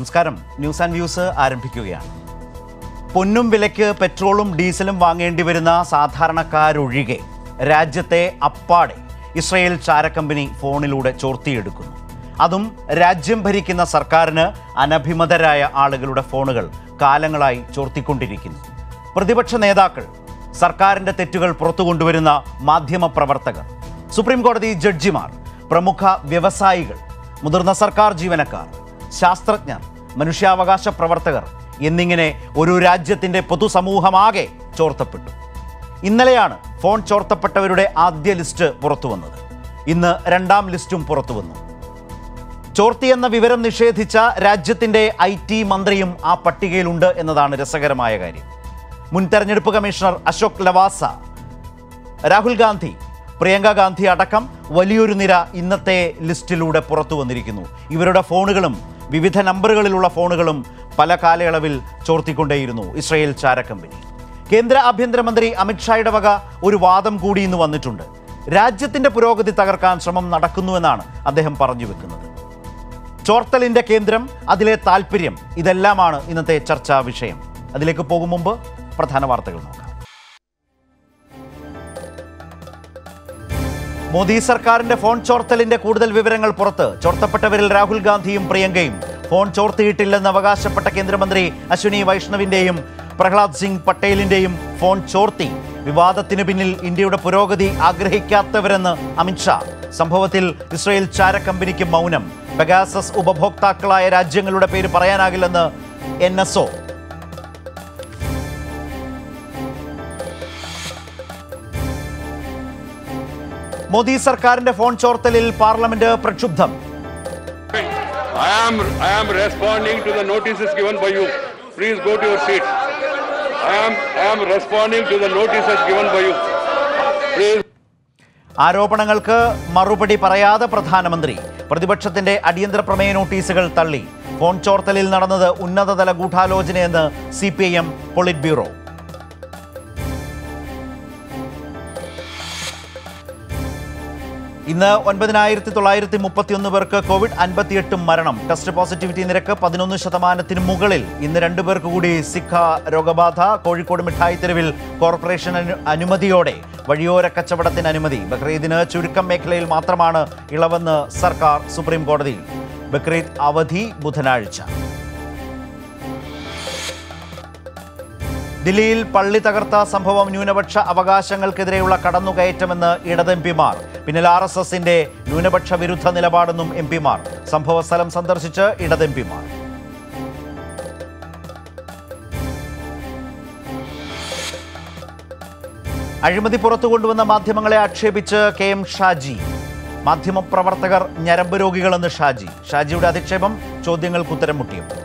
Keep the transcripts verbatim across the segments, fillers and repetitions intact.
നമസ്കാരം. News and views ആരംഭിക്കുകയാണ്. പൊന്നും വിലയ്ക്ക് പെട്രോളും ഡീസലും വാങ്ങേണ്ടി വരുന്ന സാധാരണക്കാരൊഴികെ രാജ്യത്തെ അപ്പാടെ ഇസ്രയേൽ ചാരക്കമ്പനി ഫോണിലൂടെ ചോർത്തിയെടുക്കുന്നു. അതും രാജ്യം ഭരിക്കുന്ന സർക്കാരിന് അനഭിമതരായ ആളുകളുടെ ഫോണുകൾ കാലങ്ങളായി ചോർത്തിക്കൊണ്ടിരിക്കുന്നു. പ്രതിപക്ഷ നേതാക്കൾ, സർക്കാരിൻ്റെ തെറ്റുകൾ പുറത്തു കൊണ്ടുവരുന്ന മാധ്യമ പ്രവർത്തകർ, സുപ്രീം കോടതി ജഡ്ജിമാർ, പ്രമുഖ വ്യവസായികൾ, മുതിർന്ന സർക്കാർ ജീവനക്കാർ, ശാസ്ത്രജ്ഞർ, മനുഷ്യാവകാശ പ്രവർത്തകർ എന്നിങ്ങനെ ഒരു രാജ്യത്തിൻ്റെ പൊതുസമൂഹമാകെ ചോർത്തപ്പെട്ടു. ഇന്നലെയാണ് ഫോൺ ചോർത്തപ്പെട്ടവരുടെ ആദ്യ ലിസ്റ്റ് പുറത്തു വന്നത്. ഇന്ന് രണ്ടാം ലിസ്റ്റും പുറത്തു വന്നു. ചോർത്തിയെന്ന വിവരം നിഷേധിച്ച രാജ്യത്തിൻ്റെ ഐ ടി മന്ത്രിയും ആ പട്ടികയിലുണ്ട് എന്നതാണ് രസകരമായ കാര്യം. മുൻ തെരഞ്ഞെടുപ്പ് കമ്മീഷണർ അശോക് ലവാസ, രാഹുൽ ഗാന്ധി, പ്രിയങ്ക ഗാന്ധി അടക്കം വലിയൊരു നിര ഇന്നത്തെ ലിസ്റ്റിലൂടെ പുറത്തു വന്നിരിക്കുന്നു. ഇവരുടെ ഫോണുകളും വിവിധ നമ്പറുകളിലുള്ള ഫോണുകളും പല കാലയളവിൽ ചോർത്തിക്കൊണ്ടേയിരുന്നു ഇസ്രയേൽ ചാരക്കമ്പനി. കേന്ദ്ര ആഭ്യന്തരമന്ത്രി അമിത് ഷായുടെ വക ഒരു വാദം കൂടി ഇന്ന് വന്നിട്ടുണ്ട്. രാജ്യത്തിൻ്റെ പുരോഗതി തകർക്കാൻ ശ്രമം നടക്കുന്നുവെന്നാണ് അദ്ദേഹം പറഞ്ഞു വെക്കുന്നത്. ചോർത്തലിൻ്റെ കേന്ദ്രം, അതിലെ താല്പര്യം, ഇതെല്ലാമാണ് ഇന്നത്തെ ചർച്ചാ വിഷയം. അതിലേക്ക് പോകും മുമ്പ് പ്രധാന വാർത്തകൾ നോക്കാം. മോദി സർക്കാരിന്റെ ഫോൺ ചോർത്തലിന്റെ കൂടുതൽ വിവരങ്ങൾ പുറത്ത്. ചോർത്തപ്പെട്ടവരിൽ രാഹുൽ ഗാന്ധിയും പ്രിയങ്കയും. ഫോൺ ചോർത്തിയിട്ടില്ലെന്ന് അവകാശപ്പെട്ട കേന്ദ്രമന്ത്രി അശ്വിനി വൈഷ്ണവിന്റെയും പ്രഹ്ലാദ് സിംഗ് പട്ടേലിന്റെയും ഫോൺ ചോർത്തി. വിവാദത്തിന് പിന്നിൽ ഇന്ത്യയുടെ പുരോഗതി ആഗ്രഹിക്കാത്തവരെന്ന് അമിത്ഷാ. സംഭവത്തിൽ ഇസ്രയേൽ ചാരക്കമ്പനിക്ക് മൗനം. പെഗാസസ് ഉപഭോക്താക്കളായ രാജ്യങ്ങളുടെ പേര് പറയാനാകില്ലെന്ന് എൻ എസ് ഒ. മോദി സർക്കാരിന്റെ ഫോൺ ചോർത്തലിൽ പാർലമെന്റ് പ്രക്ഷുബ്ധം. I am I am responding to the notices given by you. Please go to your seat. I am I am responding to the notices given by you. Please. ആരോപണങ്ങൾക്ക് മറുപടി പറയാതെ പ്രധാനമന്ത്രി. പ്രതിപക്ഷത്തിന്റെ അടിയന്തര പ്രമേയ നോട്ടീസുകൾ തള്ളി. ഫോൺ ചോർത്തലിൽ നടന്നത് ഉന്നതതല ഗൂഢാലോചനയെന്ന് C P I M polit bureau. ഇന്ന് ഒൻപതിനായിരത്തി തൊള്ളായിരത്തി മുപ്പത്തിയൊന്ന് പേർക്ക് കോവിഡ്, അൻപത്തിയെട്ട് മരണം. ടെസ്റ്റ് പോസിറ്റിവിറ്റി നിരക്ക് പതിനൊന്ന് ശതമാനത്തിന് മുകളിൽ. ഇന്ന് രണ്ടു പേർക്ക് കൂടി സിക്ക രോഗബാധ. കോഴിക്കോട് മിഠായി തെരുവിൽ കോർപ്പറേഷൻ അനുമതിയോടെ വഴിയോര കച്ചവടത്തിന് അനുമതി. ബക്രീദിന് ചുരുക്കം മേഖലയിൽ മാത്രമാണ് ഇളവെന്ന് സർക്കാർ സുപ്രീം കോടതിയിൽ. ബക്രീദ് അവധി ബുധനാഴ്ച. ദില്ലിയിൽ പള്ളി തകർത്ത സംഭവം ന്യൂനപക്ഷ അവകാശങ്ങൾക്കെതിരെയുള്ള കടന്നുകയറ്റമെന്ന് ഇടത് എം പിമാർ. പിന്നിൽ ആർ എസ് എസിന്റെ ന്യൂനപക്ഷ വിരുദ്ധ നിലപാടെന്നും എം പിമാർ. സംഭവ സ്ഥലം സന്ദർശിച്ച് ഇടത് എം പിമാർ. അഴിമതി പുറത്തു കൊണ്ടുവന്ന മാധ്യമങ്ങളെ ആക്ഷേപിച്ച് കെ എം ഷാജി. മാധ്യമപ്രവർത്തകർ ഞരമ്പ് രോഗികളെന്ന് ഷാജി. ഷാജിയുടെ അധിക്ഷേപം ചോദ്യങ്ങൾക്ക് ഉത്തരം മുട്ടിയപ്പോൾ.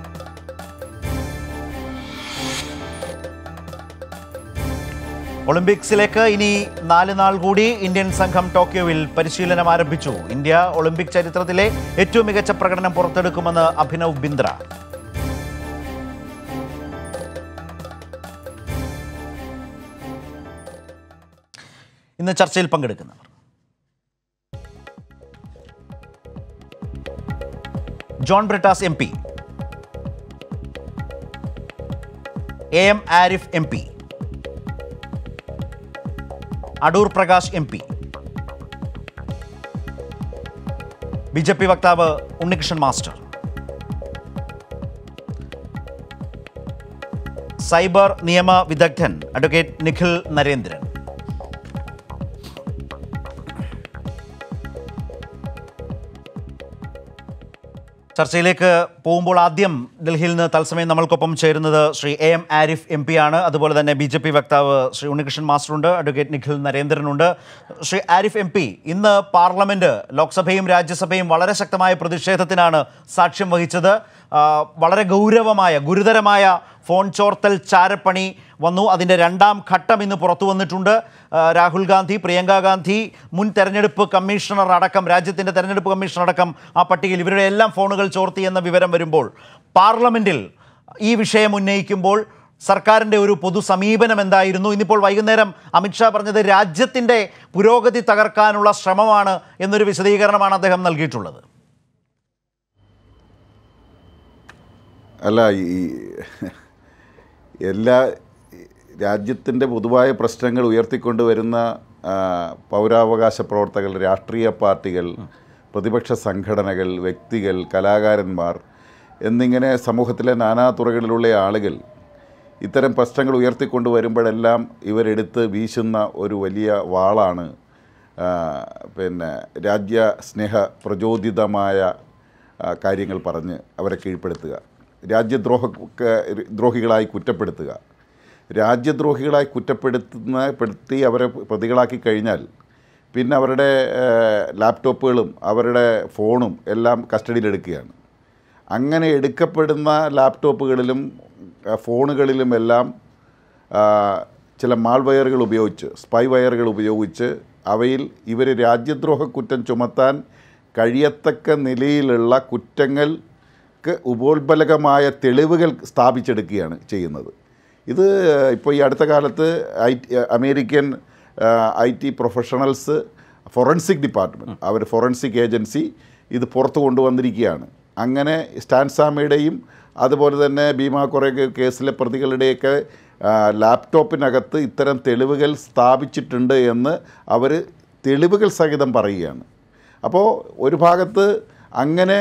ഒളിമ്പിക്സിലേക്ക് ഇനി നാല് നാൾ കൂടി. ഇന്ത്യൻ സംഘം ടോക്കിയോയിൽ പരിശീലനം ആരംഭിച്ചു. ഇന്ത്യ ഒളിമ്പിക് ചരിത്രത്തിലെ ഏറ്റവും മികച്ച പ്രകടനം പുറത്തെടുക്കുമെന്ന് അഭിനവ് ബിന്ദ്ര. ഇന്ന് ചർച്ചയിൽ പങ്കെടുക്കുന്നവർ: John Brittas M P, A M Arif M P, Adoor Prakash M P, B J P വക്താവ് ഉണ്ണികൃഷ്ണൻ മാസ്റ്റർ, സൈബർ നിയമ വിദഗ്ധൻ അഡ്വക്കേറ്റ് നിഖിൽ നരേന്ദ്രൻ. ചർച്ചയിലേക്ക് പോകുമ്പോൾ ആദ്യം ഡൽഹിയിൽ നിന്ന് തത്സമയം നമ്മൾക്കൊപ്പം ചേരുന്നത് Shri A M Arif M P ആണ്. അതുപോലെ തന്നെ ബി ജെ പി വക്താവ് ശ്രീ ഉണ്ണികൃഷ്ണൻ മാസ്റ്ററുണ്ട്, അഡ്വക്കേറ്റ് നിഖിൽ നരേന്ദ്രനുണ്ട്. ശ്രീ ആരിഫ് എം പി, ഇന്ന് പാർലമെൻറ്റ്, ലോക്സഭയും രാജ്യസഭയും വളരെ ശക്തമായ പ്രതിഷേധത്തിനാണ് സാക്ഷ്യം വഹിച്ചത്. വളരെ ഗൗരവമായ ഗുരുതരമായ ഫോൺ ചോർത്തൽ ചാരപ്പണി വന്നു. അതിൻ്റെ രണ്ടാം ഘട്ടം ഇന്ന് പുറത്തു വന്നിട്ടുണ്ട്. രാഹുൽ ഗാന്ധി, പ്രിയങ്ക ഗാന്ധി, മുൻ തെരഞ്ഞെടുപ്പ് കമ്മീഷണർ അടക്കം, രാജ്യത്തിൻ്റെ തെരഞ്ഞെടുപ്പ് കമ്മീഷണർ അടക്കം ആ പട്ടികയിൽ ഇവരുടെ എല്ലാം ഫോണുകൾ ചോർത്തി എന്ന വിവരം വരുമ്പോൾ പാർലമെൻറ്റിൽ ഈ വിഷയം ഉന്നയിക്കുമ്പോൾ സർക്കാരിൻ്റെ ഒരു പൊതു സമീപനം എന്തായിരുന്നു? ഇന്നിപ്പോൾ വൈകുന്നേരം അമിത്ഷാ പറഞ്ഞത് രാജ്യത്തിൻ്റെ പുരോഗതി തകർക്കാനുള്ള ശ്രമമാണ് എന്നൊരു വിശദീകരണമാണ് അദ്ദേഹം നൽകിയിട്ടുള്ളത്. അല്ല, ഈ എല്ലാ രാജ്യത്തിൻ്റെ പൊതുവായ പ്രശ്നങ്ങൾ ഉയർത്തിക്കൊണ്ടുവരുന്ന പൗരാവകാശ പ്രവർത്തകർ, രാഷ്ട്രീയ പാർട്ടികൾ, പ്രതിപക്ഷ സംഘടനകൾ, വ്യക്തികൾ, കലാകാരന്മാർ എന്നിങ്ങനെ സമൂഹത്തിലെ നാനാ തുറകളിലുള്ള ആളുകൾ ഇത്തരം പ്രശ്നങ്ങൾ ഉയർത്തിക്കൊണ്ടുവരുമ്പോഴെല്ലാം ഇവരെടുത്ത് വീശുന്ന ഒരു വലിയ വാളാണ് പിന്നെ രാജ്യസ്നേഹ പ്രചോദിതമായ കാര്യങ്ങൾ പറഞ്ഞ് അവരെ കീഴ്പ്പെടുത്തുക, രാജ്യദ്രോഹ ദ്രോഹികളായി കുറ്റപ്പെടുത്തുക. രാജ്യദ്രോഹികളായി കുറ്റപ്പെടുത്തുന്ന പെടുത്തി അവരെ പ്രതികളാക്കി കഴിഞ്ഞാൽ പിന്നെ അവരുടെ ലാപ്ടോപ്പുകളും അവരുടെ ഫോണും എല്ലാം കസ്റ്റഡിയിലെടുക്കുകയാണ്. അങ്ങനെ എടുക്കപ്പെടുന്ന ലാപ്ടോപ്പുകളിലും ഫോണുകളിലുമെല്ലാം ചില മാൾവെയറുകൾ ഉപയോഗിച്ച്, സ്പൈ വയറുകൾ ഉപയോഗിച്ച് അവയിൽ ഇവർ രാജ്യദ്രോഹ കുറ്റം ചുമത്താൻ കഴിയത്തക്ക നിലയിലുള്ള കുറ്റങ്ങൾക്ക് ഉപോത്ബലകമായ തെളിവുകൾ സ്ഥാപിച്ചെടുക്കുകയാണ് ചെയ്യുന്നത്. ഇത് ഇപ്പോൾ ഈ അടുത്ത കാലത്ത് I American I T professionals forensic department, അവർ ഫോറൻസിക് ഏജൻസി ഇത് പുറത്തു കൊണ്ടുവന്നിരിക്കുകയാണ്. അങ്ങനെ സ്റ്റാൻസാമയുടെയും അതുപോലെ തന്നെ ഭീമ കുറേ കേസിലെ പ്രതികളുടെയൊക്കെ ലാപ്ടോപ്പിനകത്ത് ഇത്തരം തെളിവുകൾ സ്ഥാപിച്ചിട്ടുണ്ട് എന്ന് അവർ തെളിവുകൾ സഹിതം പറയുകയാണ്. അപ്പോൾ ഒരു ഭാഗത്ത് അങ്ങനെ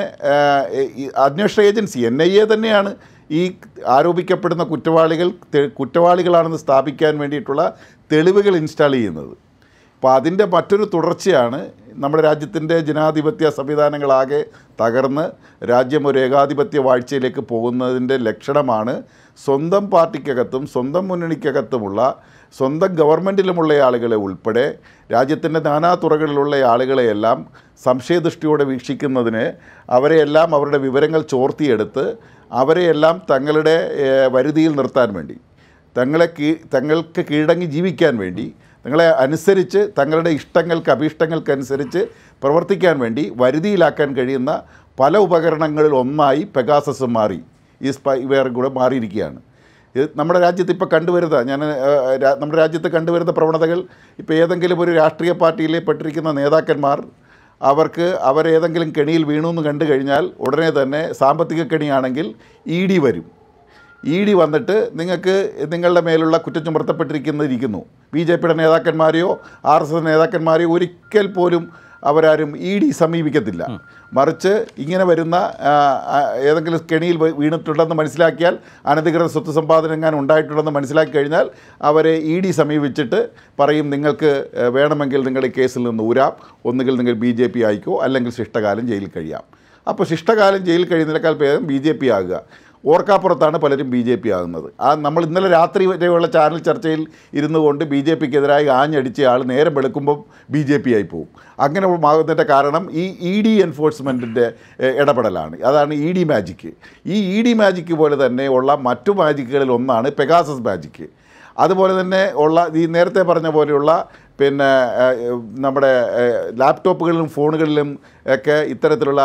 അന്വേഷണ ഏജൻസി എൻ ഐ എ തന്നെയാണ് ഈ ആരോപിക്കപ്പെടുന്ന കുറ്റവാളികൾ കുറ്റവാളികളാണെന്ന് സ്ഥാപിക്കാൻ വേണ്ടിയിട്ടുള്ള തെളിവുകൾ ഇൻസ്റ്റാൾ ചെയ്യുന്നത്. അപ്പോൾ അതിൻ്റെ മറ്റൊരു തുടർച്ചയാണ് നമ്മുടെ രാജ്യത്തിൻ്റെ ജനാധിപത്യ സംവിധാനങ്ങളാകെ തകർന്ന് രാജ്യം ഒരു ഏകാധിപത്യ വാഴ്ചയിലേക്ക് പോകുന്നതിൻ്റെ ലക്ഷണമാണ് സ്വന്തം പാർട്ടിക്കകത്തും സ്വന്തം മുന്നണിക്കകത്തുമുള്ള സ്വന്തം ഗവൺമെൻറ്റിലുമുള്ള ആളുകളെ ഉൾപ്പെടെ രാജ്യത്തിൻ്റെ നാനാ തുറകളിലുള്ള ആളുകളെയെല്ലാം സംശയദൃഷ്ടിയോടെ വീക്ഷിക്കുന്നതിന് അവരെയെല്ലാം അവരുടെ വിവരങ്ങൾ ചോർത്തിയെടുത്ത് അവരെയെല്ലാം തങ്ങളുടെ വരുതിയിൽ നിർത്താൻ വേണ്ടി, തങ്ങളെ കീ തങ്ങൾക്ക് കീഴടങ്ങി ജീവിക്കാൻ വേണ്ടി, തങ്ങളെ അനുസരിച്ച് തങ്ങളുടെ ഇഷ്ടങ്ങൾക്ക് അഭീഷ്ടങ്ങൾക്കനുസരിച്ച് പ്രവർത്തിക്കാൻ വേണ്ടി വരുതിയിലാക്കാൻ കഴിയുന്ന പല ഉപകരണങ്ങളിൽ ഒന്നായി പെഗാസസ് മാറി, ഈ സ്പൈവെയർ കൂടെ മാറിയിരിക്കുകയാണ്. ഇത് നമ്മുടെ രാജ്യത്ത് ഇപ്പോൾ കണ്ടുവരുന്ന ഞാൻ നമ്മുടെ രാജ്യത്ത് കണ്ടുവരുന്ന പ്രവണതകൾ, ഇപ്പോൾ ഏതെങ്കിലും ഒരു രാഷ്ട്രീയ പാർട്ടിയിൽ പെട്ടിരിക്കുന്ന നേതാക്കന്മാർ അവർക്ക് അവരേതെങ്കിലും കെണിയിൽ വീണു എന്ന് കണ്ടു കഴിഞ്ഞാൽ ഉടനെ തന്നെ സാമ്പത്തിക കെണിയാണെങ്കിൽ ഇ ഡി വരും. ഇ ഡി വന്നിട്ട് നിങ്ങൾക്ക് നിങ്ങളുടെ മേലുള്ള കുറ്റം ചുമത്തപ്പെട്ടിരിക്കുന്നതിരിക്കുന്നു. ബി ജെ പിയുടെ നേതാക്കന്മാരെയോ ആർ എസ് എസ് നേതാക്കന്മാരെയോ ഒരിക്കൽ പോലും അവരാരും ഇ ഡി സമീപിക്കത്തില്ല. മറിച്ച് ഇങ്ങനെ വരുന്ന ഏതെങ്കിലും കെണിയിൽ വീണിട്ടുണ്ടെന്ന് മനസ്സിലാക്കിയാൽ, അനധികൃത സ്വത്ത് സമ്പാദനം എങ്ങാനും ഉണ്ടായിട്ടുണ്ടെന്ന് മനസ്സിലാക്കി കഴിഞ്ഞാൽ അവരെ ഇ ഡി സമീപിച്ചിട്ട് പറയും നിങ്ങൾക്ക് വേണമെങ്കിൽ നിങ്ങളുടെ കേസിൽ നിന്ന് ഊരാം, ഒന്നുകിൽ നിങ്ങൾ ബി ജെ പി ആയിക്കോ, അല്ലെങ്കിൽ ശിഷ്ടകാലം ജയിലിൽ കഴിയാം. അപ്പോൾ ശിഷ്ടകാലം ജയിലിൽ കഴിയുന്നതിനേക്കാൾ ഭേദം ബി ജെ പി ആകുക. ഓർക്കാപ്പുറത്താണ് പലരും ബി ജെ പി ആകുന്നത്. ആ നമ്മൾ ഇന്നലെ രാത്രി വരെയുള്ള ചാനൽ ചർച്ചയിൽ ഇരുന്നു കൊണ്ട് ബി ജെ പിക്കെതിരായി ആഞ്ഞടിച്ച ആൾ നേരം വെളുക്കുമ്പോൾ ബി ജെ പി ആയി പോകും. അങ്ങനെ ആകുന്നതിൻ്റെ കാരണം ഈ ഇ ഡി എൻഫോഴ്സ്മെൻറ്റിൻ്റെ ഇടപെടലാണ്. അതാണ് ഇ ഡി മാജിക്ക്. ഈ ഇ ഡി മാജിക്ക് പോലെ തന്നെ ഉള്ള മറ്റു മാജിക്കുകളിൽ ഒന്നാണ് പെഗാസസ് മാജിക്ക്. അതുപോലെ തന്നെ ഉള്ള ഈ നേരത്തെ പറഞ്ഞ പോലെയുള്ള പിന്നെ നമ്മുടെ ലാപ്ടോപ്പുകളിലും ഫോണുകളിലും ഒക്കെ ഇത്തരത്തിലുള്ള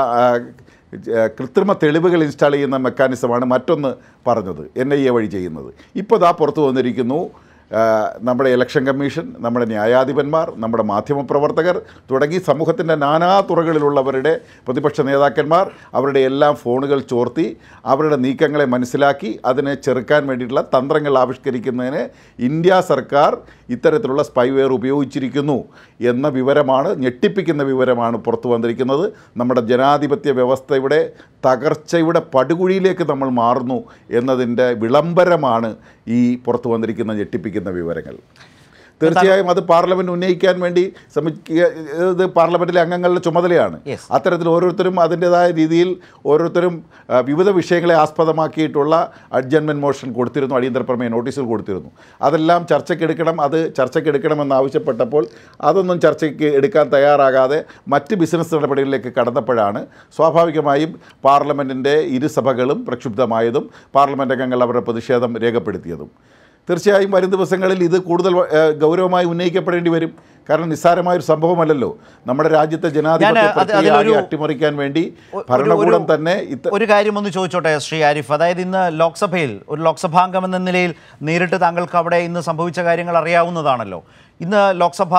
കൃത്രിമ തെളിവുകൾ ഇൻസ്റ്റാൾ ചെയ്യുന്ന മെക്കാനിസമാണ് മറ്റൊന്ന് പറഞ്ഞത്, എൻ ഐ എ വഴി ചെയ്യുന്നത്. ഇപ്പോൾ ദാ പുറത്തു വന്നിരിക്കുന്നു നമ്മുടെ ഇലക്ഷൻ കമ്മീഷൻ, നമ്മുടെ ന്യായാധിപന്മാർ, നമ്മുടെ മാധ്യമപ്രവർത്തകർ തുടങ്ങി സമൂഹത്തിൻ്റെ നാനാ തുറകളിലുള്ളവരുടെ പ്രതിപക്ഷ നേതാക്കന്മാർ അവരുടെ എല്ലാം ഫോണുകൾ ചോർത്തി അവരുടെ നീക്കങ്ങളെ മനസ്സിലാക്കി അതിനെ ചെറുക്കാൻ വേണ്ടിയിട്ടുള്ള തന്ത്രങ്ങൾ ആവിഷ്കരിക്കുന്നതിന് ഇന്ത്യ സർക്കാർ ഇത്തരത്തിലുള്ള സ്പൈവെയർ ഉപയോഗിച്ചിരിക്കുന്നു എന്ന വിവരമാണ്, ഞെട്ടിപ്പിക്കുന്ന വിവരമാണ് പുറത്തു വന്നിരിക്കുന്നത്. നമ്മുടെ ജനാധിപത്യ വ്യവസ്ഥയുടെ തകർച്ചയുടെ പടുകുഴിയിലേക്ക് നമ്മൾ മാറുന്നു എന്നതിൻ്റെ വിളംബരമാണ് ഈ പുറത്തു വന്നിരിക്കുന്ന ഞെട്ടിപ്പിക്കുന്ന വിവരങ്ങൾ. തീർച്ചയായും അത് പാർലമെൻറ്റ് ഉന്നയിക്കാൻ വേണ്ടി ശ്രമിക്കുക, ഇത് പാർലമെൻറ്റിലെ അംഗങ്ങളുടെ ചുമതലയാണ്. അത്തരത്തിൽ ഓരോരുത്തരും അതിൻ്റേതായ രീതിയിൽ ഓരോരുത്തരും വിവിധ വിഷയങ്ങളെ ആസ്പദമാക്കിയിട്ടുള്ള അഡ്ജൻമെൻറ്റ് മോഷൻ കൊടുത്തിരുന്നു, അടിയന്തര പ്രമേയ നോട്ടീസുകൾ കൊടുത്തിരുന്നു. അതെല്ലാം ചർച്ചയ്ക്കെടുക്കണം, അത് ചർച്ചയ്ക്കെടുക്കണമെന്ന് ആവശ്യപ്പെട്ടപ്പോൾ അതൊന്നും ചർച്ചയ്ക്ക് എടുക്കാൻ തയ്യാറാകാതെ മറ്റ് ബിസിനസ് നടപടികളിലേക്ക് കടന്നപ്പോഴാണ് സ്വാഭാവികമായും പാർലമെൻറ്റിൻ്റെ ഇരുസഭകളും പ്രക്ഷുബ്ധമായതും പാർലമെൻറ്റ് അംഗങ്ങൾ അവരുടെ പ്രതിഷേധം രേഖപ്പെടുത്തിയതും. തീർച്ചയായും വരും ദിവസങ്ങളിൽ ഇത് കൂടുതൽ ഗൗരവമായി ഉന്നയിക്കപ്പെടേണ്ടി വരും. കാരണം നിസ്സാരമായൊരു സംഭവമല്ലല്ലോ. നമ്മുടെ രാജ്യത്തെ ജനാധിപത്യ പ്രക്രിയ അട്ടിമറിക്കാൻ വേണ്ടി ഭരണകൂടം തന്നെ. ഒരു കാര്യം ഒന്ന് ചോദിച്ചോട്ടെ ശ്രീ ആരിഫ്, അതായത് ഇന്ന് ലോക്സഭയിൽ ഒരു ലോക്സഭാംഗം എന്ന നിലയിൽ നേരിട്ട് താങ്കൾക്ക് അവിടെ ഇന്ന് സംഭവിച്ച കാര്യങ്ങൾ അറിയാവുന്നതാണല്ലോ. ഇന്ന് ലോക്സഭ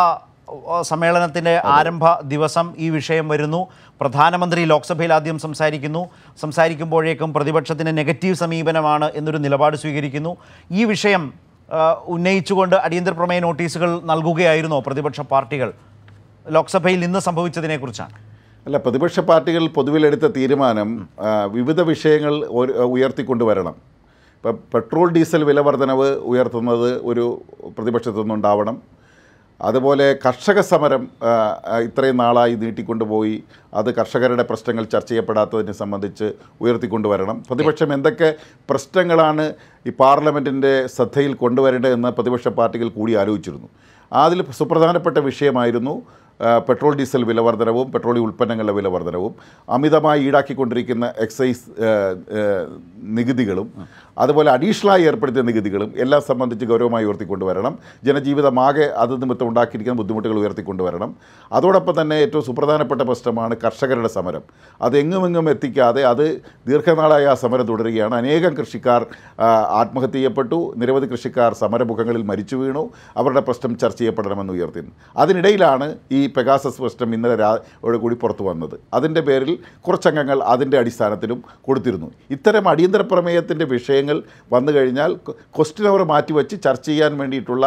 സമ്മേളനത്തിൻ്റെ ആരംഭ ദിവസം ഈ വിഷയം വരുന്നു. പ്രധാനമന്ത്രി ലോക്സഭയിൽ ആദ്യം സംസാരിക്കുന്നു. സംസാരിക്കുമ്പോഴേക്കും പ്രതിപക്ഷത്തിന് നെഗറ്റീവ് സമീപനമാണ് എന്നൊരു നിലപാട് സ്വീകരിക്കുന്നു. ഈ വിഷയം ഉന്നയിച്ചുകൊണ്ട് അടിയന്തര പ്രമേയ നോട്ടീസുകൾ നൽകുകയായിരുന്നോ പ്രതിപക്ഷ പാർട്ടികൾ? ലോക്സഭയിൽ ഇന്ന് സംഭവിച്ചതിനെക്കുറിച്ചാണ്. അല്ല, പ്രതിപക്ഷ പാർട്ടികൾ പൊതുവിലെടുത്ത തീരുമാനം വിവിധ വിഷയങ്ങൾ ഉയർത്തിക്കൊണ്ടുവരണം. ഇപ്പം പെട്രോൾ ഡീസൽ വില വർധനവ് ഉയർത്തുന്നത് ഒരു പ്രതിപക്ഷത്തു നിന്നുണ്ടാവണം. അതുപോലെ കർഷക സമരം ഇത്രയും നാളായി നീട്ടിക്കൊണ്ടുപോയി അത് കർഷകരുടെ പ്രശ്നങ്ങൾ ചർച്ച ചെയ്യപ്പെടാത്തതിനെ സംബന്ധിച്ച് ഉയർത്തിക്കൊണ്ടുവരണം. പ്രതിപക്ഷം എന്തൊക്കെ പ്രശ്നങ്ങളാണ് ഈ പാർലമെൻറ്റിൻ്റെ ശ്രദ്ധയിൽ കൊണ്ടുവരേണ്ടതെന്ന് പ്രതിപക്ഷ പാർട്ടികൾ കൂടി ആലോചിച്ചിരുന്നു. അതിൽ സുപ്രധാനപ്പെട്ട വിഷയമായിരുന്നു പെട്രോൾ ഡീസൽ വില വർധനവും പെട്രോളിയം ഉൽപ്പന്നങ്ങളുടെ വില വർധനവും അമിതമായി ഈടാക്കിക്കൊണ്ടിരിക്കുന്ന എക്സൈസ് നികുതികളും അതുപോലെ അഡീഷണലായി ഏർപ്പെടുത്തിയ നികുതികളും എല്ലാം സംബന്ധിച്ച് ഗൗരവമായി ഉയർത്തിക്കൊണ്ടുവരണം. ജനജീവിതമാകെ അത് നിമിത്തം ഉണ്ടാക്കിയിരിക്കുന്ന ബുദ്ധിമുട്ടുകൾ ഉയർത്തിക്കൊണ്ടുവരണം. അതോടൊപ്പം തന്നെ ഏറ്റവും സുപ്രധാനപ്പെട്ട പ്രശ്നമാണ് കർഷകരുടെ സമരം. അതെങ്ങുമെങ്ങും എത്തിക്കാതെ അത് ദീർഘനാളായി ആ സമരം തുടരുകയാണ്. അനേകം കൃഷിക്കാർ ആത്മഹത്യ ചെയ്യപ്പെട്ടു, നിരവധി കൃഷിക്കാർ സമരമുഖങ്ങളിൽ മരിച്ചു വീണു. അവരുടെ പ്രശ്നം ചർച്ച ചെയ്യപ്പെടണമെന്ന് ഉയർത്തിയിരുന്നു. അതിനിടയിലാണ് ഈ പെഗാസസ് പ്രശ്നം ഇന്നലെ രാവിലെ കൂടി പുറത്തു വന്നത്. അതിൻ്റെ പേരിൽ കുറച്ചംഗങ്ങൾ അതിൻ്റെ അടിസ്ഥാനത്തിലും കൊടുത്തിരുന്നു. ഇത്തരം അടിയന്തര പ്രമേയത്തിൻ്റെ വിഷയങ്ങൾ വന്നു കഴിഞ്ഞാൽ ക്വസ്റ്റ്യൻ അവർ മാറ്റിവെച്ച് ചർച്ച ചെയ്യാൻ വേണ്ടിയിട്ടുള്ള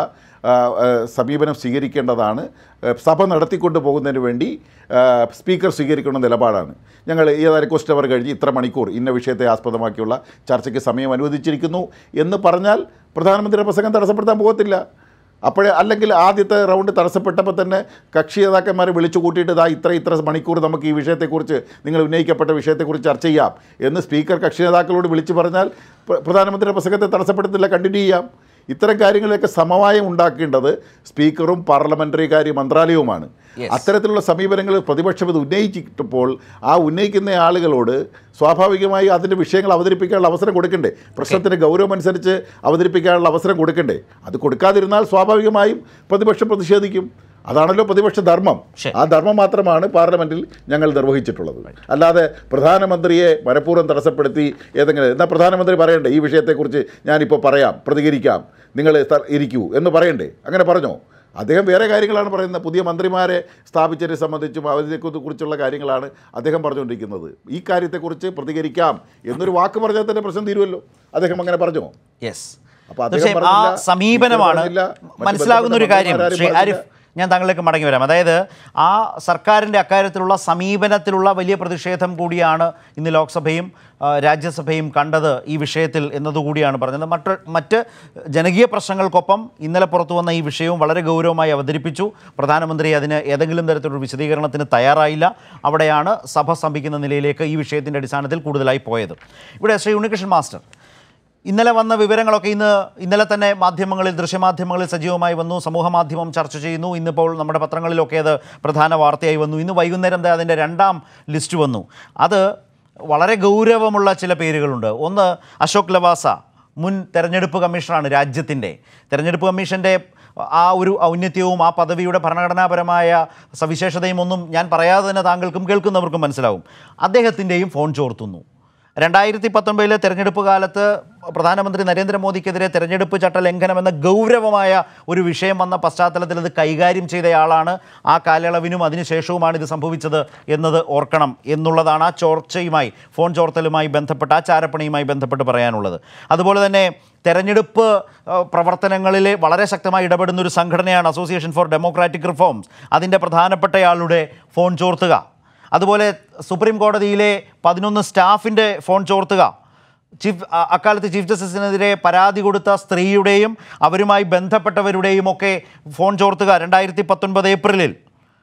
സമീപനം സ്വീകരിക്കേണ്ടതാണ്. സഭ നടത്തിക്കൊണ്ട് പോകുന്നതിന് വേണ്ടി സ്പീക്കർ സ്വീകരിക്കുന്ന നിലപാടാണ്. ഞങ്ങൾ ഏതായാലും ക്വസ്റ്റ്യൻ അവർ കഴിഞ്ഞ് ഇത്ര മണിക്കൂർ ഇന്ന വിഷയത്തെ ആസ്പദമാക്കിയുള്ള ചർച്ചയ്ക്ക് സമയം അനുവദിച്ചിരിക്കുന്നു എന്ന് പറഞ്ഞാൽ പ്രധാനമന്ത്രിയുടെ പ്രസംഗം തടസ്സപ്പെടുത്താൻ പോകത്തില്ല. അപ്പോഴേ അല്ലെങ്കിൽ ആദ്യത്തെ റൗണ്ട് തടസ്സപ്പെട്ടപ്പോൾ തന്നെ കക്ഷി നേതാക്കന്മാരെ വിളിച്ചു കൂട്ടിയിട്ട് ഇതാ ഇത്ര ഇത്ര മണിക്കൂർ നമുക്ക് ഈ വിഷയത്തെക്കുറിച്ച് നിങ്ങൾ ഉന്നയിക്കപ്പെട്ട വിഷയത്തെക്കുറിച്ച് ചർച്ച ചെയ്യാം എന്ന് സ്പീക്കർ കക്ഷി നേതാക്കളോട് വിളിച്ചു പറഞ്ഞാൽ പ്രധാനമന്ത്രിയുടെ പ്രസംഗത്തെ തടസ്സപ്പെടുത്തില്ല, കണ്ടിന്യൂ ചെയ്യാം. ഇത്തരം കാര്യങ്ങളിലൊക്കെ സമവായം ഉണ്ടാക്കേണ്ടത് സ്പീക്കറും പാർലമെൻ്ററി കാര്യ മന്ത്രാലയവുമാണ്. അത്തരത്തിലുള്ള സമീപനങ്ങൾ പ്രതിപക്ഷം ഇത് ഉന്നയിച്ചിട്ടപ്പോൾ ആ ഉന്നയിക്കുന്ന ആളുകളോട് സ്വാഭാവികമായി അതിൻ്റെ വിഷയങ്ങൾ അവതരിപ്പിക്കാനുള്ള അവസരം കൊടുക്കണ്ടേ? പ്രശ്നത്തിൻ്റെ ഗൗരവം അനുസരിച്ച് അവതരിപ്പിക്കാനുള്ള അവസരം കൊടുക്കണ്ടേ? അത് കൊടുക്കാതിരുന്നാൽ സ്വാഭാവികമായും പ്രതിപക്ഷം പ്രതിഷേധിക്കും. അതാണല്ലോ പ്രതിപക്ഷ ധർമ്മം. ആ ധർമ്മം മാത്രമാണ് പാർലമെൻറ്റിൽ ഞങ്ങൾ നിർവഹിച്ചിട്ടുള്ളത്. അല്ലാതെ പ്രധാനമന്ത്രിയെ മനഃപൂർവ്വം തടസ്സപ്പെടുത്തി ഏതെങ്കിലും എന്നാൽ പ്രധാനമന്ത്രി പറയണ്ടേ ഈ വിഷയത്തെക്കുറിച്ച് ഞാനിപ്പോൾ പറയാം, പ്രതികരിക്കാം, നിങ്ങൾ ഇരിക്കൂ എന്ന് പറയണ്ടേ? അങ്ങനെ പറഞ്ഞോ? അദ്ദേഹം വേറെ കാര്യങ്ങളാണ് പറയുന്നത്. പുതിയ മന്ത്രിമാരെ സ്ഥാപിച്ചതിനെ സംബന്ധിച്ചും അവരെക്കുറിച്ചുള്ള കാര്യങ്ങളാണ് അദ്ദേഹം പറഞ്ഞുകൊണ്ടിരിക്കുന്നത്. ഈ കാര്യത്തെക്കുറിച്ച് പ്രതികരിക്കാം എന്നൊരു വാക്ക് പറഞ്ഞാൽ തന്നെ പ്രശ്നം തീരുമല്ലോ. അദ്ദേഹം അങ്ങനെ പറഞ്ഞോ? യെസ്. അപ്പോൾ അദ്ദേഹം ആ സമീപനമാണ് മനസ്സിലാകുന്ന ഒരു കാര്യം. ശ്രീ ആരിഫ്, ഞാൻ താങ്കളിലേക്ക് മടങ്ങി വരാം. അതായത് ആ സർക്കാരിൻ്റെ അക്കാര്യത്തിലുള്ള സമീപനത്തിലുള്ള വലിയ പ്രതിഷേധം കൂടിയാണ് ഇന്ന് ലോക്സഭയും രാജ്യസഭയും കണ്ടത് ഈ വിഷയത്തിൽ എന്നതുകൂടിയാണ് പറഞ്ഞത്. മറ്റ് മറ്റ് ജനകീയ പ്രശ്നങ്ങൾക്കൊപ്പം ഇന്നലെ പുറത്തു വന്ന ഈ വിഷയവും വളരെ ഗൗരവമായി അവതരിപ്പിച്ചു. പ്രധാനമന്ത്രി അതിന് ഏതെങ്കിലും തരത്തിലുള്ള വിശദീകരണത്തിന് തയ്യാറായില്ല. അവിടെയാണ് സഭ സ്തംഭിക്കുന്ന നിലയിലേക്ക് ഈ വിഷയത്തിൻ്റെ അടിസ്ഥാനത്തിൽ കൂടുതലായി പോയത്. ഇവിടെ ശ്രീ ഉണ്ണികൃഷ്ണൻ മാസ്റ്റർ, ഇന്നലെ വന്ന വിവരങ്ങളൊക്കെ ഇന്ന് ഇന്നലെ തന്നെ മാധ്യമങ്ങളിൽ ദൃശ്യമാധ്യമങ്ങളിൽ സജീവമായി വന്നു. സമൂഹ മാധ്യമം ചർച്ച ചെയ്യുന്നു. ഇന്നിപ്പോൾ നമ്മുടെ പത്രങ്ങളിലൊക്കെ അത് പ്രധാന വാർത്തയായി വന്നു. ഇന്ന് വൈകുന്നേരം അതിൻ്റെ രണ്ടാം ലിസ്റ്റ് വന്നു. അത് വളരെ ഗൗരവമുള്ള ചില പേരുകളുണ്ട്. ഒന്ന് അശോക് ലവാസ, മുൻ തെരഞ്ഞെടുപ്പ് കമ്മീഷണറാണ് രാജ്യത്തിൻ്റെ. തെരഞ്ഞെടുപ്പ് കമ്മീഷൻ്റെ ആ ഒരു ഔന്നത്യവും ആ പദവിയുടെ ഭരണഘടനാപരമായ സവിശേഷതയും ഒന്നും ഞാൻ പറയാതെ തന്നെ താങ്കൾക്കും കേൾക്കുന്നവർക്കും മനസ്സിലാവും. അദ്ദേഹത്തിൻ്റെയും ഫോൺ ചോർത്തുന്നു. രണ്ടായിരത്തി പത്തൊൻപതിലെ തെരഞ്ഞെടുപ്പ് കാലത്ത് പ്രധാനമന്ത്രി നരേന്ദ്രമോദിക്കെതിരെ തെരഞ്ഞെടുപ്പ് ചട്ട ലംഘനമെന്ന ഗൗരവമായ ഒരു വിഷയം വന്ന പശ്ചാത്തലത്തിൽ ഇത് കൈകാര്യം ചെയ്തയാളാണ്. ആ കാലയളവിനും അതിനുശേഷവുമാണ് ഇത് സംഭവിച്ചത് എന്നത് ഓർക്കണം എന്നുള്ളതാണ് ആ ചോർച്ചയുമായി, ഫോൺ ചോർത്തലുമായി ബന്ധപ്പെട്ട്, ആ ചാരപ്പണിയുമായി ബന്ധപ്പെട്ട് പറയാനുള്ളത്. അതുപോലെ തന്നെ തെരഞ്ഞെടുപ്പ് പ്രവർത്തനങ്ങളിൽ വളരെ ശക്തമായി ഇടപെടുന്ന ഒരു സംഘടനയാണ് അസോസിയേഷൻ ഫോർ ഡെമോക്രാറ്റിക് റിഫോംസ്. അതിൻ്റെ പ്രധാനപ്പെട്ടയാളുടെ ഫോൺ ചോർത്തുക, അതുപോലെ സുപ്രീം കോടതിയിലെ പതിനൊന്ന് സ്റ്റാഫിൻ്റെ ഫോൺ ചോർത്തുക, ചീഫ് അക്കാലത്ത് ചീഫ് ജസ്റ്റിസിനെതിരെ പരാതി കൊടുത്ത സ്ത്രീയുടെയും അവരുമായി ബന്ധപ്പെട്ടവരുടെയും ഒക്കെ ഫോൺ ചോർത്തുക രണ്ടായിരത്തി പത്തൊൻപത് ഏപ്രിലിൽ,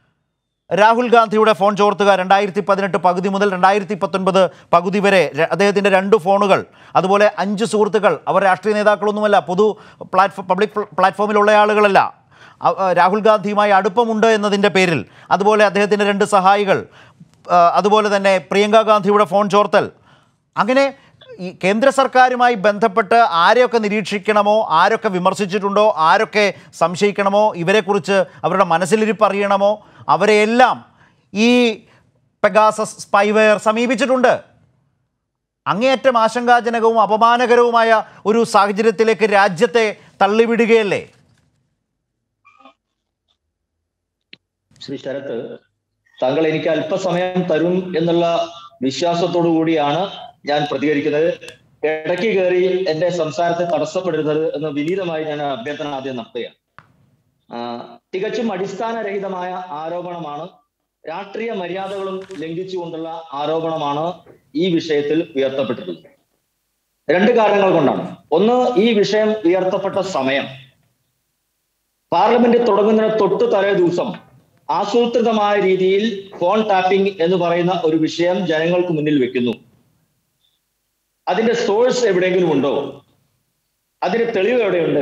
രാഹുൽ ഗാന്ധിയുടെ ഫോൺ ചോർത്തുക രണ്ടായിരത്തി പതിനെട്ട് പകുതി മുതൽ രണ്ടായിരത്തി പത്തൊൻപത് പകുതി വരെ അദ്ദേഹത്തിൻ്റെ രണ്ട് ഫോണുകൾ, അതുപോലെ അഞ്ച് സുഹൃത്തുക്കൾ, അവർ രാഷ്ട്രീയ നേതാക്കളൊന്നുമല്ല, പൊതു പ്ലാറ്റ്ഫോം പബ്ലിക് പ്ലാറ്റ്ഫോമിലുള്ള ആളുകളല്ല, രാഹുൽ ഗാന്ധിയുമായി അടുപ്പമുണ്ട് എന്നതിൻ്റെ പേരിൽ, അതുപോലെ അദ്ദേഹത്തിൻ്റെ രണ്ട് സഹായികൾ, അതുപോലെ തന്നെ പ്രിയങ്ക ഗാന്ധിയുടെ ഫോൺ ചോർത്തൽ. അങ്ങനെ ഈ കേന്ദ്ര സർക്കാരുമായി ബന്ധപ്പെട്ട് ആരെയൊക്കെ നിരീക്ഷിക്കണമോ, ആരൊക്കെ വിമർശിച്ചിട്ടുണ്ടോ, ആരൊക്കെ സംശയിക്കണമോ, ഇവരെക്കുറിച്ച് അവരുടെ മനസ്സിലിരിപ്പ് അറിയണമോ, അവരെയെല്ലാം ഈ പെഗാസസ് സ്പൈവെയർ സമീപിച്ചിട്ടുണ്ട്. അങ്ങേയറ്റം ആശങ്കാജനകവും അപമാനകരവുമായ ഒരു സാഹചര്യത്തിലേക്ക് രാജ്യത്തെ തള്ളിവിടുകയല്ലേ? ശ്രീ ശരത്ത്, താങ്കൾ എനിക്ക് അല്പസമയം തരും എന്നുള്ള വിശ്വാസത്തോടു കൂടിയാണ് ഞാൻ പ്രതികരിക്കുന്നത്. ഇടയ്ക്ക് കയറി എന്റെ സംസാരത്തെ തടസ്സപ്പെടരുത് എന്ന് വിനീതമായി ഞാൻ അഭ്യർത്ഥന ആദ്യം നടത്തുകയാണ്. തികച്ചും അടിസ്ഥാനരഹിതമായ ആരോപണമാണ്, രാഷ്ട്രീയ മര്യാദകളും ലംഘിച്ചുകൊണ്ടുള്ള ആരോപണമാണ് ഈ വിഷയത്തിൽ ഉയർത്തപ്പെട്ടിട്ടുള്ളത്. രണ്ട് കാരണങ്ങൾ കൊണ്ടാണ്. ഒന്ന്, ഈ വിഷയം ഉയർത്തപ്പെട്ട സമയം. പാർലമെന്റ് തുടങ്ങുന്നതിന് തൊട്ട് തലേ ദിവസം ആസൂത്രിതമായ രീതിയിൽ ഫോൺ ടാപ്പിംഗ് എന്ന് പറയുന്ന ഒരു വിഷയം ജനങ്ങൾക്ക് മുന്നിൽ വെക്കുന്നു. അതിന്റെ സോഴ്സ് എവിടെയെങ്കിലും ഉണ്ടോ? അതിന്റെ തെളിവ് എവിടെയുണ്ട്?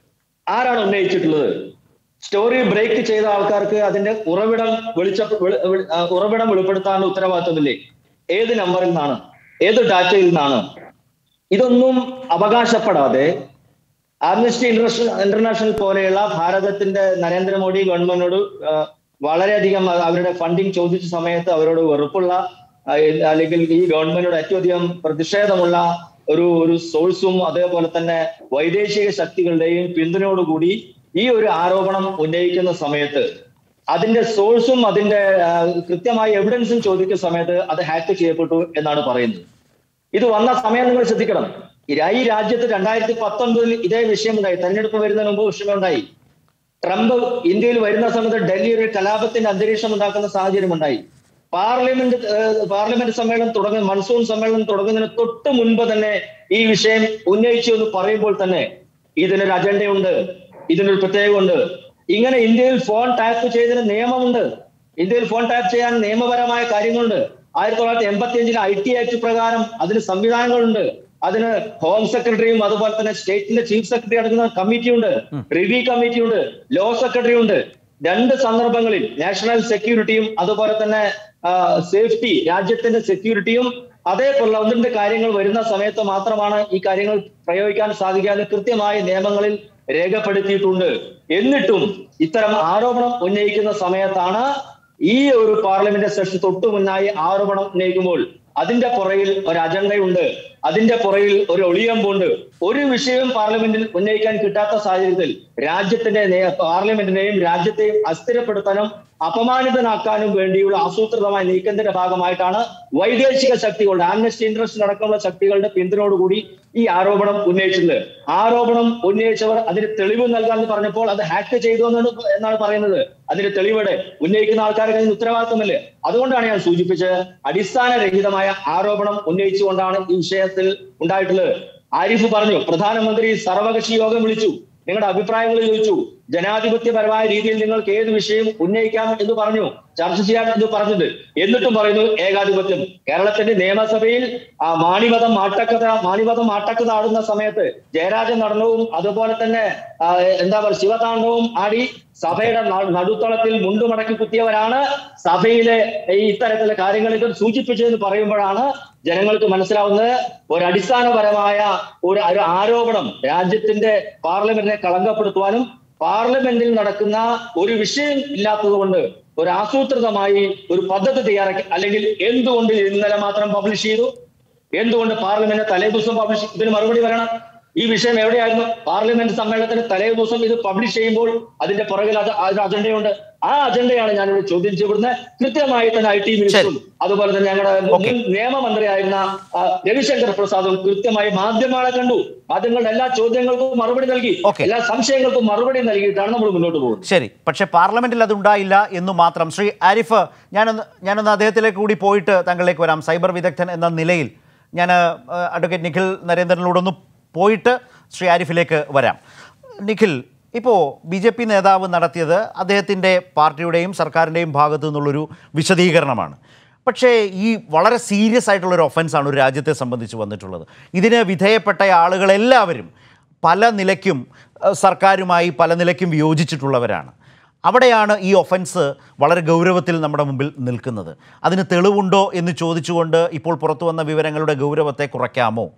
ആരാണ് ഉന്നയിച്ചിട്ടുള്ളത്? സ്റ്റോറി ബ്രേക്ക് ചെയ്ത ആൾക്കാർക്ക് അതിന്റെ ഉറവിടം വെളിച്ച ഉറവിടം വെളിപ്പെടുത്താനുള്ള ഉത്തരവാദിത്വമില്ലേ? ഏത് നമ്പറിൽ നിന്നാണ്? ഏത് ഡാറ്റയിൽ നിന്നാണ്? ഇതൊന്നും അവകാശപ്പെടാതെ ആംനസ്റ്റി ഇന്റർനാഷണൽ ഇന്റർനാഷണൽ പോലെയുള്ള ഭാരതത്തിന്റെ നരേന്ദ്രമോദി ഗവൺമെന്റിനോട് വളരെയധികം അവരുടെ ഫണ്ടിങ് ചോദിച്ച സമയത്ത് അവരോട് വെറുപ്പുള്ള അല്ലെങ്കിൽ ഈ ഗവൺമെന്റിനോട് ഏറ്റവും അധികം പ്രതിഷേധമുള്ള ഒരു ഒരു സോഴ്സും അതേപോലെ തന്നെ വൈദേശിക ശക്തികളുടെയും പിന്തുണയോടുകൂടി ഈ ഒരു ആരോപണം ഉന്നയിക്കുന്ന സമയത്ത് അതിന്റെ സോഴ്സും അതിന്റെ കൃത്യമായ എവിഡൻസും ചോദിക്കുന്ന സമയത്ത് അത് ഹാക്ക് ചെയ്യപ്പെട്ടു എന്നാണ് പറയുന്നത്. ഇത് വന്ന സമയം നിങ്ങൾ ശ്രദ്ധിക്കണം. ഈ രാജ്യത്ത് രണ്ടായിരത്തി പത്തൊൻപതിൽ ഇതേ വിഷയമുണ്ടായി. തെരഞ്ഞെടുപ്പ് വരുന്നതിന് മുമ്പ് വിഷയമുണ്ടായി. ട്രംപ് ഇന്ത്യയിൽ വരുന്ന സമയത്ത് ഡൽഹി ഒരു കലാപത്തിന്റെ അന്തരീക്ഷം ഉണ്ടാക്കുന്ന സാഹചര്യം ഉണ്ടായി. പാർലമെന്റ് പാർലമെന്റ് സമ്മേളനം തുടങ്ങുന്ന മൺസൂൺ സമ്മേളനം തുടങ്ങുന്നതിന് തൊട്ട് മുൻപ് തന്നെ ഈ വിഷയം ഉന്നയിച്ചു എന്ന് പറയുമ്പോൾ തന്നെ ഇതിനൊരു അജണ്ടയുണ്ട്, ഇതിനൊരു പ്രത്യേകമുണ്ട്. ഇങ്ങനെ ഇന്ത്യയിൽ ഫോൺ ടാപ്പ് ചെയ്തതിന് നിയമമുണ്ട്. ഇന്ത്യയിൽ ഫോൺ ടാപ്പ് ചെയ്യാൻ നിയമപരമായ കാര്യങ്ങളുണ്ട്. ആയിരത്തി തൊള്ളായിരത്തി എൺപത്തി അഞ്ചിലെ ഐ ടി ആക്ട് പ്രകാരം അതിന് സംവിധാനങ്ങളുണ്ട്. അതിന് ഹോം സെക്രട്ടറിയും അതുപോലെ തന്നെ സ്റ്റേറ്റിന്റെ ചീഫ് സെക്രട്ടറി അടങ്ങുന്ന കമ്മിറ്റി ഉണ്ട്, റിവ്യൂ കമ്മിറ്റി ഉണ്ട്, ലോ സെക്രട്ടറി ഉണ്ട്. രണ്ട് സന്ദർഭങ്ങളിൽ നാഷണൽ സെക്യൂരിറ്റിയും അതുപോലെ തന്നെ സേഫ്റ്റി, രാജ്യത്തിന്റെ സെക്യൂരിറ്റിയും അതേപോലുള്ള ഒന്ന് രണ്ട് കാര്യങ്ങൾ വരുന്ന സമയത്ത് മാത്രമാണ് ഈ കാര്യങ്ങൾ പ്രയോഗിക്കാൻ സാധിക്കാതെ കൃത്യമായ നിയമങ്ങളിൽ രേഖപ്പെടുത്തിയിട്ടുണ്ട്. എന്നിട്ടും ഇത്തരം ആരോപണം ഉന്നയിക്കുന്ന സമയത്താണ് ഈ ഒരു പാർലമെന്റ് സെഷൻ തൊട്ടു മുന്നായി ആരോപണം ഉന്നയിക്കുമ്പോൾ അതിന്റെ പുറകിൽ ഒരു അജണ്ടയുണ്ട്, അതിന്റെ പുറകിൽ ഒരു ഒളിയമ്പുണ്ട്. ഒരു വിഷയവും പാർലമെന്റിൽ ഉന്നയിക്കാൻ കിട്ടാത്ത സാഹചര്യത്തിൽ രാജ്യത്തിന്റെ പാർലമെന്റിനെയും രാജ്യത്തെയും അസ്ഥിരപ്പെടുത്താനും അപമാനിതനാക്കാനും വേണ്ടിയുള്ള ആസൂത്രിതമായ നീക്കത്തിന്റെ ഭാഗമായിട്ടാണ് വൈദേശിക ശക്തികളുടെ ആംനസ്റ്റി ഇന്റർനാഷണൽ അടക്കമുള്ള ശക്തികളുടെ പിന്തുണയോടുകൂടി ഈ ആരോപണം ഉന്നയിച്ചത്. ആരോപണം ഉന്നയിച്ചവർ അതിന് തെളിവ് നൽകാമെന്ന് പറഞ്ഞപ്പോൾ അത് ഹാക്ക് ചെയ്തു എന്നാണ് എന്നാണ് പറയുന്നത്. അതിന്റെ തെളിവിടെ ഉന്നയിക്കുന്ന ആൾക്കാർക്ക് അതിന് ഉത്തരവാദിത്വമല്ലേ? അതുകൊണ്ടാണ് ഞാൻ സൂചിപ്പിച്ചത്, അടിസ്ഥാനരഹിതമായ ആരോപണം ഉന്നയിച്ചുകൊണ്ടാണ് ഈ വിഷയത്തിൽ ഉണ്ടായിട്ടുള്ളത്. ആരിഫ് പറഞ്ഞു, പ്രധാനമന്ത്രി സർവകക്ഷി യോഗം വിളിച്ചു, നിങ്ങളുടെ അഭിപ്രായങ്ങൾ ചോദിച്ചു, ജനാധിപത്യപരമായ രീതിയിൽ നിങ്ങൾക്ക് ഏത് വിഷയം ഉന്നയിക്കാം എന്ന് പറഞ്ഞു, ചർച്ച ചെയ്യാൻ എന്ന് പറഞ്ഞത്. എന്നിട്ടും പറയുന്നു ഏകാധിപത്യം. കേരളത്തിന്റെ നിയമസഭയിൽ ആ മാണിമതം ആട്ടക്കഥ മാണിമതം ആട്ടക്കഥ ആടുന്ന സമയത്ത് ജയരാജ നടനവും അതുപോലെ തന്നെ എന്താ പറയുക ശിവതാണ്ഡവും ആടി സഭയുടെ നടുത്തളത്തിൽ മുണ്ടുമടക്കി കുത്തിയവരാണ് സഭയിലെ ഈ ഇത്തരത്തിലുള്ള കാര്യങ്ങളൊക്കെ സൂചിപ്പിച്ചതെന്ന് പറയുമ്പോഴാണ് ജനങ്ങൾക്ക് മനസ്സിലാവുന്നത് ഒരു അടിസ്ഥാനപരമായ ഒരു ഒരു ആരോപണം രാജ്യത്തിന്റെ പാർലമെന്റിനെ കളങ്കപ്പെടുത്തുവാനും പാർലമെന്റിൽ നടക്കുന്ന ഒരു വിഷയം ഇല്ലാത്തത് കൊണ്ട് ഒരു ആസൂത്രിതമായി ഒരു പദ്ധതി തയ്യാറാക്കി. അല്ലെങ്കിൽ എന്തുകൊണ്ട് ഇന്നലെ മാത്രം പബ്ലിഷ് ചെയ്തു? എന്തുകൊണ്ട് പാർലമെന്റ് തലേ ദിവസം പബ്ലിഷ്? ഇതിന് മറുപടി വരണം. ഈ വിഷയം എവിടെയായിരുന്നു? പാർലമെന്റ് സമ്മേളനത്തിന് തലേ ദിവസം ഇത് പബ്ലിഷ് ചെയ്യുമ്പോൾ അതിന്റെ പുറകിൽ അത് അജണ്ടയുണ്ട്. ആ അജണ്ടയാണ് ഞാനിവിടെ ചോദ്യം ചെയ്യപ്പെടുന്നത്. കൃത്യമായി തന്നെ ഐ ടി മിനിസ്റ്ററും അതുപോലെ തന്നെ ഞങ്ങളുടെ മുൻ നിയമമന്ത്രിയായിരുന്ന രവിശങ്കർ പ്രസാദും കൃത്യമായി മാധ്യമങ്ങളെ കണ്ടു. മാധ്യമങ്ങളുടെ എല്ലാ ചോദ്യങ്ങൾക്കും മറുപടി നൽകി, എല്ലാ സംശയങ്ങൾക്കും മറുപടി നൽകിയിട്ടാണ് നമ്മൾ മുന്നോട്ട് പോകുന്നത്. ശരി, പക്ഷേ പാർലമെന്റിൽ അതുണ്ടായില്ല എന്ന് മാത്രം. ശ്രീ ആരിഫ്, ഞാനൊന്ന് ഞാനൊന്ന് അദ്ദേഹത്തിലേക്ക് കൂടി പോയിട്ട് താങ്കളിലേക്ക് വരാം. സൈബർ വിദഗ്ധൻ എന്ന നിലയിൽ ഞാൻ അഡ്വക്കേറ്റ് നിഖിൽ നരേന്ദ്രനിലൂടൊന്ന് പോയിട്ട് ശ്രീ ആരിഫിലേക്ക് വരാം. നിഖിൽ, ഇപ്പോൾ ബി ജെ പി നേതാവ് നടത്തിയത് അദ്ദേഹത്തിൻ്റെ പാർട്ടിയുടെയും സർക്കാരിൻ്റെയും ഭാഗത്തു നിന്നുള്ളൊരു വിശദീകരണമാണ്. പക്ഷേ ഈ വളരെ സീരിയസ് ആയിട്ടുള്ളൊരു ഒഫൻസാണ് ഒരു രാജ്യത്തെ സംബന്ധിച്ച് വന്നിട്ടുള്ളത്. ഇതിന് വിധേയപ്പെട്ട ആളുകളെല്ലാവരും പല നിലയ്ക്കും സർക്കാരുമായി പല നിലയ്ക്കും വിയോജിച്ചിട്ടുള്ളവരാണ്. അവിടെയാണ് ഈ ഒഫൻസ് വളരെ ഗൗരവത്തിൽ നമ്മുടെ മുമ്പിൽ നിൽക്കുന്നത്. അതിന് തെളിവുണ്ടോ എന്ന് ചോദിച്ചുകൊണ്ട് ഇപ്പോൾ പുറത്തു വന്ന വിവരങ്ങളുടെ ഗൗരവത്തെ കുറയ്ക്കാമോ?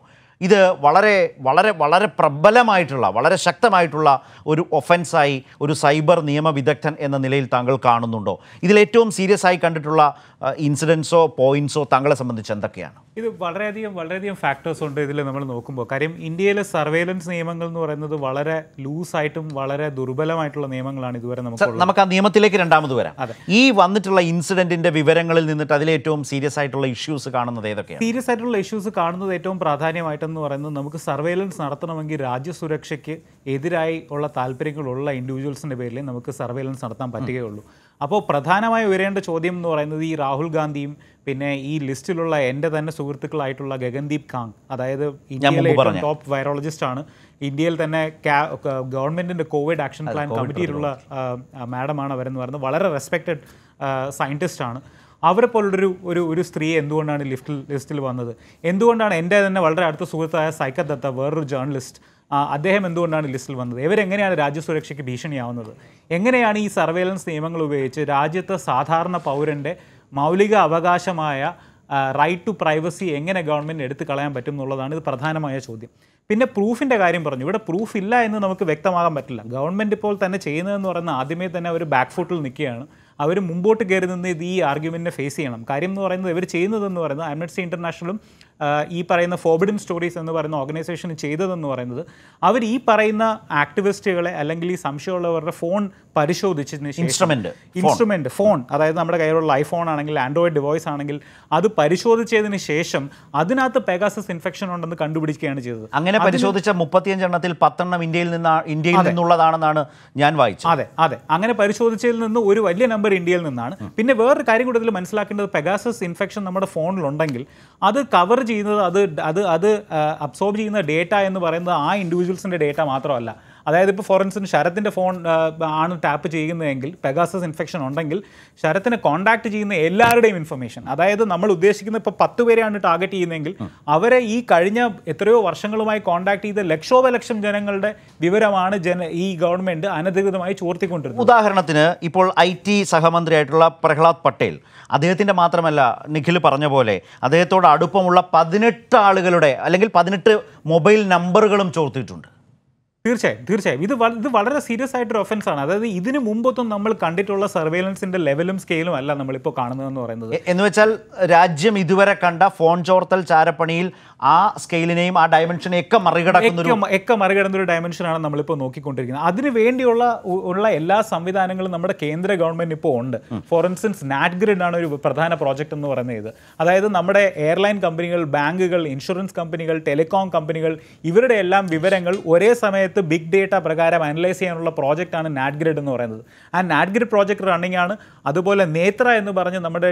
ഇത് വളരെ വളരെ വളരെ പ്രബലമായിട്ടുള്ള വളരെ ശക്തമായിട്ടുള്ള ഒരു ഒഫൻസായി ഒരു സൈബർ നിയമവിദഗ്ധൻ എന്ന നിലയിൽ താങ്കൾ കാണുന്നുണ്ടോ? ഇതിലേറ്റവും സീരിയസ് ആയി കണ്ടിട്ടുള്ള ഇൻസിഡൻസോ പോയിന്റ്സോ താങ്കളെ സംബന്ധിച്ച് എന്തൊക്കെയാണ്? ഇത് വളരെയധികം വളരെയധികം ഫാക്ടേഴ്സ് ഉണ്ട് ഇതിൽ നമ്മൾ നോക്കുമ്പോൾ. കാര്യം ഇന്ത്യയിലെ സർവേലൻസ് നിയമങ്ങൾ എന്ന് പറയുന്നത് വളരെ ലൂസായിട്ടും വളരെ ദുർബലമായിട്ടുള്ള നിയമങ്ങളാണ് ഇതുവരെ നമുക്ക്. നമുക്ക് ആ നിയമത്തിലേക്ക് രണ്ടാമത് വരാം. ഈ വന്നിട്ടുള്ള ഇൻസിഡന്റിന്റെ വിവരങ്ങളിൽ നിന്നിട്ട് അതിലേറ്റവും സീരിയസ് ആയിട്ടുള്ള ഇഷ്യൂസ് കാണുന്നത് ഏതൊക്കെയാണ്? സീരിയസ് ആയിട്ടുള്ള ഇഷ്യൂസ് കാണുന്നത് ഏറ്റവും പ്രാധാന്യമായിട്ടെന്ന് പറയുന്നത്, നമുക്ക് സർവേലൻസ് നടത്തണമെങ്കിൽ രാജ്യസുരക്ഷയ്ക്ക് എതിരായി ഉള്ള താല്പര്യങ്ങളുള്ള ഇൻഡിവിജ്വൽസിൻ്റെ പേരിൽ നമുക്ക് സർവേലൻസ് നടത്താൻ പറ്റുകയുള്ളൂ. അപ്പോൾ പ്രധാനമായി ഉയരേണ്ട ചോദ്യം എന്ന് പറയുന്നത് ഈ രാഹുൽ ഗാന്ധിയും പിന്നെ ഈ ലിസ്റ്റിലുള്ള എൻ്റെ തന്നെ സുഹൃത്തുക്കളായിട്ടുള്ള ഗഗൻദീപ് കാങ്, അതായത് ഇന്ത്യയിലെ ഏറ്റവും ടോപ്പ് വൈറോളജിസ്റ്റ് ആണ്, ഇന്ത്യയിൽ തന്നെ ഗവൺമെൻറ്റിൻ്റെ കോവിഡ് ആക്ഷൻ പ്ലാൻ കമ്മിറ്റിയിലുള്ള മാഡമാണ് അവരെന്ന് പറയുന്നത്, വളരെ റെസ്പെക്റ്റഡ് സയൻറ്റിസ്റ്റ് ആണ്. അവരെ പോലുള്ളൊരു ഒരു ഒരു സ്ത്രീയെ എന്തുകൊണ്ടാണ് ലിസ്റ്റിൽ ലിസ്റ്റിൽ വന്നത്? എന്തുകൊണ്ടാണ് എൻ്റെ തന്നെ വളരെ അടുത്ത സുഹൃത്തായ സൈക്കത്ത് ദത്ത, വേറൊരു ജേർണലിസ്റ്റ്, അദ്ദേഹം എന്തുകൊണ്ടാണ് ലിസ്റ്റിൽ വന്നത്? ഇവരെങ്ങനെയാണ് രാജ്യസുരക്ഷയ്ക്ക് ഭീഷണിയാവുന്നത്? എങ്ങനെയാണ് ഈ സർവേലൻസ് നിയമങ്ങൾ ഉപയോഗിച്ച് രാജ്യത്തെ സാധാരണ പൗരൻ്റെ മൗലിക അവകാശമായ റൈറ്റ് ടു പ്രൈവസി എങ്ങനെ ഗവൺമെൻറ് എടുത്തു കളയാൻ പറ്റും എന്നുള്ളതാണ് ഇത് പ്രധാനമായ ചോദ്യം. പിന്നെ പ്രൂഫിൻ്റെ കാര്യം പറഞ്ഞു. ഇവിടെ പ്രൂഫ് ഇല്ല എന്ന് നമുക്ക് വ്യക്തമാകാൻ പറ്റില്ല. ഗവൺമെൻറ് ഇപ്പോൾ തന്നെ ചെയ്യുന്നതെന്ന് പറയുന്നത് ആദ്യമേ തന്നെ അവർ ബാക്ക് ഫുട്ടിൽ നിൽക്കുകയാണ്. അവർ മുമ്പോട്ട് കയറി നിന്ന് ഇത് ഈ ആർഗ്യുമെൻറ്റിനെ ഫേസ് ചെയ്യണം. കാര്യം എന്ന് പറയുന്നത് ഇവർ ചെയ്യുന്നതെന്ന് പറയുന്നത് ആംനസ്റ്റി ഇൻ്റർനാഷണലും ഈ പറയുന്ന ഫോർബിഡൻ സ്റ്റോറീസ് എന്ന് പറയുന്ന ഓർഗനൈസേഷൻ ചെയ്തതെന്ന് പറയുന്നത്, അവർ ഈ പറയുന്ന ആക്ടിവിസ്റ്റുകളെ അല്ലെങ്കിൽ ഈ സംശയമുള്ളവരുടെ ഫോൺ പരിശോധിച്ചതിന് ശേഷം ഇൻസ്ട്രുമെൻറ്റ് ഇൻസ്ട്രുമെൻറ്റ് ഫോൺ, അതായത് നമ്മുടെ കയ്യിലുള്ള ഐഫോൺ ആണെങ്കിൽ ആൻഡ്രോയിഡ് ഡിവൈസ് ആണെങ്കിൽ അത് പരിശോധിച്ചതിന് ശേഷം അതിനകത്ത് പെഗാസസ് ഇൻഫെക്ഷൻ ഉണ്ടെന്ന് കണ്ടുപിടിക്കുകയാണ് ചെയ്തത്. അങ്ങനെ പരിശോധിച്ച മുപ്പത്തിയഞ്ച് എണ്ണത്തിൽ പത്തെണ്ണം ഇന്ത്യയിൽ നിന്ന് ഇന്ത്യയിൽ നിന്നുള്ളതാണെന്നാണ് ഞാൻ വായിച്ചത്. അതെ അതെ അങ്ങനെ പരിശോധിച്ചതിൽ നിന്ന് ഒരു വലിയ നമ്പർ ഇന്ത്യയിൽ നിന്നാണ്. പിന്നെ വേറൊരു കാര്യം കൂടി ഇതിൽ മനസ്സിലാക്കേണ്ടത്, പെഗാസസ് ഇൻഫെക്ഷൻ നമ്മുടെ ഫോണിലുണ്ടെങ്കിൽ അത് കവർ ചെയ്യുന്നത് അത് അത് അത് അബ്സോർബ് ചെയ്യുന്ന ഡേറ്റ എന്ന് പറയുന്നത് ആ ഇൻഡിവിജ്വൽസിൻ്റെ ഡേറ്റ മാത്രമല്ല. അതായത് ഇപ്പോൾ ഫോർ ഇൻസ്റ്റൻസ് ശരത്തിൻ്റെ ഫോൺ ആണ് ടാപ്പ് ചെയ്യുന്നതെങ്കിൽ പെഗാസസ് ഇൻഫെക്ഷൻ ഉണ്ടെങ്കിൽ ശരത്തിനെ കോൺടാക്ട് ചെയ്യുന്ന എല്ലാവരുടെയും ഇൻഫർമേഷൻ, അതായത് നമ്മൾ ഉദ്ദേശിക്കുന്ന ഇപ്പോൾ പത്ത് പേരെയാണ് ടാർഗറ്റ് ചെയ്യുന്നതെങ്കിൽ അവരെ ഈ കഴിഞ്ഞ എത്രയോ വർഷങ്ങളുമായി കോൺടാക്ട് ചെയ്ത ലക്ഷോപലക്ഷം ജനങ്ങളുടെ വിവരമാണ് ജന ഈ ഗവൺമെൻറ് അനധികൃതമായി ചോർത്തിക്കൊണ്ടിരുന്നത്. ഉദാഹരണത്തിന് ഇപ്പോൾ ഐ ടി സഹമന്ത്രിയായിട്ടുള്ള പ്രഹ്ലാദ് പട്ടേൽ, അദ്ദേഹത്തിൻ്റെ മാത്രമല്ല നിഖിൽ പറഞ്ഞ പോലെ അദ്ദേഹത്തോട് അടുപ്പമുള്ള പതിനെട്ട് ആളുകളുടെ അല്ലെങ്കിൽ പതിനെട്ട് മൊബൈൽ നമ്പറുകളും ചോർത്തിയിട്ടുണ്ട്. തീർച്ചയായും തീർച്ചയായും ഇത് ഇത് വളരെ സീരിയസ് ആയിട്ടൊരു ഒഫൻസ് ആണ്. അതായത് ഇതിന് മുമ്പൊന്നും നമ്മൾ കണ്ടിട്ടുള്ള സർവേലൻസിന്റെ ലെവലും സ്കെയിലും അല്ല നമ്മളിപ്പോൾ കാണുന്നതെന്ന് പറയുന്നത്. എന്ന് വെച്ചാൽ രാജ്യം ഇതുവരെ കണ്ട ഫോൺ ചോർത്തൽ ചാരപ്പണിയിൽ ആ സ്കെയിലിനെയും ആ ഡയമെൻഷനെയൊക്കെ മറികടക്കുന്ന ഒക്കെ മറികടന്ന ഒരു ഡയമെൻഷനാണ് നമ്മളിപ്പോൾ നോക്കിക്കൊണ്ടിരിക്കുന്നത്. അതിന് വേണ്ടിയുള്ള ഉള്ള എല്ലാ സംവിധാനങ്ങളും നമ്മുടെ കേന്ദ്ര ഗവൺമെന്റ് ഇപ്പോൾ ഉണ്ട്. ഫോർ ഇൻസ്റ്റൻസ് നാറ്റ് ഗ്രിഡ് ആണ് ഒരു പ്രധാന പ്രോജക്റ്റ് എന്ന് പറയുന്നത്. ഇത് അതായത് നമ്മുടെ എയർലൈൻ കമ്പനികൾ, ബാങ്കുകൾ, ഇൻഷുറൻസ് കമ്പനികൾ, ടെലികോം കമ്പനികൾ, ഇവരുടെ എല്ലാം വിവരങ്ങൾ ഒരേ സമയത്ത് ബിഗ് ഡേറ്റ പ്രകാരം അനലൈസ് ചെയ്യാനുള്ള പ്രോജക്റ്റാണ് നാറ്റ് ഗ്രിഡ് എന്ന് പറയുന്നത്. ആ നാറ്റ് ഗ്രിഡ് പ്രോജക്റ്റ് റണ്ണിംഗ് ആണ്. അതുപോലെ നേത്ര എന്ന് പറഞ്ഞ് നമ്മുടെ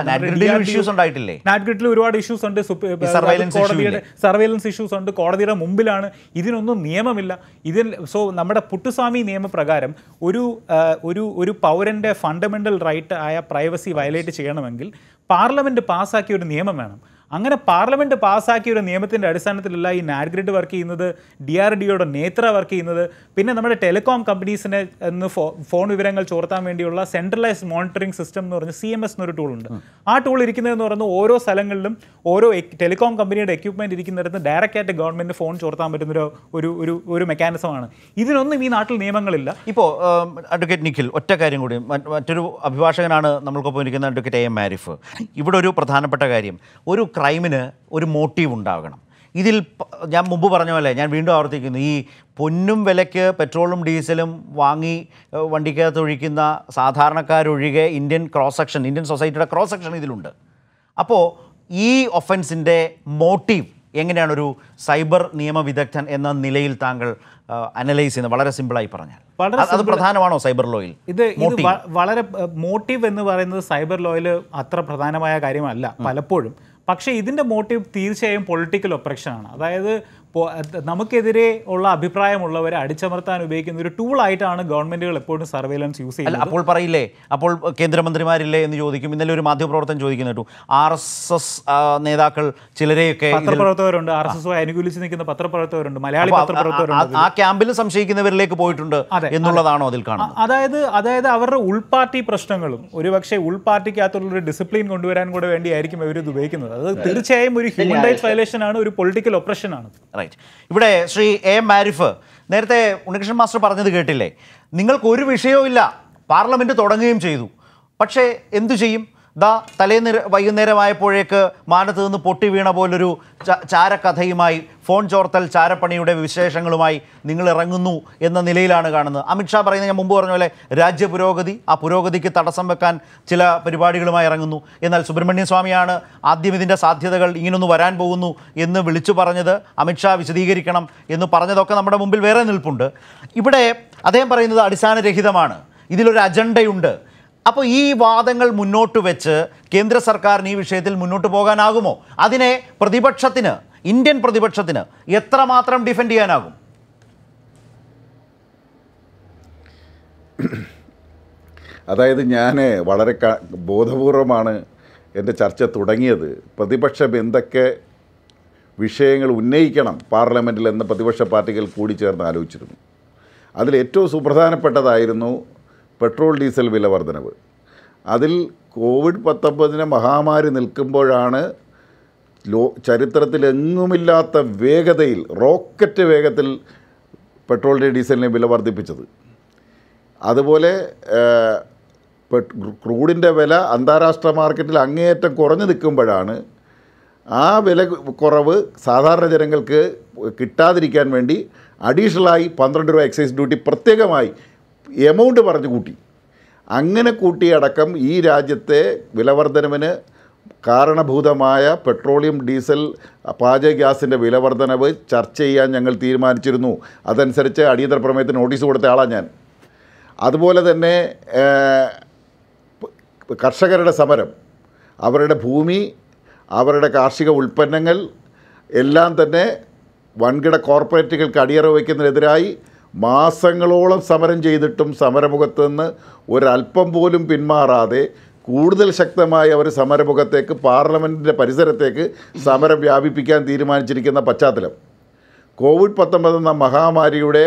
നാറ്റ് ഗ്രിഡിൽ ഒരുപാട് ഇഷ്യൂസ് ഉണ്ട്. സർവൈലൻസ് ഇഷ്യൂസ് ഉണ്ട്. കോടതിയുടെ മുമ്പിലാണ്. ഇതിനൊന്നും നിയമമില്ല. ഇതിൽ സോ നമ്മുടെ പുട്ടുസ്വാമി നിയമപ്രകാരം ഒരു ഒരു ഒരു പൗരൻ്റെ ഫണ്ടമെൻ്റൽ റൈറ്റ് ആയ പ്രൈവസി വയലേറ്റ് ചെയ്യണമെങ്കിൽ പാർലമെൻറ്റ് പാസ്സാക്കിയ ഒരു നിയമം വേണം. അങ്ങനെ പാർലമെൻറ്റ് പാസ്സാക്കിയ ഒരു നിയമത്തിൻ്റെ അടിസ്ഥാനത്തിലല്ല ഈ നാറ്റ് ഗ്രിഡ് വർക്ക് ചെയ്യുന്നത്, ഡി ആർ ഡി ഒയുടെ നേത്ര വർക്ക് ചെയ്യുന്നത്. പിന്നെ നമ്മുടെ ടെലികോം കമ്പനീസിനെ എന്ന് ഫോൺ വിവരങ്ങൾ ചോർത്താൻ വേണ്ടിയുള്ള സെൻട്രലൈസ്ഡ് മോണിറ്ററിംഗ് സിസ്റ്റം എന്ന് പറഞ്ഞ് സി എം എസ് എന്നൊരു ടൂളുണ്ട്. ആ ടൂൾ ഇരിക്കുന്നതെന്ന് പറയുന്നത് ഓരോ സ്ഥലങ്ങളിലും ഓരോ ടെലികോം കമ്പനിയുടെ എക്യുപ്മെൻറ്റ് ഇരിക്കുന്നിടത്ത് ഡയറക്റ്റ് ആയിട്ട് ഗവൺമെൻറ് ഫോൺ ചോർത്താൻ പറ്റുന്നൊരു ഒരു ഒരു ഒരു മെക്കാനിസമാണ്. ഇതിനൊന്നും ഈ നാട്ടിൽ നിയമങ്ങളില്ല. ഇപ്പോൾ അഡ്വക്കേറ്റ് നിഖിൽ, ഒറ്റ കാര്യം കൂടി, മറ്റൊരു അഭിഭാഷകനാണ് നമ്മൾക്കൊപ്പം ഇരിക്കുന്ന അഡ്വക്കേറ്റ് എ എം ആരിഫ്. ഇവിടെ ഒരു പ്രധാനപ്പെട്ട കാര്യം, ഒരു ക്രൈമിന് ഒരു മോട്ടീവ് ഉണ്ടാകണം. ഇതിൽ ഞാൻ മുമ്പ് പറഞ്ഞ പോലെ ഞാൻ വീണ്ടും ആവർത്തിക്കുന്നു, ഈ പൊന്നും വിലയ്ക്ക് പെട്രോളും ഡീസലും വാങ്ങി വണ്ടിക്കകത്ത് ഒഴിക്കുന്ന സാധാരണക്കാരൊഴികെ ഇന്ത്യൻ ക്രോസ് സെക്ഷൻ, ഇന്ത്യൻ സൊസൈറ്റിയുടെ ക്രോസ് സെക്ഷൻ ഇതിലുണ്ട്. അപ്പോൾ ഈ ഒഫൻസിൻ്റെ മോട്ടീവ് എങ്ങനെയാണ് ഒരു സൈബർ നിയമവിദഗ്ധൻ എന്ന നിലയിൽ താങ്കൾ അനലൈസ് ചെയ്യുന്നത്? വളരെ സിമ്പിളായി പറഞ്ഞാൽ അത് പ്രധാനമാണോ സൈബർ ലോയിൽ? ഇത് ഇത് വളരെ മോട്ടീവ് എന്ന് പറയുന്നത് സൈബർ ലോയിൽ അത്ര പ്രധാനമായ കാര്യമല്ല പലപ്പോഴും. പക്ഷേ ഇതിൻ്റെ മോട്ടീവ് തീർച്ചയായും പൊളിറ്റിക്കൽ ഒപ്രഷനാണ്. അതായത് നമുക്കെതിരെ ഉള്ള അഭിപ്രായമുള്ളവരെ അടിച്ചമർത്താൻ ഉപയോഗിക്കുന്ന ഒരു ടൂളായിട്ടാണ് ഗവൺമെന്റുകൾ എപ്പോഴും സർവൈലൻസ് യൂസ് ചെയ്യുന്നത്. അപ്പോൾ പറയില്ലേ, അപ്പോൾ കേന്ദ്രമന്ത്രിമാരില്ലേ എന്ന് ചോദിക്കും. ഇന്നലെ ഒരു മാധ്യമപ്രവർത്തനം ചോദിക്കുന്നു കേട്ടു, ആർ എസ് എസ് നേതാക്കൾ ചിലരെയൊക്കെ പത്രപ്രവർത്തകരുണ്ട്, ആർ എസ് എസ് അനുകൂലിച്ച് നിൽക്കുന്ന പത്രപ്രവർത്തകരുണ്ട്, മലയാളി പത്രപ്രവർത്തകരുണ്ട്. ആ ക്യാമ്പിൽ സംശയിക്കുന്നവരിലേക്ക് പോയിട്ടുണ്ട് എന്നുള്ളതാണോ അതിൽ കാണുന്നത്? അതായത് അതായത് അവരുടെ ഉൾപാർട്ടി പ്രശ്നങ്ങളും ഒരുപക്ഷെ ഉൾപാർട്ടിക്കകത്തുള്ള ഒരു ഡിസിപ്ലിൻ കൊണ്ടുവരാൻ കൂടെ വേണ്ടിയായിരിക്കും അവർ ഇത് ഉപയോഗിക്കുന്നത്. അത് തീർച്ചയായും ഒരു ഹ്യൂമൻ റൈറ്റ്സ് വയലേഷൻ ആണ്, ഒരു പൊളിറ്റിക്കൽ ഒപ്രഷൻ ആണ്. റൈറ്റ്. ഇവിടെ ശ്രീ എ എം ആരിഫ്, നേരത്തെ ഉണ്ണികൃഷ്ണൻ മാസ്റ്റർ പറഞ്ഞത് കേട്ടില്ലേ, നിങ്ങൾക്ക് ഒരു വിഷയവും ഇല്ല, പാർലമെന്റ് തുടങ്ങുകയും ചെയ്തു, പക്ഷേ എന്തു ചെയ്യും? ദാ തലേന്ന് വൈകുന്നേരമായപ്പോഴേക്ക് മാനത്ത് നിന്ന് പൊട്ടി വീണ പോലൊരു ചാരക്കഥയുമായി, ഫോൺ ചോർത്തൽ ചാരപ്പണിയുടെ വിശേഷങ്ങളുമായി നിങ്ങൾ ഇറങ്ങുന്നു എന്ന നിലയിലാണ് കാണുന്നത്. അമിത്ഷാ പറയുന്നത് ഞാൻ മുമ്പ് പറഞ്ഞ പോലെ രാജ്യ പുരോഗതി, ആ പുരോഗതിക്ക് തടസ്സം വെക്കാൻ ചില പരിപാടികളുമായി ഇറങ്ങുന്നു. എന്നാൽ സുബ്രഹ്മണ്യ സ്വാമിയാണ് ആദ്യം ഇതിൻ്റെ സാധ്യതകൾ ഇങ്ങനൊന്ന് വരാൻ പോകുന്നു എന്ന് വിളിച്ചു പറഞ്ഞത്, അമിത്ഷാ വിശദീകരിക്കണം എന്ന് പറഞ്ഞതൊക്കെ നമ്മുടെ മുമ്പിൽ വേറെ നിൽപ്പുണ്ട്. ഇവിടെ അദ്ദേഹം പറയുന്നത് അടിസ്ഥാനരഹിതമാണ്, ഇതിലൊരു അജണ്ടയുണ്ട്. അപ്പോൾ ഈ വാദങ്ങൾ മുന്നോട്ട് വെച്ച് കേന്ദ്ര സർക്കാരിന് ഈ വിഷയത്തിൽ മുന്നോട്ട് പോകാനാകുമോ? അതിനെ പ്രതിപക്ഷത്തിന്, ഇന്ത്യൻ പ്രതിപക്ഷത്തിന് എത്രമാത്രം ഡിഫെൻഡ് ചെയ്യാനാകും? അതായത് ഞാൻ വളരെ ബോധപൂർവമാണ് എൻ്റെ ചർച്ച തുടങ്ങിയത്. പ്രതിപക്ഷം എന്തൊക്കെ വിഷയങ്ങൾ ഉന്നയിക്കണം പാർലമെൻറ്റിൽ എന്ന് പ്രതിപക്ഷ പാർട്ടികൾ കൂടി ചേർന്ന് ആലോചിച്ചിരുന്നു. അതിൽ ഏറ്റവും സുപ്രധാനപ്പെട്ടതായിരുന്നു പെട്രോൾ ഡീസൽ വില വർധനവ്. അതിൽ കോവിഡ് പത്തൊമ്പതിന് മഹാമാരി നിൽക്കുമ്പോഴാണ് ലോ ചരിത്രത്തിലെങ്ങുമില്ലാത്ത വേഗതയിൽ, റോക്കറ്റ് വേഗത്തിൽ പെട്രോളിൻ്റെ ഡീസലിനെ വില വർദ്ധിപ്പിച്ചത്. അതുപോലെ ക്രൂഡിൻ്റെ വില അന്താരാഷ്ട്ര മാർക്കറ്റിൽ അങ്ങേയറ്റം കുറഞ്ഞു നിൽക്കുമ്പോഴാണ് ആ വില കുറവ് സാധാരണ ജനങ്ങൾക്ക് കിട്ടാതിരിക്കാൻ വേണ്ടി അഡീഷണലായി പന്ത്രണ്ട് രൂപ എക്സൈസ് ഡ്യൂട്ടി പ്രത്യേകമായി എമൗണ്ട് പറഞ്ഞു കൂട്ടി. അങ്ങനെ കൂട്ടിയടക്കം ഈ രാജ്യത്തെ വിലവർദ്ധനവിന് കാരണഭൂതമായ പെട്രോളിയം ഡീസൽ പാചക ഗ്യാസിൻ്റെ വിലവർദ്ധനവ് ചർച്ച ചെയ്യാൻ ഞങ്ങൾ തീരുമാനിച്ചിരുന്നു. അതനുസരിച്ച് അടിയന്തര പ്രമേയത്തിന് നോട്ടീസ് കൊടുത്ത ആളാണ് ഞാൻ. അതുപോലെ തന്നെ കർഷകരുടെ സമരം, അവരുടെ ഭൂമി, അവരുടെ കാർഷിക ഉൽപ്പന്നങ്ങൾ എല്ലാം തന്നെ വൻകിട കോർപ്പറേറ്റുകൾക്ക് അടിയറവ് വയ്ക്കുന്നതിനെതിരായി മാസങ്ങളോളം സമരം ചെയ്തിട്ടും സമരമുഖത്ത് നിന്ന് ഒരല്പം പോലും പിന്മാറാതെ കൂടുതൽ ശക്തമായി അവർ സമരമുഖത്തേക്ക്, പാർലമെൻറ്റിൻ്റെ പരിസരത്തേക്ക് സമരം വ്യാപിപ്പിക്കാൻ തീരുമാനിച്ചിരിക്കുന്ന പശ്ചാത്തലം, കോവിഡ് പത്തൊമ്പത് എന്ന മഹാമാരിയുടെ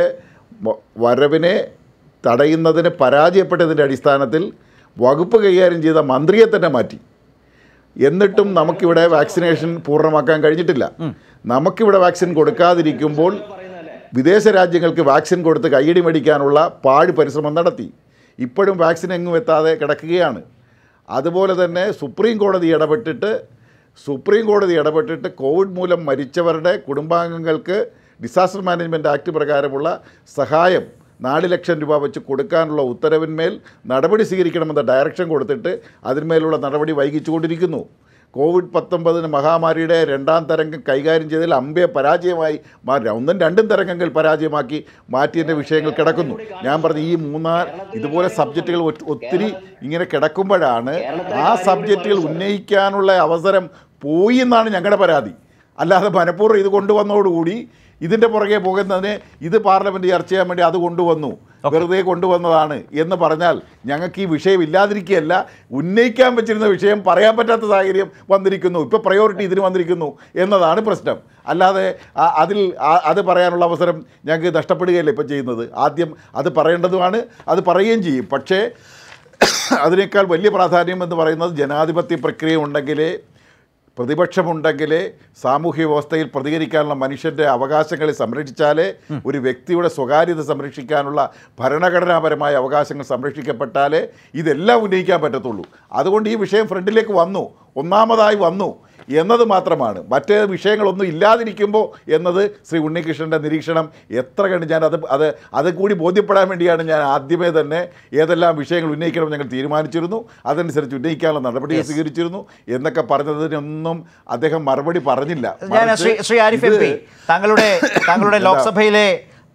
വരവിനെ തടയുന്നതിന് പരാജയപ്പെട്ടതിൻ്റെ അടിസ്ഥാനത്തിൽ വകുപ്പ് കൈകാര്യം ചെയ്ത മന്ത്രിയെ തന്നെ മാറ്റി. എന്നിട്ടും നമുക്കിവിടെ വാക്സിനേഷൻ പൂർണ്ണമാക്കാൻ കഴിഞ്ഞിട്ടില്ല. നമുക്കിവിടെ വാക്സിൻ കൊടുക്കാതിരിക്കുമ്പോൾ വിദേശ രാജ്യങ്ങൾക്ക് വാക്സിൻ കൊടുത്ത് കയ്യടി മേടിക്കാനുള്ള പാഴ് പരിശ്രമം നടത്തി. ഇപ്പോഴും വാക്സിൻ എങ്ങും എത്താതെ കിടക്കുകയാണ്. അതുപോലെ തന്നെ സുപ്രീം കോടതി ഇടപെട്ടിട്ട് സുപ്രീം കോടതി ഇടപെട്ടിട്ട് കോവിഡ് മൂലം മരിച്ചവരുടെ കുടുംബാംഗങ്ങൾക്ക് ഡിസാസ്റ്റർ മാനേജ്മെൻറ്റ് ആക്ട് പ്രകാരമുള്ള സഹായം നാല് ലക്ഷം രൂപ വെച്ച് കൊടുക്കാനുള്ള ഉത്തരവിന്മേൽ നടപടി സ്വീകരിക്കണമെന്ന ഡയറക്ഷൻ കൊടുത്തിട്ട് അതിന്മേലുള്ള നടപടി വൈകിച്ചുകൊണ്ടിരിക്കുന്നു. കോവിഡ് പത്തൊമ്പതിന് മഹാമാരിയുടെ രണ്ടാം തരംഗം കൈകാര്യം ചെയ്തതിൽ അമ്പെ പരാജയമായി മാറി, ഒന്നും രണ്ടും തരംഗങ്ങൾ പരാജയമാക്കി മാറ്റിയതിൻ്റെ വിഷയങ്ങൾ കിടക്കുന്നു. ഞാൻ പറഞ്ഞു ഈ മൂന്നാർ ഇതുപോലെ സബ്ജക്റ്റുകൾ ഒത്തിരി ഇങ്ങനെ കിടക്കുമ്പോഴാണ് ആ സബ്ജക്റ്റുകൾ ഉന്നയിക്കാനുള്ള അവസരം പോയി എന്നാണ് ഞങ്ങളുടെ പരാതി. അല്ലാതെ മനഃപൂർവ്വം ഇത് കൊണ്ടുവന്നതോടുകൂടി ഇതിൻ്റെ പുറകെ പോകുന്നതിന് ഇത് പാർലമെൻറ്റ് ചർച്ച ചെയ്യാൻ വേണ്ടി അത് കൊണ്ടുവന്നു, വെറുതെ കൊണ്ടുവന്നതാണ് എന്ന് പറഞ്ഞാൽ ഞങ്ങൾക്ക് ഈ വിഷയം ഇല്ലാതിരിക്കുകയല്ല, ഉന്നയിക്കാൻ പറ്റിയിരുന്ന വിഷയം പറയാൻ പറ്റാത്ത സാഹചര്യം വന്നിരിക്കുന്നു. ഇപ്പോൾ പ്രയോറിറ്റി ഇതിന് വന്നിരിക്കുന്നു എന്നതാണ് പ്രശ്നം. അല്ലാതെ അതിൽ അത് പറയാനുള്ള അവസരം ഞങ്ങൾക്ക് നഷ്ടപ്പെടുകയല്ല ഇപ്പം ചെയ്യുന്നത്. ആദ്യം അത് പറയേണ്ടതുമാണ്, അത് പറയുകയും ചെയ്യും. പക്ഷേ അതിനേക്കാൾ വലിയ പ്രാധാന്യം എന്ന് പറയുന്നത് ജനാധിപത്യ പ്രക്രിയ ഉണ്ടെങ്കിലേ, പ്രതിപക്ഷമുണ്ടെങ്കിലേ, സാമൂഹ്യ വ്യവസ്ഥയിൽ പ്രതികരിക്കാനുള്ള മനുഷ്യൻ്റെ അവകാശങ്ങളെ സംരക്ഷിച്ചാലേ, ഒരു വ്യക്തിയുടെ സ്വകാര്യത സംരക്ഷിക്കാനുള്ള ഭരണഘടനാപരമായ അവകാശങ്ങൾ സംരക്ഷിക്കപ്പെട്ടാലേ ഇതെല്ലാം ഉന്നയിക്കാൻ പറ്റത്തുള്ളൂ. അതുകൊണ്ട് ഈ വിഷയം ഫ്രണ്ടിലേക്ക് വന്നു, ഒന്നാമതായി വന്നു എന്നത് മാത്രമാണ്. മറ്റേ വിഷയങ്ങളൊന്നും ഇല്ലാതിരിക്കുമ്പോൾ എന്നത് ശ്രീ ഉണ്ണികൃഷ്ണൻ്റെ നിരീക്ഷണം എത്ര കണ്ട് ഞാൻ അത് അത് അത് കൂടി ബോധ്യപ്പെടാൻ വേണ്ടിയാണ് ഞാൻ ആദ്യമേ തന്നെ ഏതെല്ലാം വിഷയങ്ങൾ ഉന്നയിക്കണം ഞങ്ങൾ തീരുമാനിച്ചിരുന്നു, അതനുസരിച്ച് ഉന്നയിക്കാനുള്ള നടപടികൾ സ്വീകരിച്ചിരുന്നു എന്നൊക്കെ പറഞ്ഞതിനൊന്നും അദ്ദേഹം മറുപടി പറഞ്ഞില്ല. ശ്രീ ആരിഫ് എം പി, താങ്കളുടെ താങ്കളുടെ ലോക്സഭയിലെ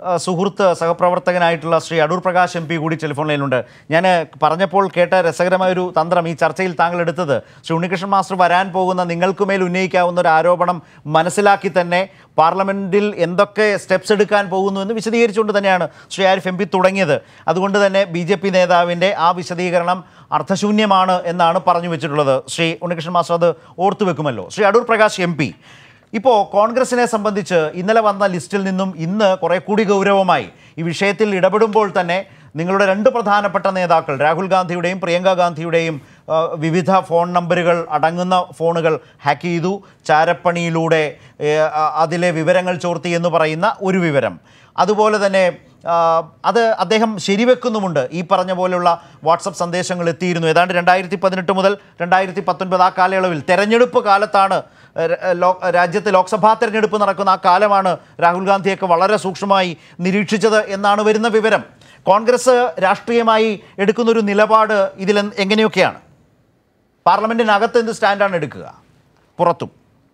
സുഹൃത്ത് സഹപ്രവർത്തകനായിട്ടുള്ള ശ്രീ അടൂർ പ്രകാശ് എം പി കൂടി ടെലിഫോൺ ലൈനിലുണ്ട്. ഞാൻ പറഞ്ഞപ്പോൾ കേട്ട രസകരമായൊരു തന്ത്രം ഈ ചർച്ചയിൽ താങ്കൾ എടുത്തത്, ശ്രീ ഉണ്ണികൃഷ്ണൻ മാസ്റ്റർ വരാൻ പോകുന്ന നിങ്ങൾക്കുമേൽ ഉന്നയിക്കാവുന്ന ഒരു ആരോപണം മനസ്സിലാക്കി തന്നെ പാർലമെൻറ്റിൽ എന്തൊക്കെ സ്റ്റെപ്സ് എടുക്കാൻ പോകുന്നു എന്ന് വിശദീകരിച്ചുകൊണ്ട് തന്നെയാണ് ശ്രീ ആരിഫ് എം പി തുടങ്ങിയത്. അതുകൊണ്ട് തന്നെ ബി ജെ പി നേതാവിൻ്റെ ആ വിശദീകരണം അർത്ഥശൂന്യമാണ് എന്നാണ് പറഞ്ഞു വെച്ചിട്ടുള്ളത്. ശ്രീ ഉണ്ണികൃഷ്ണൻ മാസ്റ്റർ അത് ഓർത്തു വെക്കുമല്ലോ. ശ്രീ അടൂർ പ്രകാശ് എം പി, ഇപ്പോൾ കോൺഗ്രസിനെ സംബന്ധിച്ച് ഇന്നലെ വന്ന ലിസ്റ്റിൽ നിന്നും ഇന്ന് കുറേ കൂടി ഗൗരവമായി ഈ വിഷയത്തിൽ ഇടപെടുമ്പോൾ തന്നെ നിങ്ങളുടെ രണ്ട് പ്രധാനപ്പെട്ട നേതാക്കൾ രാഹുൽ ഗാന്ധിയുടെയും പ്രിയങ്ക ഗാന്ധിയുടെയും വിവിധ ഫോൺ നമ്പറുകൾ അടങ്ങുന്ന ഫോണുകൾ ഹാക്ക് ചെയ്തു, ചാരപ്പണിയിലൂടെ അതിലെ വിവരങ്ങൾ ചോർത്തി എന്ന് പറയുന്ന ഒരു വിവരം. അതുപോലെ തന്നെ അത് അദ്ദേഹം ശരിവെക്കുന്നുമുണ്ട്. ഈ പറഞ്ഞ പോലെയുള്ള വാട്സപ്പ് സന്ദേശങ്ങൾ എത്തിയിരുന്നു. ഏതാണ്ട് രണ്ടായിരത്തി പതിനെട്ട് മുതൽ രണ്ടായിരത്തി പത്തൊൻപത് ആ കാലയളവിൽ തെരഞ്ഞെടുപ്പ് കാലത്താണ്, രാജ്യത്ത് ലോക്സഭാ തെരഞ്ഞെടുപ്പ് നടക്കുന്ന ആ കാലമാണ് രാഹുൽ ഗാന്ധിയൊക്കെ വളരെ സൂക്ഷ്മമായി നിരീക്ഷിച്ചത് എന്നാണ് വരുന്ന വിവരം. കോൺഗ്രസ് രാഷ്ട്രീയമായി എടുക്കുന്നൊരു നിലപാട് ഇതിൽ എങ്ങനെയൊക്കെയാണ്? പാർലമെന്റിനകത്ത് എന്ത് സ്റ്റാൻഡാണ് എടുക്കുക, പുറത്തും?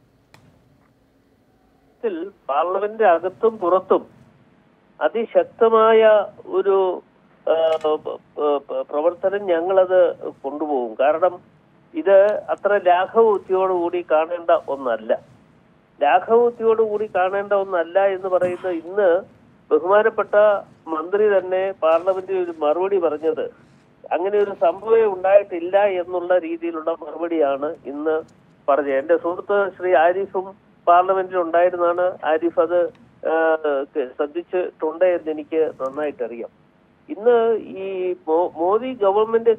പാർലമെന്റ് അകത്തും പുറത്തും അതിശക്തമായ ഒരു പ്രവർത്തനം ഞങ്ങളത് കൊണ്ടുപോകും. കാരണം ഇത് അത്ര ലാഘവബുദ്ധിയോടുകൂടി കാണേണ്ട ഒന്നല്ല. ലാഘവബുദ്ധിയോടുകൂടി കാണേണ്ട ഒന്നല്ല എന്ന് പറയുന്നത് ഇന്ന് ബഹുമാനപ്പെട്ട മന്ത്രി തന്നെ പാർലമെന്റിൽ ഒരു മറുപടി പറഞ്ഞത് അങ്ങനെ ഒരു സംഭവം ഉണ്ടായിട്ടില്ല എന്നുള്ള രീതിയിലുള്ള മറുപടിയാണ് ഇന്ന് പറഞ്ഞത്. എന്റെ സുഹൃത്ത് ശ്രീ ആരിഫും പാർലമെന്റിൽ ഉണ്ടായിരുന്നാണ്. ആരിഫ് അത് ശ്രദ്ധിച്ചിട്ടുണ്ട് എന്ന് എനിക്ക് നന്നായിട്ടറിയാം. ഇന്ന് ഈ മോദി ഗവൺമെന്റ്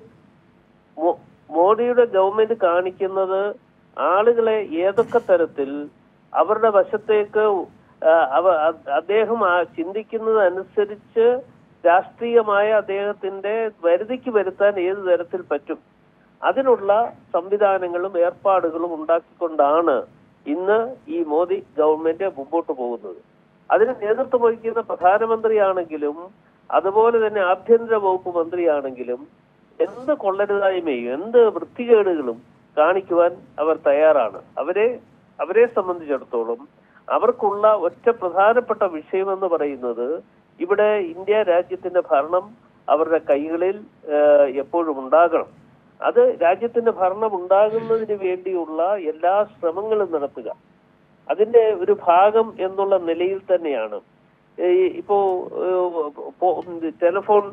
മോദിയുടെ ഗവൺമെന്റ് കാണിക്കുന്നത് ആളുകളെ ഏതൊക്കെ തരത്തിൽ അവരുടെ വശത്തേക്ക് അവ അദ്ദേഹം ചിന്തിക്കുന്നത് അനുസരിച്ച് രാഷ്ട്രീയമായ അദ്ദേഹത്തിന്റെ വരുതിക്ക് വരുത്താൻ ഏത് തരത്തിൽ പറ്റും അതിനുള്ള സംവിധാനങ്ങളും ഏർപ്പാടുകളും ഉണ്ടാക്കിക്കൊണ്ടാണ് ഇന്ന് ഈ മോദി ഗവൺമെന്റ് മുമ്പോട്ട് പോകുന്നത്. അതിന് നേതൃത്വം വഹിക്കുന്ന പ്രധാനമന്ത്രിയാണെങ്കിലും അതുപോലെ തന്നെ ആഭ്യന്തര വകുപ്പ് മന്ത്രിയാണെങ്കിലും എന്ത് കൊള്ളരുതായ്മയും എന്ത് വൃത്തികേടുകളും കാണിക്കുവാൻ അവർ തയ്യാറാണ്. അവരെ അവരെ സംബന്ധിച്ചിടത്തോളം അവർക്കുള്ള ഒറ്റ പ്രധാനപ്പെട്ട വിഷയമെന്ന് പറയുന്നത് ഇവിടെ ഇന്ത്യ രാജ്യത്തിന്റെ ഭരണം അവരുടെ കൈകളിൽ എപ്പോഴും ഉണ്ടാകണം. അത് രാജ്യത്തിന്റെ ഭരണം ഉണ്ടാകുന്നതിന് വേണ്ടിയുള്ള എല്ലാ ശ്രമങ്ങളും നടത്തുക അതിന്റെ ഒരു ഭാഗം എന്നുള്ള നിലയിൽ തന്നെയാണ് ഇപ്പോ ടെലിഫോൺ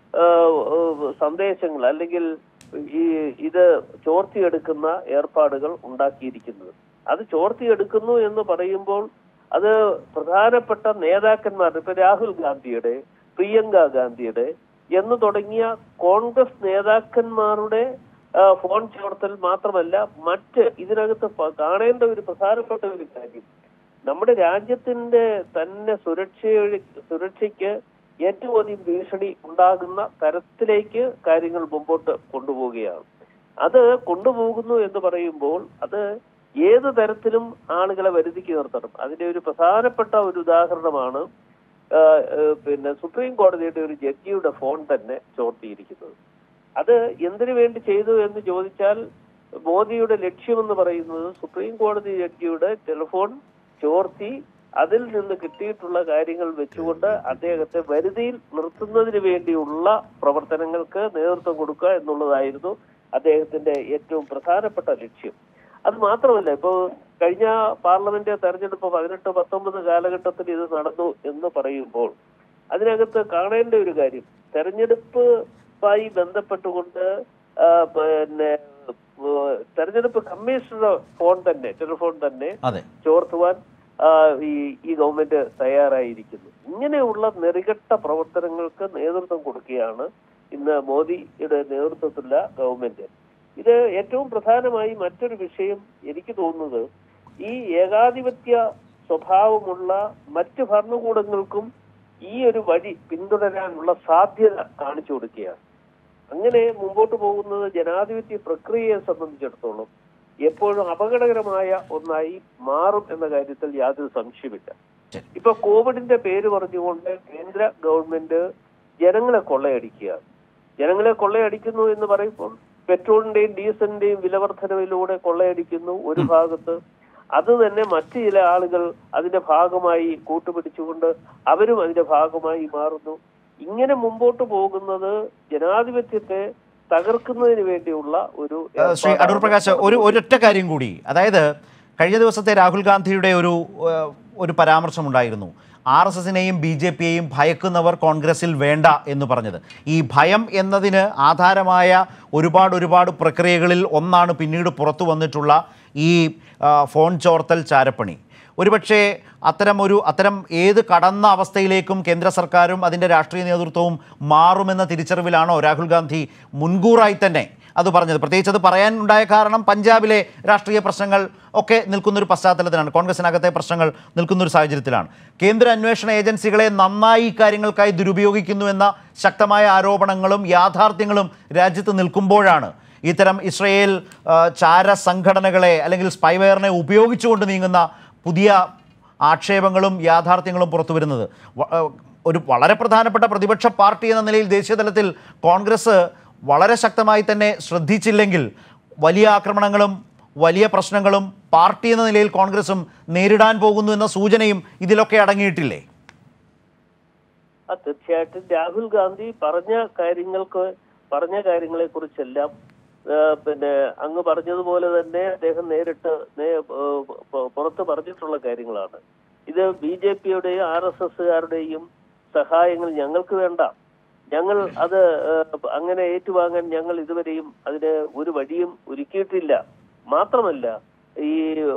സന്ദേശങ്ങൾ അല്ലെങ്കിൽ ഈ ഇത് ചോർത്തിയെടുക്കുന്ന ഏർപ്പാടുകൾ ഉണ്ടാക്കിയിരിക്കുന്നത്. അത് ചോർത്തിയെടുക്കുന്നു എന്ന് പറയുമ്പോൾ അത് പ്രധാനപ്പെട്ട നേതാക്കന്മാരുടെ, ഇപ്പൊ രാഹുൽ ഗാന്ധിയുടെ, പ്രിയങ്ക ഗാന്ധിയുടെ എന്ന് തുടങ്ങിയ കോൺഗ്രസ് നേതാക്കന്മാരുടെ ഫോൺ ചോർത്തൽ മാത്രമല്ല, മറ്റ് ഇതിനകത്ത് കാണേണ്ട ഒരു പ്രധാനപ്പെട്ട ഒരു കാര്യം നമ്മുടെ രാജ്യത്തിന്റെ തന്നെ സുരക്ഷ സുരക്ഷയ്ക്ക് ഏറ്റവും അധികം ഭീഷണി ഉണ്ടാകുന്ന തരത്തിലേക്ക് കാര്യങ്ങൾ മുമ്പോട്ട് കൊണ്ടുപോവുകയാണ്. അത് കൊണ്ടുപോകുന്നു എന്ന് പറയുമ്പോൾ അത് ഏത് തരത്തിലും ആളുകളെ വരുതിക്ക് നിർത്തണം. അതിന്റെ ഒരു പ്രധാനപ്പെട്ട ഒരു ഉദാഹരണമാണ് പിന്നെ സുപ്രീം കോടതിയുടെ ഒരു ജഡ്ജിയുടെ ഫോൺ തന്നെ ചോർത്തിയിരിക്കുന്നത്. അത് എന്തിനു വേണ്ടി ചെയ്തു എന്ന് ചോദിച്ചാൽ മോദിയുടെ ലക്ഷ്യമെന്ന് പറയുന്നത് സുപ്രീം കോടതി ജഡ്ജിയുടെ ടെലിഫോൺ ചോർത്തി അതിൽ നിന്ന് കിട്ടിയിട്ടുള്ള കാര്യങ്ങൾ വെച്ചുകൊണ്ട് അദ്ദേഹത്തെ വരുതിയിൽ നിർത്തുന്നതിന് വേണ്ടിയുള്ള പ്രവർത്തനങ്ങൾക്ക് നേതൃത്വം കൊടുക്കുക എന്നുള്ളതായിരുന്നു അദ്ദേഹത്തിന്റെ ഏറ്റവും പ്രധാനപ്പെട്ട ലക്ഷ്യം. അത് മാത്രമല്ല, ഇപ്പോ കഴിഞ്ഞ പാർലമെന്റ് തെരഞ്ഞെടുപ്പ് പതിനെട്ട് പത്തൊമ്പത് കാലഘട്ടത്തിൽ ഇത് നടന്നു എന്ന് പറയുമ്പോൾ അതിനകത്ത് കാണേണ്ട ഒരു കാര്യം, തെരഞ്ഞെടുപ്പുമായി ബന്ധപ്പെട്ടുകൊണ്ട് പിന്നെ തെരഞ്ഞെടുപ്പ് കമ്മീഷണറുടെ ഫോൺ തന്നെ ടെലിഫോൺ തന്നെ ചോർത്തുവാൻ ഈ ഈ ഗവൺമെന്റ് തയ്യാറായിരിക്കുന്നു. ഇങ്ങനെയുള്ള നെറികെട്ട പ്രവർത്തനങ്ങൾക്ക് നേതൃത്വം കൊടുക്കുകയാണ് ഇന്ന് മോദിയുടെ നേതൃത്വത്തിലുള്ള ഗവൺമെന്റ്. ഇത് ഏറ്റവും പ്രധാനമായി മറ്റൊരു വിഷയം എനിക്ക് തോന്നുന്നത് ഈ ഏകാധിപത്യ സ്വഭാവമുള്ള മറ്റ് ഭരണകൂടങ്ങൾക്കും ഈ ഒരു വഴി പിന്തുടരാനുള്ള സാധ്യത കാണിച്ചു കൊടുക്കുകയാണ്. അങ്ങനെ മുമ്പോട്ട് പോകുന്നത് ജനാധിപത്യ പ്രക്രിയയെ സംബന്ധിച്ചിടത്തോളം എപ്പോഴും അപകടകരമായ ഒന്നായി മാറും എന്ന കാര്യത്തിൽ യാതൊരു സംശയമില്ല. ഇപ്പൊ കോവിഡിന്റെ പേര് പറഞ്ഞുകൊണ്ട് കേന്ദ്ര ഗവൺമെന്റ് ജനങ്ങളെ കൊള്ളയടിക്കുക. ജനങ്ങളെ കൊള്ളയടിക്കുന്നു എന്ന് പറയുമ്പോൾ പെട്രോളിന്റെയും ഡീസലിന്റെയും വിലവർദ്ധനവിലൂടെ കൊള്ളയടിക്കുന്നു ഒരു ഭാഗത്ത്. അത് തന്നെ മറ്റു ചില ആളുകൾ അതിന്റെ ഭാഗമായി കൂട്ടുപിടിച്ചുകൊണ്ട് അവരും അതിന്റെ ഭാഗമായി മാറുന്നു. ഇങ്ങനെ മുമ്പോട്ട് പോകുന്നത് ജനാധിപത്യത്തെ തകർക്കുന്നതിന് വേണ്ടിയുള്ള ഒരു ശ്രീ അടൂർ പ്രകാശ് ഒരു ഒരൊറ്റ കാര്യം കൂടി, അതായത് കഴിഞ്ഞ ദിവസത്തെ രാഹുൽ ഗാന്ധിയുടെ ഒരു ഒരു പരാമർശമുണ്ടായിരുന്നു, ആർ എസ് എസിനെയും ബി ജെ പിയെയും ഭയക്കുന്നവർ കോൺഗ്രസിൽ വേണ്ട എന്ന് പറഞ്ഞത്. ഈ ഭയം എന്നതിന് ആധാരമായ ഒരുപാട് ഒരുപാട് പ്രക്രിയകളിൽ ഒന്നാണ് പിന്നീട് പുറത്തു വന്നിട്ടുള്ള ഈ ഫോൺ ചോർത്തൽ ചാരപ്പണി. ഒരുപക്ഷെ അത്തരം ഒരു അത്തരം ഏത് കടന്ന അവസ്ഥയിലേക്കും കേന്ദ്ര സർക്കാരും അതിൻ്റെ രാഷ്ട്രീയ നേതൃത്വവും മാറുമെന്ന തിരിച്ചറിവിലാണോ രാഹുൽ ഗാന്ധി മുൻകൂറായി തന്നെ അത് പറഞ്ഞത്? പ്രത്യേകിച്ച് അത് പറയാനുണ്ടായ കാരണം പഞ്ചാബിലെ രാഷ്ട്രീയ പ്രശ്നങ്ങൾ ഒക്കെ നിൽക്കുന്നൊരു പശ്ചാത്തലത്തിലാണ്, കോൺഗ്രസിനകത്തെ പ്രശ്നങ്ങൾ നിൽക്കുന്നൊരു സാഹചര്യത്തിലാണ്. കേന്ദ്ര അന്വേഷണ ഏജൻസികളെ നന്നായി കാര്യങ്ങൾക്കായി ദുരുപയോഗിക്കുന്നു എന്ന ശക്തമായ ആരോപണങ്ങളും യാഥാർത്ഥ്യങ്ങളും രാജ്യത്ത് നിൽക്കുമ്പോഴാണ് ഇത്തരം ഇസ്രയേൽ ചാര സംഘടനകളെ അല്ലെങ്കിൽ സ്പൈവെയറിനെ ഉപയോഗിച്ചുകൊണ്ട് നീങ്ങുന്ന പുതിയ ആക്ഷേപങ്ങളും യാഥാർത്ഥ്യങ്ങളും പുറത്തു വരുന്നത്. ഒരു വളരെ പ്രധാനപ്പെട്ട പ്രതിപക്ഷ പാർട്ടി എന്ന നിലയിൽ ദേശീയ തലത്തിൽ കോൺഗ്രസ് വളരെ ശക്തമായി തന്നെ ശ്രദ്ധിച്ചില്ലെങ്കിൽ വലിയ ആക്രമണങ്ങളും വലിയ പ്രശ്നങ്ങളും പാർട്ടി എന്ന നിലയിൽ കോൺഗ്രസും നേരിടാൻ പോകുന്നു എന്ന സൂചനയും ഇതിലൊക്കെ അടങ്ങിയിട്ടില്ലേ? തീർച്ചയായിട്ടും രാഹുൽ ഗാന്ധി പറഞ്ഞ കാര്യങ്ങൾക്ക് പറഞ്ഞ കാര്യങ്ങളെ കുറിച്ചെല്ലാം പിന്നെ അങ്ങ് പറഞ്ഞതുപോലെ തന്നെ അദ്ദേഹം നേരിട്ട് പുറത്ത് പറഞ്ഞിട്ടുള്ള കാര്യങ്ങളാണ്. ഇത് ബി ജെ പിയുടെയും ആർ എസ് എസുകാരുടെയും സഹായങ്ങൾ ഞങ്ങൾക്ക് വേണ്ട, ഞങ്ങൾ അത് അങ്ങനെ ഏറ്റുവാങ്ങാൻ ഞങ്ങൾ ഇതുവരെയും അതിന് ഒരു വഴിയും ഒരുക്കിയിട്ടില്ല. മാത്രമല്ല ഈ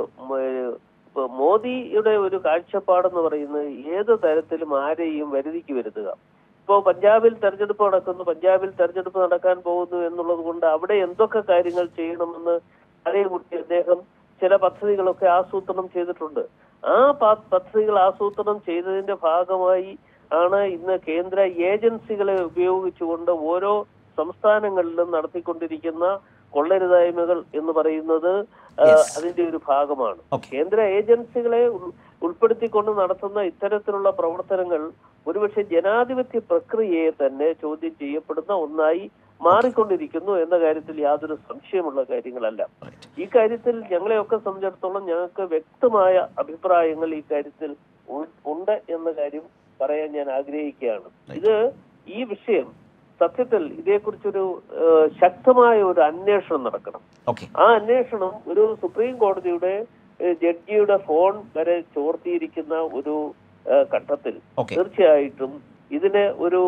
മോദിയുടെ ഒരു കാഴ്ചപ്പാടെന്ന് പറയുന്നത് ഏത് തരത്തിലും ആരെയും വരുതിക്ക് വരുത്തുക. ഇപ്പോൾ പഞ്ചാബിൽ തെരഞ്ഞെടുപ്പ് നടക്കുന്നു, പഞ്ചാബിൽ തെരഞ്ഞെടുപ്പ് നടക്കാൻ പോകുന്നു എന്നുള്ളത് കൊണ്ട് അവിടെ എന്തൊക്കെ കാര്യങ്ങൾ ചെയ്യണമെന്ന് അതേകുറിച്ച് അദ്ദേഹം ചില പദ്ധതികളൊക്കെ ആസൂത്രണം ചെയ്തിട്ടുണ്ട്. ആ പദ്ധതികൾ ആസൂത്രണം ചെയ്തതിന്റെ ഭാഗമായി ആണ് ഇന്ന് കേന്ദ്ര ഏജൻസികളെ ഉപയോഗിച്ചുകൊണ്ട് ഓരോ സംസ്ഥാനങ്ങളിലും നടത്തിക്കൊണ്ടിരിക്കുന്ന കൊള്ളരുതായ്മകൾ എന്ന് പറയുന്നത് അതിന്റെ ഒരു ഭാഗമാണ്. കേന്ദ്ര ഏജൻസികളെ ഉൾപ്പെടുത്തിക്കൊണ്ട് നടത്തുന്ന ഇത്തരത്തിലുള്ള പ്രവർത്തനങ്ങൾ ഒരുപക്ഷെ ജനാധിപത്യ പ്രക്രിയയെ തന്നെ ചോദ്യം ചെയ്യപ്പെടുന്ന ഒന്നായി മാറിക്കൊണ്ടിരിക്കുന്നു എന്ന കാര്യത്തിൽ യാതൊരു സംശയമുള്ള കാര്യങ്ങളല്ല. ഈ കാര്യത്തിൽ ഞങ്ങളെയൊക്കെ സംബന്ധിച്ചിടത്തോളം ഞങ്ങൾക്ക് വ്യക്തമായ അഭിപ്രായങ്ങൾ ഈ കാര്യത്തിൽ ഉണ്ട് എന്ന കാര്യം പറയാൻ ഞാൻ ആഗ്രഹിക്കുകയാണ്. ഇത് ഈ വിഷയം സത്യത്തിൽ ഇതേക്കുറിച്ചൊരു ശക്തമായ ഒരു അന്വേഷണം നടക്കണം. ആ അന്വേഷണം ഒരു സുപ്രീം കോടതിയുടെ ജഡ്ജിയുടെ ഫോൺ വരെ ചോർത്തിയിരിക്കുന്ന ഒരു ഘട്ടത്തിൽ തീർച്ചയായിട്ടും ഇതിനെ ഒരു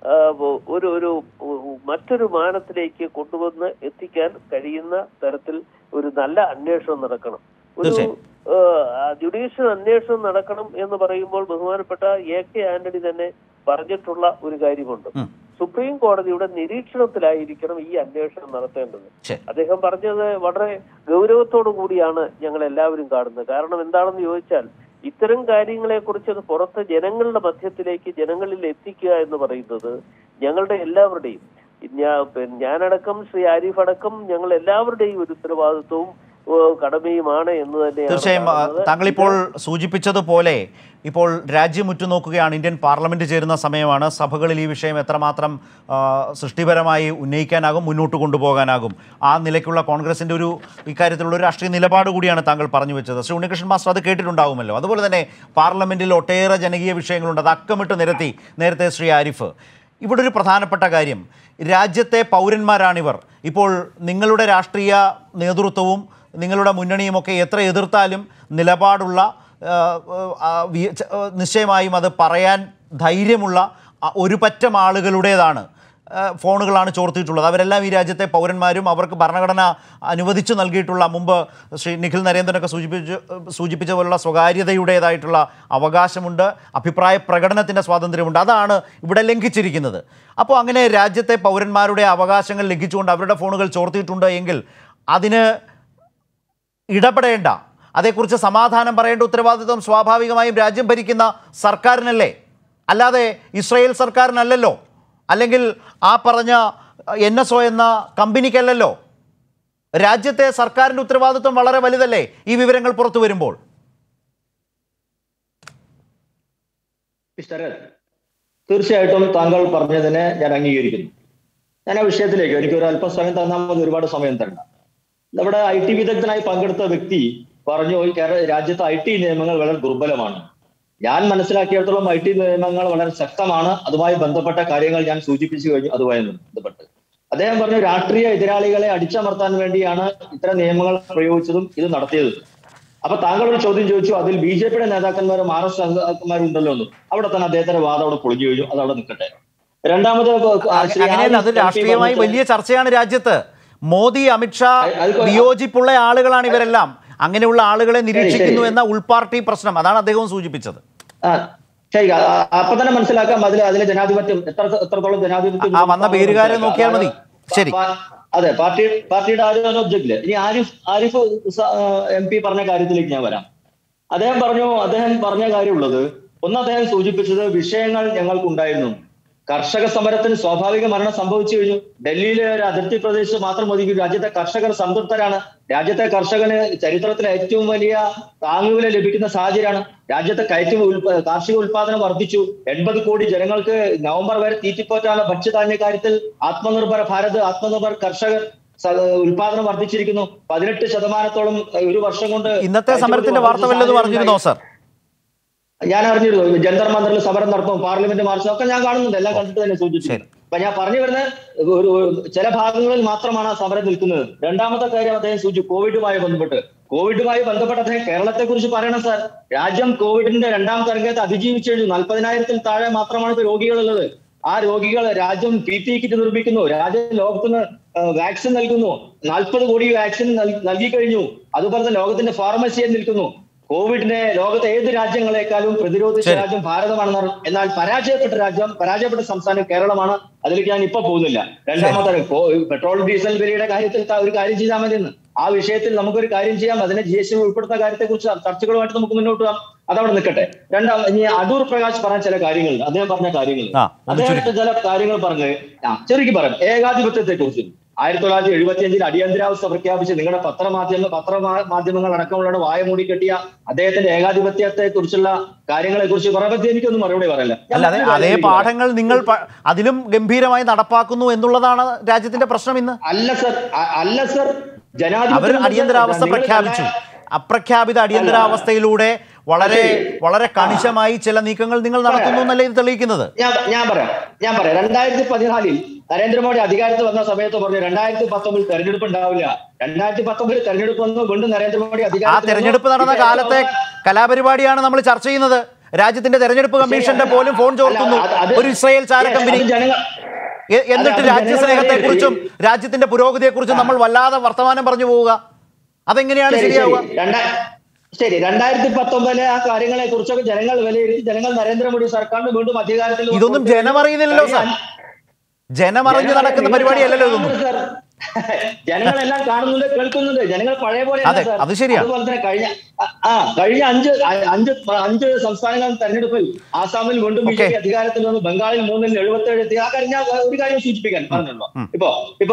ഒരു ഒരു മറ്റൊരു മാനത്തിലേക്ക് കൊണ്ടുവന്ന് എത്തിക്കാൻ കഴിയുന്ന തരത്തിൽ ഒരു നല്ല അന്വേഷണം നടക്കണം. ഒരു ജുഡീഷ്യൽ അന്വേഷണം നടക്കണം എന്ന് പറയുമ്പോൾ ബഹുമാനപ്പെട്ട എ കെ ആന്റണി തന്നെ പറഞ്ഞിട്ടുള്ള ഒരു കാര്യമുണ്ട്. സുപ്രീം കോടതിയുടെ നിരീക്ഷണത്തിലായിരിക്കണം ഈ അന്വേഷണം നടത്തേണ്ടത്. അദ്ദേഹം പറഞ്ഞത് വളരെ ഗൗരവത്തോടു കൂടിയാണ് ഞങ്ങൾ എല്ലാവരും കാണുന്നത്. കാരണം എന്താണെന്ന് ചോദിച്ചാൽ ഇത്തരം കാര്യങ്ങളെ കുറിച്ച് പുറത്ത് ജനങ്ങളുടെ മധ്യത്തിലേക്ക് ജനങ്ങളിൽ എത്തിക്കുക എന്ന് പറയുന്നത് ഞങ്ങളുടെ എല്ലാവരുടെയും, ഞാനടക്കം ശ്രീ ആരിഫ് അടക്കം ഞങ്ങൾ എല്ലാവരുടെയും ഒരു ഉത്തരവാദിത്വവും കടമയുമാണ് എന്ന് തന്നെ. തീർച്ചയായും താങ്കളിപ്പോൾ സൂചിപ്പിച്ചതുപോലെ ഇപ്പോൾ രാജ്യം ഉറ്റുനോക്കുകയാണ്, ഇന്ത്യൻ പാർലമെന്റ് ചേരുന്ന സമയമാണ്. സഭകളിൽ ഈ വിഷയം എത്രമാത്രം സൃഷ്ടിപരമായി ഉന്നയിക്കാനാകും, മുന്നോട്ട് കൊണ്ടുപോകാനാകും, ആ നിലയ്ക്കുള്ള കോൺഗ്രസിൻ്റെ ഒരു ഇക്കാര്യത്തിലുള്ള ഒരു രാഷ്ട്രീയ നിലപാട് കൂടിയാണ് താങ്കൾ പറഞ്ഞു വെച്ചത്. ശ്രീ ഉണ്ണികൃഷ്ണൻ മാസ്റ്റർ അത് കേട്ടിട്ടുണ്ടാകുമല്ലോ. അതുപോലെ തന്നെ പാർലമെന്റിൽ ഒട്ടേറെ ജനകീയ വിഷയങ്ങളുണ്ട്, അത് അക്കമിട്ട് നിരത്തി നേരത്തെ ശ്രീ ആരിഫ്. ഇവിടെ ഒരു പ്രധാനപ്പെട്ട കാര്യം, രാജ്യത്തെ പൗരന്മാരാണിവർ. ഇപ്പോൾ നിങ്ങളുടെ രാഷ്ട്രീയ നേതൃത്വവും നിങ്ങളുടെ മുന്നണിയുമൊക്കെ എത്ര എതിർത്താലും നിലപാടുള്ള നിശ്ചയമായും അത് പറയാൻ ധൈര്യമുള്ള ഒരു പറ്റം ആളുകളുടേതാണ് ഫോണുകളാണ് ചോർത്തിയിട്ടുള്ളത്. അവരെല്ലാം ഈ രാജ്യത്തെ പൗരന്മാരും അവർക്ക് ഭരണഘടന അനുവദിച്ചു നൽകിയിട്ടുള്ള, മുമ്പ് ശ്രീ നിഖിൽ നരേന്ദ്രനൊക്കെ സൂചിപ്പിച്ച് സൂചിപ്പിച്ച പോലുള്ള സ്വകാര്യതയുടേതായിട്ടുള്ള അവകാശമുണ്ട്, അഭിപ്രായ പ്രകടനത്തിൻ്റെ സ്വാതന്ത്ര്യമുണ്ട്. അതാണ് ഇവിടെ ലംഘിച്ചിരിക്കുന്നത്. അപ്പോൾ അങ്ങനെ രാജ്യത്തെ പൗരന്മാരുടെ അവകാശങ്ങൾ ലംഘിച്ചുകൊണ്ട് അവരുടെ ഫോണുകൾ ചോർത്തിയിട്ടുണ്ട് എങ്കിൽ അതിന് ഇടപെടേണ്ട, അതേക്കുറിച്ച് സമാധാനം പറയേണ്ട ഉത്തരവാദിത്വം സ്വാഭാവികമായും രാജ്യം ഭരിക്കുന്ന സർക്കാരിനല്ലേ, അല്ലാതെ ഇസ്രായേൽ സർക്കാരിനല്ലല്ലോ, അല്ലെങ്കിൽ ആ പറഞ്ഞ എൻ എസ് ഒ എന്ന കമ്പനിക്കല്ലല്ലോ. രാജ്യത്തെ സർക്കാരിൻ്റെ ഉത്തരവാദിത്വം വളരെ വലുതല്ലേ ഈ വിവരങ്ങൾ പുറത്തു വരുമ്പോൾ? തീർച്ചയായിട്ടും താങ്കൾ പറഞ്ഞതിനെ ഞാൻ അംഗീകരിക്കുന്നു. ഞാൻ ആ വിഷയത്തിലേക്ക് എനിക്ക് ഒരു അല്പസമയം തന്നാൽ മതി, ഒരുപാട് സമയം തരണ്ട. നമ്മുടെ ഐ ടി വിദഗ്ധനായി പങ്കെടുത്ത വ്യക്തി പറഞ്ഞു ഈ കേരള രാജ്യത്ത് ഐ ടി നിയമങ്ങൾ വളരെ ദുർബലമാണ്. ഞാൻ മനസ്സിലാക്കിയിടത്തോളം ഐ ടി നിയമങ്ങൾ വളരെ ശക്തമാണ്. അതുമായി ബന്ധപ്പെട്ട കാര്യങ്ങൾ ഞാൻ സൂചിപ്പിച്ചു കഴിഞ്ഞു. അതുമായി ബന്ധപ്പെട്ട് അദ്ദേഹം പറഞ്ഞു രാഷ്ട്രീയ എതിരാളികളെ അടിച്ചമർത്താൻ വേണ്ടിയാണ് ഇത്തരം നിയമങ്ങൾ പ്രയോഗിച്ചതും ഇത് നടത്തിയതും. അപ്പൊ താങ്കൾ ഒരു ചോദ്യം ചോദിച്ചു, അതിൽ ബി ജെ പിയുടെ നേതാക്കന്മാരും ആർ എസ് നേതാക്കന്മാരും ഉണ്ടല്ലോ എന്ന്. അവിടെ തന്നെ അദ്ദേഹത്തിന്റെ വാദം അവിടെ പൊളിഞ്ഞു കഴിഞ്ഞു. അത് അവിടെ നിൽക്കട്ടെ. രണ്ടാമത് അത് രാഷ്ട്രീയമായി വലിയ ചർച്ചയാണ് രാജ്യത്ത്. മോദി, അമിത്ഷാ വിയോജിപ്പുള്ള ആളുകളാണ് ഇവരെല്ലാം. അങ്ങനെയുള്ള ആളുകളെ നിരീക്ഷിക്കുന്നു എന്ന ഉൾപാർട്ടി പ്രശ്നം, അതാണ് അദ്ദേഹവും സൂചിപ്പിച്ചത്. ആ ശരി, അപ്പൊ തന്നെ മനസ്സിലാക്കാം അതിലെ അതിലെ ജനാധിപത്യം എത്ര എത്രത്തോളം ജനാധിപത്യം വന്ന പേരുകാരെ നോക്കിയാൽ മതി. ശരി, അതെ, പാർട്ടി പാർട്ടിയുടെ ആരും ഒബ്ജക്റ്റില്. ഇനി ആരിഫ് ആരിഫ് എം പി പറഞ്ഞ കാര്യത്തിലേക്ക് ഞാൻ വരാം. അദ്ദേഹം പറഞ്ഞു അദ്ദേഹം പറഞ്ഞ കാര്യമുള്ളത് ഒന്ന്, അദ്ദേഹം സൂചിപ്പിച്ചത് വിഷയങ്ങൾ ഞങ്ങൾക്കുണ്ടായിരുന്നു. കർഷക സമരത്തിന് സ്വാഭാവിക മരണം സംഭവിച്ചു കഴിഞ്ഞു. ഡൽഹിയിലെ ഒരു അതിർത്തി പ്രദേശത്ത് മാത്രം ഒതുക്കി രാജ്യത്തെ കർഷകർ സംതൃപ്തരാണ്. രാജ്യത്തെ കർഷകന് ചരിത്രത്തിലെ ഏറ്റവും വലിയ താങ്ങുവില ലഭിക്കുന്ന സാഹചര്യമാണ്. രാജ്യത്തെ കയറ്റുമതി കാർഷിക ഉൽപാദനം വർദ്ധിച്ചു. എൺപത് കോടി ജനങ്ങൾക്ക് നവംബർ വരെ തീറ്റിപ്പോറ്റാനുള്ള ഭക്ഷ്യധാന്യ കാര്യത്തിൽ ആത്മനിർഭർ ഭാരത്, ആത്മനിർഭർ കർഷകർ ഉൽപാദനം വർദ്ധിച്ചിരിക്കുന്നു. പതിനെട്ട് ശതമാനത്തോളം ഒരു വർഷം കൊണ്ട്. ഇന്നത്തെ സമരത്തിന്റെ വാർത്ത വല്ലതും പറഞ്ഞിരുന്നോ സർ? ഞാൻ അറിഞ്ഞിരുന്നു. ജന്തർ മന്ദറിൽ സമരം നടത്തും, പാർലമെന്റ് മാർച്ചും ഒക്കെ ഞാൻ കാണുന്നുണ്ട്. എല്ലാം കണ്ടിട്ട് തന്നെ സൂചിപ്പിച്ചു. അപ്പൊ ഞാൻ പറഞ്ഞു വരുന്നത് ഒരു ചില ഭാഗങ്ങളിൽ മാത്രമാണ് ആ സമരം നിൽക്കുന്നത്. രണ്ടാമത്തെ കാര്യം അദ്ദേഹം സൂചിച്ചു കോവിഡുമായി ബന്ധപ്പെട്ട്. കോവിഡുമായി ബന്ധപ്പെട്ട് അദ്ദേഹം കേരളത്തെ കുറിച്ച് പറയണം സാർ. രാജ്യം കോവിഡിന്റെ രണ്ടാം തരംഗത്തെ അതിജീവിച്ചു കഴിഞ്ഞു. നാൽപ്പതിനായിരത്തിൽ താഴെ മാത്രമാണ് ഇപ്പൊ രോഗികളുള്ളത്. ആ രോഗികൾ രാജ്യം പി പി കിറ്റ് നിർമ്മിക്കുന്നു. രാജ്യം ലോകത്തിന് വാക്സിൻ നൽകുന്നു. നാൽപ്പത് കോടി വാക്സിൻ നൽകി കഴിഞ്ഞു. അതുപോലെ തന്നെ ലോകത്തിന്റെ ഫാർമസിയിൽ നിൽക്കുന്നു. കോവിഡിനെ ലോകത്തെ ഏത് രാജ്യങ്ങളെക്കാളും പ്രതിരോധിച്ച രാജ്യം ഭാരതമാണെന്ന്. എന്നാൽ പരാജയപ്പെട്ട രാജ്യം, പരാജയപ്പെട്ട സംസ്ഥാനം കേരളമാണ്. അതിലേക്ക് ഞാൻ ഇപ്പൊ പോകുന്നില്ല. രണ്ടാമത്തെ പെട്രോൾ ഡീസൽ വിലയുടെ കാര്യത്തിൽ ഒരു കാര്യം ചെയ്താൽ മതി എന്ന്. ആ വിഷയത്തിൽ നമുക്കൊരു കാര്യം ചെയ്യാം. അതിനെ ജി എസ് ടി ഉൾപ്പെടുത്തുന്ന കാര്യത്തെ കുറിച്ച് ചർച്ചകളുമായിട്ട് നമുക്ക് മുന്നോട്ട് പോകാം. അതവിടെ നിൽക്കട്ടെ. രണ്ടാം ഇനി അടൂർ പ്രകാശ് പറഞ്ഞ ചില കാര്യങ്ങളുണ്ട്. അദ്ദേഹം പറഞ്ഞ കാര്യങ്ങൾ അദ്ദേഹത്തെ ചില കാര്യങ്ങൾ പറഞ്ഞ് ചെറുക്കി പറയാം. ഏകാധിപത്യത്തെ കുറിച്ച് ആയിരത്തി തൊള്ളായിരത്തി എഴുപത്തി അഞ്ചിൽ അടിയന്തരാവസ്ഥ പ്രഖ്യാപിച്ച് നിങ്ങളുടെ പത്രമാധ്യമ പത്രമാധ്യമങ്ങൾ അടക്കമുള്ള വായ മൂടിക്കെട്ടിയ അദ്ദേഹത്തിന്റെ ഏകാധിപത്യത്തെ കുറിച്ചുള്ള കാര്യങ്ങളെ കുറിച്ച് പറയുമ്പോൾ എനിക്കൊന്നും മറുപടി പറയില്ല. അല്ലാതെ അതേ പാഠങ്ങൾ നിങ്ങൾ അതിലും ഗംഭീരമായി നടപ്പാക്കുന്നു എന്നുള്ളതാണ് രാജ്യത്തിന്റെ പ്രശ്നം ഇന്ന്. അല്ല സർ, അല്ല സർ, ജനാധിപത്യം അടിയന്തരാവസ്ഥ പ്രഖ്യാപിച്ചു. അപ്രഖ്യാപിത അടിയന്തരാവസ്ഥയിലൂടെ വളരെ വളരെ കണിശമായി ചില നീക്കങ്ങൾ നിങ്ങൾ നടത്തുന്നു എന്നല്ലേ ഇത് തെളിയിക്കുന്നത്? ഞാൻ ഞാൻ പറയാം ഞാൻ പറയാം രണ്ടായിരത്തി പതിനാലിൽ നരേന്ദ്രമോദി അധികാരത്തിൽ വന്ന സമയത്ത് പറഞ്ഞു രണ്ടായിരത്തി പത്തൊമ്പതിൽ തെരഞ്ഞെടുപ്പ് ഉണ്ടാവില്ല. രണ്ടായിരത്തി പത്തൊമ്പതിൽ തെരഞ്ഞെടുപ്പ് വന്നു. വീണ്ടും നരേന്ദ്രമോദി ആ തെരഞ്ഞെടുപ്പ് നടന്ന കാലത്തെ കലാപരിപാടിയാണ് നമ്മൾ ചർച്ച ചെയ്യുന്നത്. രാജ്യത്തിന്റെ തെരഞ്ഞെടുപ്പ് കമ്മീഷന്റെ പോലും ഫോൺ ചോർത്തുന്നു ഒരു ഇസ്രായേൽ ചാര കമ്പനി. എന്നിട്ട് രാജ്യസ്നേഹത്തെ കുറിച്ചും രാജ്യത്തിന്റെ പുരോഗതിയെ കുറിച്ചും നമ്മൾ വല്ലാതെ വർത്തമാനം പറഞ്ഞു പോവുക. അതെങ്ങനെയാണ് ശരിയാവുക? ശരി, രണ്ടായിരത്തി പത്തൊമ്പതിലെ ആ കാര്യങ്ങളെ കുറിച്ചൊക്കെ ജനങ്ങൾ വിലയിരുത്തി ജനങ്ങൾ നരേന്ദ്രമോദി സർക്കാരിന് വീണ്ടും അധികാരത്തിൽ. ഇതൊന്നും ജനമറിയുന്നില്ലല്ലോ സാർ. ജനമറിഞ്ഞ് നടക്കുന്ന പരിപാടിയല്ലല്ലോ ഇതൊന്നും. ജനങ്ങളെല്ലാം കാണുന്നുണ്ട്, കേൾക്കുന്നുണ്ട്. ജനങ്ങൾ പഴയ പോലെ. അത് ശരിയാണ്. അതുപോലെ തന്നെ കഴിഞ്ഞ ആ കഴിഞ്ഞ അഞ്ച് അഞ്ച് അഞ്ച് സംസ്ഥാനങ്ങൾ തെരഞ്ഞെടുപ്പിൽ ആസാമിൽ വീണ്ടും ബി ജെ പി അധികാരത്തിൽ വന്നു. ബംഗാളിൽ മൂന്നിൽ എഴുപത്തേഴ് എത്തി. ആ കാര്യം ഞാൻ ഒരു കാര്യം സൂചിപ്പിക്കാൻ പറഞ്ഞല്ലോ. ഇപ്പൊ ഇപ്പൊ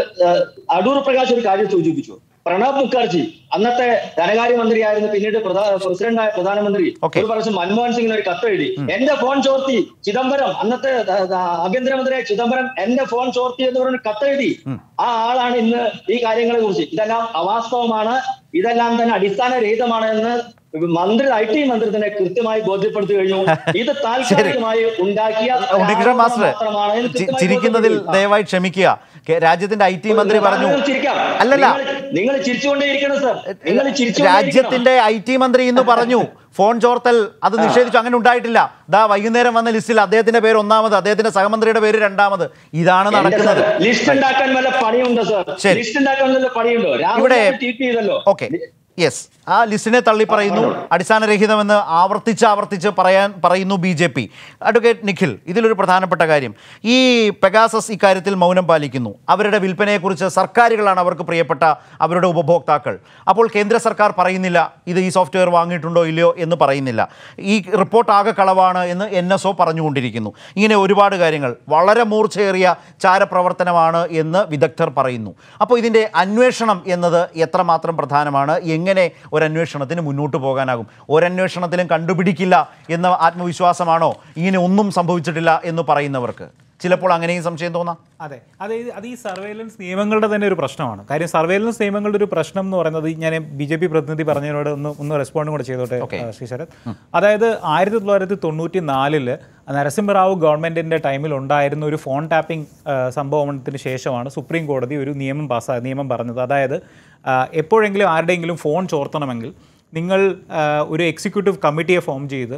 അടൂർ പ്രകാശ് ഒരു കാര്യം സൂചിപ്പിച്ചു. പ്രണബ് മുഖർജി അന്നത്തെ ധനകാര്യമന്ത്രിയായിരുന്നു, പിന്നീട് പ്രസിഡന്റായ പ്രധാനമന്ത്രി. ഒരു പ്രാവശ്യം മൻമോഹൻ സിംഗിന് ഒരു കത്ത് എഴുതി. എന്റെ ഫോൺ ചോർത്തി ചിദംബരം, അന്നത്തെ ആഭ്യന്തരമന്ത്രിയായ ചിദംബരം എന്റെ ഫോൺ ചോർത്തി എന്ന് പറഞ്ഞ കത്ത് എഴുതി. ആ ആളാണ് ഇന്ന് ഈ കാര്യങ്ങളെ കുറിച്ച് ഇതെല്ലാം അവാസ്തവമാണ്, ഇതെല്ലാം തന്നെ അടിസ്ഥാനരഹിതമാണ് എന്ന് മന്ത്രി ഐ ടി മന്ത്രി തന്നെ കൃത്യമായി ബോധ്യപ്പെടുത്തി കഴിഞ്ഞു. ഇത് താൽക്കാലികമായി ഉണ്ടാക്കിയ ചിരിക്കുന്നതിൽ ദയവായി ക്ഷമിക്കുക. രാജ്യത്തിന്റെ ഐ ടി മന്ത്രി പറഞ്ഞു. അല്ലല്ല, നിങ്ങൾ ചിരിച്ചുകൊണ്ടേയിരിക്കണം സർ. നിങ്ങൾ രാജ്യത്തിന്റെ ഐ ടി മന്ത്രി ഇന്ന് പറഞ്ഞു ഫോൺ ചോർത്തൽ അത് നിഷേധിച്ചു, അങ്ങനെ ഉണ്ടായിട്ടില്ല. ദാ വൈകുന്നേരം വന്ന ലിസ്റ്റിൽ അദ്ദേഹത്തിന്റെ പേര് ഒന്നാമത്, അദ്ദേഹത്തിന്റെ സഹമന്ത്രിയുടെ പേര് രണ്ടാമത്. ഇതാണ് നടക്കുന്നത്. ലിസ്റ്റ് ഉണ്ടാക്കാൻ വല്ല പണിയുണ്ടോ സർ? ലിസ്റ്റ് ഉണ്ടാക്കാൻ വല്ല പണിയുണ്ടോ? ഇവിടെ ഓക്കെ യെസ്, ആ ലിസ്റ്റിനെ തള്ളി പറയുന്നു, അടിസ്ഥാനരഹിതമെന്ന് ആവർത്തിച്ച് ആവർത്തിച്ച് പറയാൻ പറയുന്നു B J P. Advocate Nikhil, ഇതിലൊരു പ്രധാനപ്പെട്ട കാര്യം, ഈ പെഗാസസ് ഇക്കാര്യത്തിൽ മൗനം പാലിക്കുന്നു. അവരുടെ വിൽപ്പനയെക്കുറിച്ച് സർക്കാരുകളാണ് അവർക്ക് പ്രിയപ്പെട്ട അവരുടെ ഉപഭോക്താക്കൾ. അപ്പോൾ കേന്ദ്ര സർക്കാർ പറയുന്നില്ല ഇത് ഈ സോഫ്റ്റ്വെയർ വാങ്ങിയിട്ടുണ്ടോ ഇല്ലയോ എന്ന് പറയുന്നില്ല. ഈ റിപ്പോർട്ട് ആകെ കളവാണ് എന്ന് എൻ എസ് ഒ പറഞ്ഞുകൊണ്ടിരിക്കുന്നു. ഇങ്ങനെ ഒരുപാട് കാര്യങ്ങൾ, വളരെ മൂർച്ചയേറിയ ചാരപ്രവർത്തനമാണ് എന്ന് വിദഗ്ധർ പറയുന്നു. അപ്പോൾ ഇതിൻ്റെ അന്വേഷണം എന്നത് എത്രമാത്രം പ്രധാനമാണ്? എങ്ങനെ ഒരന്വേഷണത്തിന് മുന്നോട്ട് പോകാനാകും? ഒരന്വേഷണത്തിലും കണ്ടുപിടിക്കില്ല എന്ന ആത്മവിശ്വാസമാണോ ഇങ്ങനെ ഒന്നും സംഭവിച്ചിട്ടില്ല എന്ന് പറയുന്നവർക്ക്? ചിലപ്പോൾ അങ്ങനെയും സംശയം തോന്നാം. അതെ, അതെ, അത് ഈ സർവൈലൻസ് നിയമങ്ങളുടെ തന്നെ ഒരു പ്രശ്നമാണ്. കാര്യം സർവൈലൻസ് നിയമങ്ങളുടെ ഒരു പ്രശ്നം എന്ന് പറയുന്നത്, ഞാൻ ബി ജെ പി പ്രതിനിധി പറഞ്ഞതിനോട് ഒന്ന് ഒന്ന് റെസ്പോണ്ടും കൂടെ ചെയ്തോട്ടെ ശ്രീ ശരത്. അതായത് ആയിരത്തി തൊള്ളായിരത്തി തൊണ്ണൂറ്റി നാലില് നരസിംഹറാവു ഗവൺമെൻറ്റിൻ്റെ ടൈമിൽ ഉണ്ടായിരുന്ന ഒരു ഫോൺ ടാപ്പിംഗ് സംഭവത്തിന് ശേഷമാണ് സുപ്രീം കോടതി ഒരു നിയമം പാസ്സാ നിയമം പറഞ്ഞത്. അതായത് എപ്പോഴെങ്കിലും ആരുടെയെങ്കിലും ഫോൺ ചോർത്തണമെങ്കിൽ നിങ്ങൾ ഒരു എക്സിക്യൂട്ടീവ് കമ്മിറ്റിയെ ഫോം ചെയ്ത്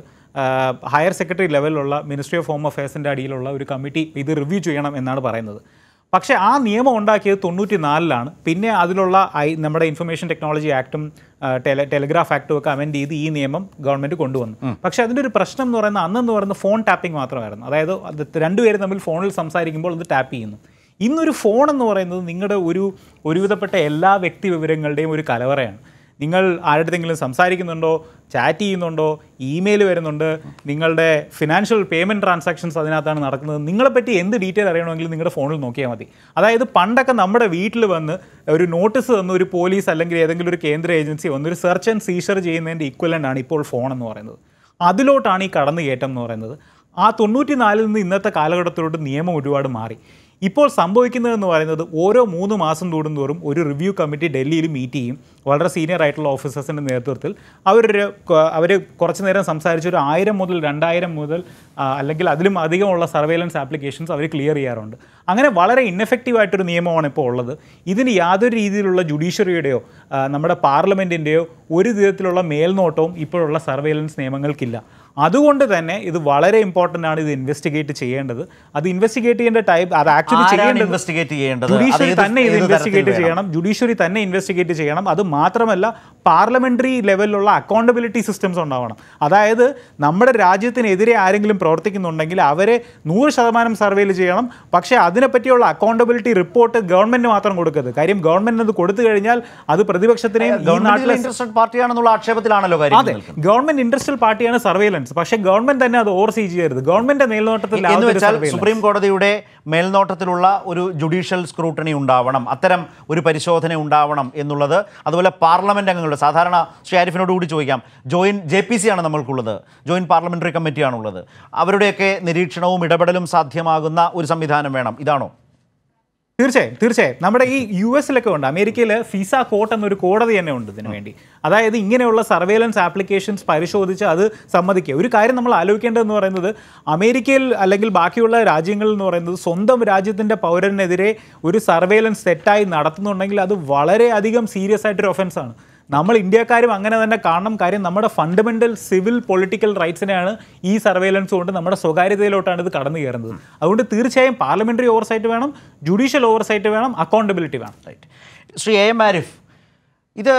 ഹയർ സെക്രട്ടറി ലെവലിലുള്ള മിനിസ്ട്രി ഓഫ് ഹോം അഫയേഴ്സിൻ്റെ അടിയിലുള്ള ഒരു കമ്മിറ്റി ഇത് റിവ്യൂ ചെയ്യണം എന്നാണ് പറയുന്നത്. പക്ഷേ ആ നിയമം ഉണ്ടാക്കിയത് തൊണ്ണൂറ്റി നാലിലാണ്. പിന്നെ അതിലുള്ള ഐ നമ്മുടെ ഇൻഫർമേഷൻ ടെക്നോളജി ആക്ടും ടെല ടെലിഗ്രാഫ് ആക്ടും ഒക്കെ അമെൻഡ് ചെയ്ത് ഈ നിയമം ഗവൺമെൻറ് കൊണ്ടുവന്നു. പക്ഷേ അതിൻ്റെ ഒരു പ്രശ്നം എന്ന് പറയുന്നത് അന്നെന്ന് പറയുന്നത് ഫോൺ ടാപ്പിംഗ് മാത്രമായിരുന്നു. അതായത് അത് രണ്ടുപേരും തമ്മിൽ ഫോണിൽ സംസാരിക്കുമ്പോൾ അത് ടാപ്പ് ചെയ്യുന്നു. ഇന്നൊരു ഫോൺ എന്ന് പറയുന്നത് നിങ്ങളുടെ ഒരു ഒരുവിധപ്പെട്ട എല്ലാ വ്യക്തി വിവരങ്ങളുടെയും ഒരു കലവറയാണ്. നിങ്ങൾ ആരുടെയെങ്കിലും സംസാരിക്കുന്നുണ്ടോ, ചാറ്റ് ചെയ്യുന്നുണ്ടോ, ഇമെയിൽ വരുന്നുണ്ട്, നിങ്ങളുടെ ഫിനാൻഷ്യൽ പേയ്മെൻറ്റ് ട്രാൻസാക്ഷൻസ് അതിനകത്താണ് നടക്കുന്നത്. നിങ്ങളെപ്പറ്റി എന്ത് ഡീറ്റെയിൽ അറിയണമെങ്കിലും നിങ്ങളുടെ ഫോണിൽ നോക്കിയാൽ മതി. അതായത് പണ്ടൊക്കെ നമ്മുടെ വീട്ടിൽ വന്ന് ഒരു നോട്ടീസ് തന്ന ഒരു പോലീസ് അല്ലെങ്കിൽ ഏതെങ്കിലും ഒരു കേന്ദ്ര ഏജൻസി വന്ന് ഒരു സെർച്ച് ആൻഡ് സീഷർ ചെയ്യുന്നതിൻ്റെ ഇക്വലൻ്റ് ആണ് ഇപ്പോൾ ഫോൺ എന്ന് പറയുന്നത്. അതിലോട്ടാണ് ഈ കടന്നു കയറ്റം എന്ന് പറയുന്നത്. ആ തൊണ്ണൂറ്റി നാലിൽ നിന്ന് ഇന്നത്തെ കാലഘട്ടത്തിലോട്ട് നിയമം ഒരുപാട് മാറി. ഇപ്പോൾ സംഭവിക്കുന്നതെന്ന് പറയുന്നത് ഓരോ മൂന്ന് മാസം കൂടുന്തോറും ഒരു റിവ്യൂ കമ്മിറ്റി ഡൽഹിയിൽ മീറ്റ് ചെയ്യും. വളരെ സീനിയർ ആയിട്ടുള്ള ഓഫീസേഴ്സിൻ്റെ നേതൃത്വത്തിൽ അവരൊരു അവർ കുറച്ച് നേരം സംസാരിച്ച് ഒരു ആയിരം മുതൽ രണ്ടായിരം മുതൽ അല്ലെങ്കിൽ അതിലും അധികമുള്ള സർവൈലൻസ് ആപ്ലിക്കേഷൻസ് അവർ ക്ലിയർ ചെയ്യാറുണ്ട്. അങ്ങനെ വളരെ ഇന്നെഫക്റ്റീവായിട്ടൊരു നിയമമാണ് ഇപ്പോൾ ഉള്ളത്. ഇതിന് യാതൊരു രീതിയിലുള്ള ജുഡീഷ്യറിയുടെയോ നമ്മുടെ പാർലമെൻറ്റിൻ്റെയോ ഒരു വിധത്തിലുള്ള മേൽനോട്ടവും ഇപ്പോഴുള്ള സർവൈലൻസ് നിയമങ്ങൾക്കില്ല. അതുകൊണ്ട് തന്നെ ഇത് വളരെ ഇമ്പോർട്ടൻ്റ് ആണ് ഇത് ഇൻവെസ്റ്റിഗേറ്റ് ചെയ്യേണ്ടത്. അത് ഇൻവെസ്റ്റിഗേറ്റ് ചെയ്യേണ്ട ടൈപ്പ് അത് ആക്ച്വലി ചെയ്യേണ്ടത് ജുഡീഷ്യറി തന്നെ ഇത് ഇൻവെസ്റ്റിഗേറ്റ് ചെയ്യണം. ജുഡീഷ്യറി തന്നെ ഇൻവെസ്റ്റിഗേറ്റ് ചെയ്യണം. അത് മാത്രമല്ല പാർലമെൻ്ററി ലെവലിലുള്ള അക്കൗണ്ടബിലിറ്റി സിസ്റ്റംസ് ഉണ്ടാവണം. അതായത് നമ്മുടെ രാജ്യത്തിനെതിരെ ആരെങ്കിലും പ്രവർത്തിക്കുന്നുണ്ടെങ്കിൽ അവരെ നൂറ് ശതമാനം സർവേയിൽ ചെയ്യണം. പക്ഷേ അതിനെപ്പറ്റിയുള്ള അക്കൗണ്ടബിലിറ്റി റിപ്പോർട്ട് ഗവൺമെൻറ് മാത്രം കൊടുക്കരുത്. കാര്യം ഗവൺമെൻറ് അത് കൊടുത്തു കഴിഞ്ഞാൽ അത് പ്രതിപക്ഷത്തിനെയും ഇൻട്രസ്റ്റഡ് പാർട്ടിയാണെന്നുള്ള ആക്ഷേപത്തിലാണല്ലോ. അതെ, ഗവൺമെൻറ് ഇൻട്രസ്റ്റഡ് പാർട്ടിയാണ് സർവേലൻസ്. പക്ഷേ ഗവൺമെന്റ് തന്നെ അത് ഓവർസീ ചെയ്യരുത്. ഗവൺമെന്റിന്റെ മേൽനോട്ടത്തിൽ സുപ്രീം കോടതിയുടെ മേൽനോട്ടത്തിലുള്ള ഒരു ജുഡീഷ്യൽ സ്ക്രൂട്ടണി ഉണ്ടാവണം, അത്തരം ഒരു പരിശോധന ഉണ്ടാവണം എന്നുള്ളത്. അതുപോലെ പാർലമെന്റ് അംഗങ്ങളുടെ സാധാരണ ശ്രീ ആരിഫിനോട് കൂടി ചോദിക്കാം. ജോയിന്റ് ജെ പി സി ആണ് നമ്മൾക്കുള്ളത്, ജോയിന്റ് പാർലമെന്ററി കമ്മിറ്റിയാണുള്ളത്. അവരുടെയൊക്കെ നിരീക്ഷണവും ഇടപെടലും സാധ്യമാകുന്ന ഒരു സംവിധാനം വേണം. ഇതാണോ? തീർച്ചയായും തീർച്ചയായും നമ്മുടെ ഈ യു എസിലൊക്കെ ഉണ്ട്. അമേരിക്കയിൽ ഫിസ കോർട്ട് എന്നൊരു കോടതി തന്നെ ഉണ്ട് ഇതിനു വേണ്ടി. അതായത് ഇങ്ങനെയുള്ള സർവേലൻസ് ആപ്ലിക്കേഷൻസ് പരിശോധിച്ച് അത് സമ്മതിക്കുക. ഒരു കാര്യം നമ്മൾ ആലോചിക്കേണ്ടതെന്ന് പറയുന്നത് അമേരിക്കയിൽ അല്ലെങ്കിൽ ബാക്കിയുള്ള രാജ്യങ്ങളിൽ എന്ന് പറയുന്നത് സ്വന്തം രാജ്യത്തിൻ്റെ പൗരനെതിരെ ഒരു സർവേലൻസ് തെറ്റായി നടത്തുന്നുണ്ടെങ്കിൽ അത് വളരെയധികം സീരിയസ് ആയിട്ടൊരു ഒഫൻസാണ്. നമ്മൾ ഇന്ത്യക്കാരും അങ്ങനെ തന്നെ കാണണം. കാര്യം നമ്മുടെ ഫണ്ടമെൻ്റൽ സിവിൽ പൊളിറ്റിക്കൽ റൈറ്റ്സിനെയാണ് ഈ സർവേലൻസ് കൊണ്ട് നമ്മുടെ സ്വകാര്യതയിലോട്ടാണ് ഇത് കടന്നു കയറുന്നത്. അതുകൊണ്ട് തീർച്ചയായും പാർലമെൻ്ററി ഓവർസൈറ്റ് വേണം, ജുഡീഷ്യൽ ഓവർസൈറ്റ് വേണം, അക്കൗണ്ടബിലിറ്റി വേണം. Right. Shri A M Arif, ഇത്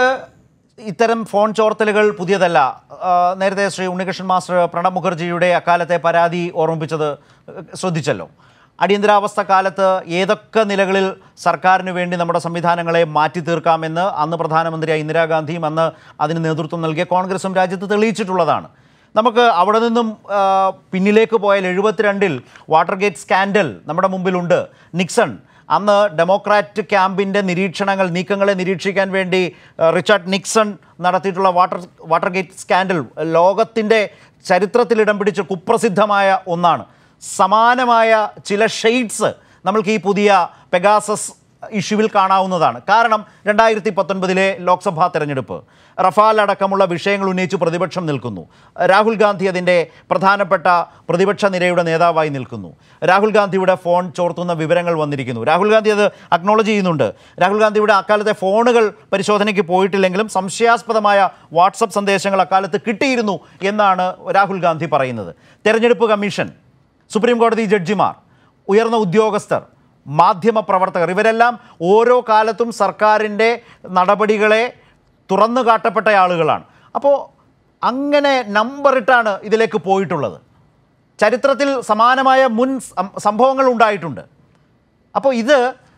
ഇത്തരം ഫോൺ ചോർത്തലുകൾ പുതിയതല്ല. നേരത്തെ ശ്രീ ഉണ്ണികൃഷ്ണൻ മാസ്റ്റർ പ്രണബ് മുഖർജിയുടെ അക്കാലത്തെ പരാതി ഓർമ്മിപ്പിച്ചത് ശ്രദ്ധിച്ചല്ലോ. അടിയന്തരാവസ്ഥ കാലത്ത് ഏതൊക്കെ നിലകളിൽ സർക്കാരിന് വേണ്ടി നമ്മുടെ സംവിധാനങ്ങളെ മാറ്റി തീർക്കാമെന്ന് അന്ന് പ്രധാനമന്ത്രിയായ ഇന്ദിരാഗാന്ധിയും അന്ന് അതിന് നേതൃത്വം നൽകിയ കോൺഗ്രസും രാജ്യത്ത് തെളിയിച്ചിട്ടുള്ളതാണ്. നമുക്ക് അവിടെ നിന്നും പിന്നിലേക്ക് പോയാൽ എഴുപത്തിരണ്ടിൽ വാട്ടർഗേറ്റ് സ്കാൻഡൽ നമ്മുടെ മുമ്പിലുണ്ട്. നിക്സൺ അന്ന് ഡെമോക്രാറ്റ് ക്യാമ്പിൻ്റെ നിരീക്ഷണങ്ങൾ നീക്കങ്ങളെ നിരീക്ഷിക്കാൻ വേണ്ടി റിച്ചാർഡ് നിക്സൺ നടത്തിയിട്ടുള്ള വാട്ടർ വാട്ടർഗേറ്റ് സ്കാൻഡൽ ലോകത്തിൻ്റെ ചരിത്രത്തിൽ ഇടം പിടിച്ച കുപ്രസിദ്ധമായ ഒന്നാണ്. സമാനമായ ചില ഷെയ്ഡ്സ് നമ്മൾക്ക് ഈ പുതിയ പെഗാസസ് ഇഷ്യൂവിൽ കാണാവുന്നതാണ്. കാരണം രണ്ടായിരത്തി പത്തൊൻപതിലെ ലോക്സഭാ തെരഞ്ഞെടുപ്പ്, റഫാൽ അടക്കമുള്ള വിഷയങ്ങൾ ഉന്നയിച്ച് പ്രതിപക്ഷം നിൽക്കുന്നു. രാഹുൽ ഗാന്ധി അതിൻ്റെ പ്രധാനപ്പെട്ട പ്രതിപക്ഷ നിരയുടെ നേതാവായി നിൽക്കുന്നു. രാഹുൽ ഗാന്ധിയുടെ ഫോൺ ചോർത്തുന്ന വിവരങ്ങൾ വന്നിരിക്കുന്നു. രാഹുൽ ഗാന്ധി അത് അക്നോളജ് ചെയ്യുന്നുണ്ട്. രാഹുൽ ഗാന്ധിയുടെ അക്കാലത്തെ ഫോണുകൾ പരിശോധനയ്ക്ക് പോയിട്ടില്ലെങ്കിലും സംശയാസ്പദമായ വാട്സപ്പ് സന്ദേശങ്ങൾ അക്കാലത്ത് കിട്ടിയിരുന്നു എന്നാണ് രാഹുൽ ഗാന്ധി പറയുന്നത്. തെരഞ്ഞെടുപ്പ് കമ്മീഷൻ, സുപ്രീം കോടതി ജഡ്ജിമാർ, ഉയർന്ന ഉദ്യോഗസ്ഥർ, മാധ്യമപ്രവർത്തകർ, ഇവരെല്ലാം ഓരോ കാലത്തും സർക്കാരിൻ്റെ നടപടികളെ തുറന്നു കാട്ടപ്പെട്ട ആളുകളാണ്. അപ്പോൾ അങ്ങനെ നമ്പറിട്ടാണ് ഇതിലേക്ക് പോയിട്ടുള്ളത്. ചരിത്രത്തിൽ സമാനമായ മുൻ സംഭവങ്ങൾ ഉണ്ടായിട്ടുണ്ട്. അപ്പോൾ ഇത്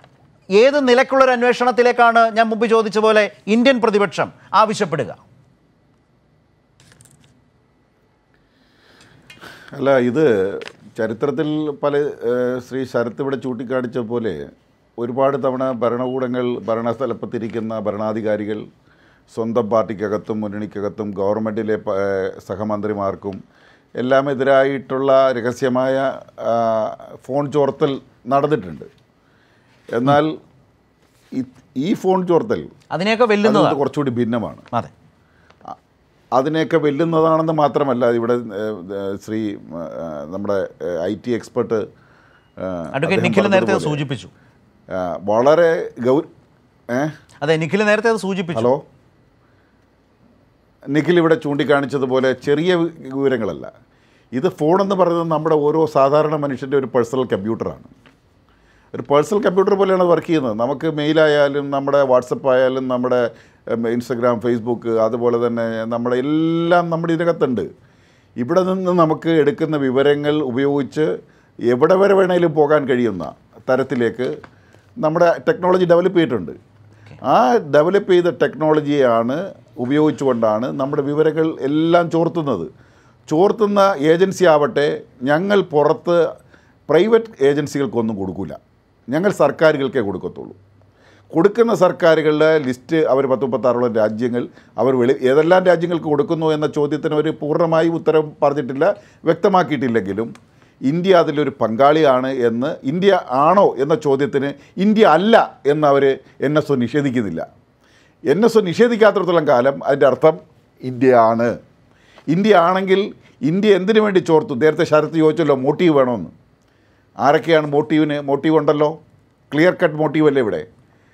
ഏത് നിലക്കുള്ളൊരു അന്വേഷണത്തിലേക്കാണ് ഞാൻ മുമ്പ് ചോദിച്ച പോലെ ഇന്ത്യൻ പ്രതിപക്ഷം ആവശ്യപ്പെടുക? അല്ല, ഇത് ചരിത്രത്തിൽ പല ശ്രീ ശരത്ത് ഇവിടെ ചൂണ്ടിക്കാണിച്ച പോലെ ഒരുപാട് തവണ ഭരണകൂടങ്ങൾ, ഭരണസ്ഥലപ്പത്തിരിക്കുന്ന ഭരണാധികാരികൾ സ്വന്തം പാർട്ടിക്കകത്തും മുന്നണിക്കകത്തും ഗവൺമെൻറ്റിലെ സഹമന്ത്രിമാർക്കും എല്ലാം എതിരായിട്ടുള്ള രഹസ്യമായ ഫോൺ ചോർത്തൽ നടന്നിട്ടുണ്ട്. എന്നാൽ ഈ ഫോൺ ചോർത്തൽ അതിനെയൊക്കെ വെല്ലുന്നത് കുറച്ചുകൂടി ഭിന്നമാണ്. അതെ, അതിനെയൊക്കെ വെല്ലുന്നതാണെന്ന് മാത്രമല്ല, ഇവിടെ ശ്രീ നമ്മുടെ I T expert advocate Nikhil നേരത്തെ സൂചിപ്പിച്ചു, വളരെ ഗൗര അതെ നിഖിൽ നേരത്തെ അത് സൂചിപ്പിച്ചു. ഹലോ, നിഖിൽ ഇവിടെ ചൂണ്ടിക്കാണിച്ചതുപോലെ ചെറിയ വിവരങ്ങളല്ല ഇത്. ഫോണെന്ന് പറയുന്നത് നമ്മുടെ ഓരോ സാധാരണ മനുഷ്യൻ്റെ ഒരു പേഴ്സണൽ കമ്പ്യൂട്ടറാണ്. ഒരു പേഴ്സണൽ കമ്പ്യൂട്ടർ പോലെയാണ് വർക്ക് ചെയ്യുന്നത്. നമുക്ക് മെയിലായാലും നമ്മുടെ വാട്സപ്പ് ആയാലും നമ്മുടെ ഇൻസ്റ്റഗ്രാം, ഫേസ്ബുക്ക്, അതുപോലെ തന്നെ നമ്മുടെ എല്ലാം നമ്മുടെ ഇതിനകത്തുണ്ട്. ഇവിടെ നിന്ന് നമുക്ക് എടുക്കുന്ന വിവരങ്ങൾ ഉപയോഗിച്ച് എവിടെ വരെ വേണമെങ്കിലും പോകാൻ കഴിയുന്ന തരത്തിലേക്ക് നമ്മുടെ ടെക്നോളജി ഡെവലപ്പ് ചെയ്തിട്ടുണ്ട്. ആ ഡെവലപ്പ് ചെയ്ത ടെക്നോളജിയാണ് ഉപയോഗിച്ചുകൊണ്ടാണ് നമ്മുടെ വിവരങ്ങൾ എല്ലാം ചോർത്തുന്നത്. ചോർത്തുന്ന ഏജൻസി ആവട്ടെ, ഞങ്ങൾ പുറത്ത് പ്രൈവറ്റ് ഏജൻസികൾക്കൊന്നും കൊടുക്കില്ല, ഞങ്ങൾ സർക്കാരുകൾക്കേ കൊടുക്കത്തുള്ളൂ. കൊടുക്കുന്ന സർക്കാരുകളുടെ ലിസ്റ്റ് അവർ പത്ത് മുപ്പത്താറോളം രാജ്യങ്ങൾ അവർ വെളി ഏതെല്ലാം രാജ്യങ്ങൾക്ക് കൊടുക്കുന്നു എന്ന ചോദ്യത്തിന് ഒരു പൂർണ്ണമായി ഉത്തരം പറഞ്ഞിട്ടില്ല, വ്യക്തമാക്കിയിട്ടില്ലെങ്കിലും ഇന്ത്യ അതിലൊരു പങ്കാളിയാണ് എന്ന്, ഇന്ത്യ ആണോ എന്ന ചോദ്യത്തിന് ഇന്ത്യ അല്ല എന്നവർ എൻ എസ് ഒ നിഷേധിക്കുന്നില്ല. എൻ എസ് ഒ നിഷേധിക്കാത്തിടത്തോളം കാലം അതിൻ്റെ അർത്ഥം ഇന്ത്യ ആണ്. ഇന്ത്യ ആണെങ്കിൽ ഇന്ത്യ എന്തിനു വേണ്ടി ചോർത്തു? നേരത്തെ ശരത്ത് ചോദിച്ചല്ലോ മോട്ടീവ് വേണമെന്ന്. ആരൊക്കെയാണ് മോട്ടീവിന്? മോട്ടീവ് ഉണ്ടല്ലോ, ക്ലിയർ കട്ട് മോട്ടീവ് അല്ലേ ഇവിടെ.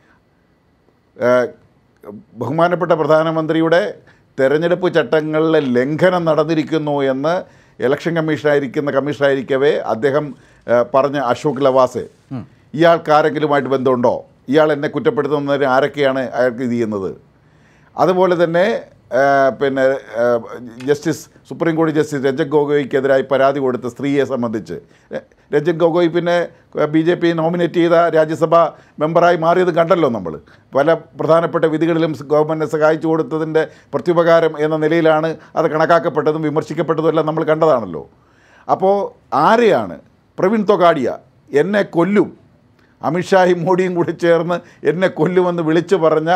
ബഹുമാനപ്പെട്ട പ്രധാനമന്ത്രിയുടെ തെരഞ്ഞെടുപ്പ് ചട്ടങ്ങളിലെ ലംഘനം നടന്നിരിക്കുന്നു എന്ന് ഇലക്ഷൻ കമ്മീഷനായിരിക്കുന്ന കമ്മീഷനായിരിക്കവേ അദ്ദേഹം പറഞ്ഞ അശോക് ലവാസെ, ഇയാൾക്ക് ആരെങ്കിലുമായിട്ട് ബന്ധമുണ്ടോ, ഇയാൾ എന്നെ കുറ്റപ്പെടുത്തുന്നതിന് ആരൊക്കെയാണ് അയാൾക്ക് ഇത് ചെയ്യുന്നത്? അതുപോലെ തന്നെ പിന്നെ ജസ്റ്റിസ് സുപ്രീം കോടതി ജസ്റ്റിസ് രഞ്ജൻ ഗൊഗോയ്ക്കെതിരായി പരാതി കൊടുത്ത സ്ത്രീയെ സംബന്ധിച്ച് രഞ്ജൻ ഗൊഗോയ് പിന്നെ ബി ജെ പി നോമിനേറ്റ് ചെയ്ത രാജ്യസഭാ മെമ്പറായി മാറിയത് കണ്ടല്ലോ നമ്മൾ. പല പ്രധാനപ്പെട്ട വിധികളിലും ഗവൺമെൻറ്റിനെ സഹായിച്ചു കൊടുത്തതിൻ്റെ പ്രത്യുപകാരം എന്ന നിലയിലാണ് അത് കണക്കാക്കപ്പെട്ടതും വിമർശിക്കപ്പെട്ടതും എല്ലാം നമ്മൾ കണ്ടതാണല്ലോ. അപ്പോൾ ആരെയാണ്? പ്രവീൺ തൊഗാഡിയ എന്നെ കൊല്ലും, അമിത്ഷായും മോഡിയും കൂടി ചേർന്ന് എന്നെ കൊല്ലുമെന്ന് വിളിച്ചു പറഞ്ഞ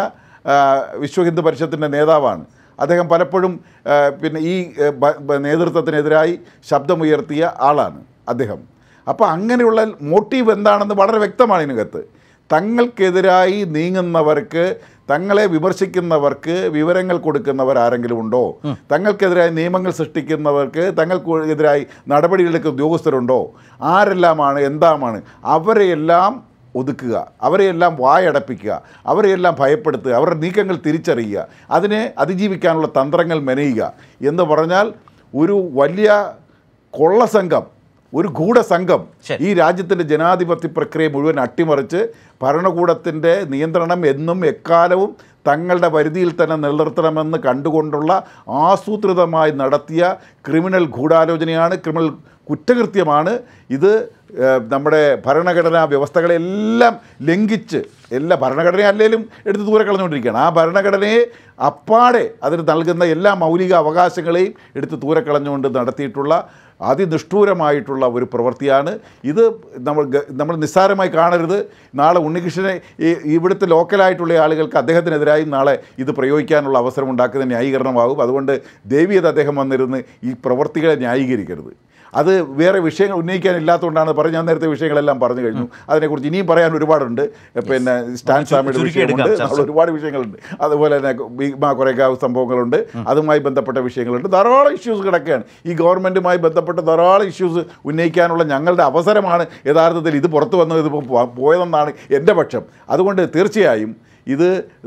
വിശ്വ ഹിന്ദു പരിഷത്തിൻ്റെ നേതാവാണ് അദ്ദേഹം. പലപ്പോഴും പിന്നെ ഈ നേതൃത്വത്തിനെതിരായി ശബ്ദമുയർത്തിയ ആളാണ് അദ്ദേഹം. അപ്പോൾ അങ്ങനെയുള്ള മോട്ടീവ് എന്താണെന്ന് വളരെ വ്യക്തമാണ് ഇതിനകത്ത്. തങ്ങൾക്കെതിരായി നീങ്ങുന്നവർക്ക്, തങ്ങളെ വിമർശിക്കുന്നവർക്ക് വിവരങ്ങൾ കൊടുക്കുന്നവർ ആരെങ്കിലും ഉണ്ടോ? തങ്ങൾക്കെതിരായി നിയമങ്ങൾ സൃഷ്ടിക്കുന്നവർക്ക്, തങ്ങൾക്കെതിരായി നടപടികളെടുക്കുന്ന ഉദ്യോഗസ്ഥരുണ്ടോ? ആരെല്ലാമാണ്, എന്താമാണ്? അവരെയെല്ലാം ഒതുക്കുക, അവരെയെല്ലാം വായടപ്പിക്കുക, അവരെയെല്ലാം ഭയപ്പെടുത്തുക, അവരുടെ നീക്കങ്ങൾ തിരിച്ചറിയുക, അതിനെ അതിജീവിക്കാനുള്ള തന്ത്രങ്ങൾ മെനയുക എന്ന് പറഞ്ഞാൽ ഒരു വലിയ കൊള്ളസംഘം, ഒരു ഗൂഢസംഘം ഈ രാജ്യത്തിൻ്റെ ജനാധിപത്യ പ്രക്രിയ മുഴുവൻ അട്ടിമറിച്ച് ഭരണകൂടത്തിൻ്റെ നിയന്ത്രണം എന്നും എക്കാലവും തങ്ങളുടെ പരിധിയിൽ തന്നെ നിലനിർത്തണമെന്ന് കണ്ടുകൊണ്ടുള്ള ആസൂത്രിതമായി നടത്തിയ ക്രിമിനൽ ഗൂഢാലോചനയാണ്, ക്രിമിനൽ കുറ്റകൃത്യമാണ് ഇത്. നമ്മുടെ ഭരണഘടനാ വ്യവസ്ഥകളെല്ലാം ലംഘിച്ച്, എല്ലാ ഭരണഘടന അല്ലെങ്കിലും എടുത്ത് ദൂരെ കളഞ്ഞുകൊണ്ടിരിക്കുകയാണ്. ആ ഭരണഘടനയെ അപ്പാടെ അതിന് നൽകുന്ന എല്ലാ മൗലിക അവകാശങ്ങളെയും എടുത്ത് ദൂരെ കളഞ്ഞുകൊണ്ട് നടത്തിയിട്ടുള്ള അതിനിഷ്ഠൂരമായിട്ടുള്ള ഒരു പ്രവൃത്തിയാണ് ഇത്. നമ്മൾ നമ്മൾ നിസ്സാരമായി കാണരുത്. നാളെ ഉണ്ണികൃഷ്ണനെ ഇവിടുത്തെ ലോക്കലായിട്ടുള്ള ആളുകൾക്ക് അദ്ദേഹത്തിനെതിരായി നാളെ ഇത് പ്രയോഗിക്കാനുള്ള അവസരം ഉണ്ടാക്കുന്ന ന്യായീകരണമാകും. അതുകൊണ്ട് ദേവിയത് അദ്ദേഹം വന്നിരുന്ന് ഈ പ്രവൃത്തികളെ ന്യായീകരിക്കരുത്. അത് വേറെ വിഷയങ്ങൾ ഉന്നയിക്കാനില്ലാത്തതുകൊണ്ടാണ് പറഞ്ഞ് ഞാൻ നേരത്തെ വിഷയങ്ങളെല്ലാം പറഞ്ഞു കഴിഞ്ഞു. അതിനെക്കുറിച്ച് ഇനിയും പറയാൻ ഒരുപാടുണ്ട്. പിന്നെ സ്റ്റാൻ സാമിയുടെ വിഷയമുണ്ട്, നമ്മൾ ഒരുപാട് വിഷയങ്ങളുണ്ട്. അതുപോലെ തന്നെ ഭീമാ കൊറേഗാവ് സംഭവങ്ങളുണ്ട്, അതുമായി ബന്ധപ്പെട്ട വിഷയങ്ങളുണ്ട്. ധാരാളം ഇഷ്യൂസ് കിടക്കുകയാണ്. ഈ ഗവൺമെൻറ്റുമായി ബന്ധപ്പെട്ട ധാരാളം ഇഷ്യൂസ് ഉന്നയിക്കാനുള്ള ഞങ്ങളുടെ അവസരമാണ് യഥാർത്ഥത്തിൽ ഇത് പുറത്തു വന്നത്, ഇതിപ്പോൾ പോയതെന്നാണ് എൻ്റെ പക്ഷം. അതുകൊണ്ട് തീർച്ചയായും ഇത്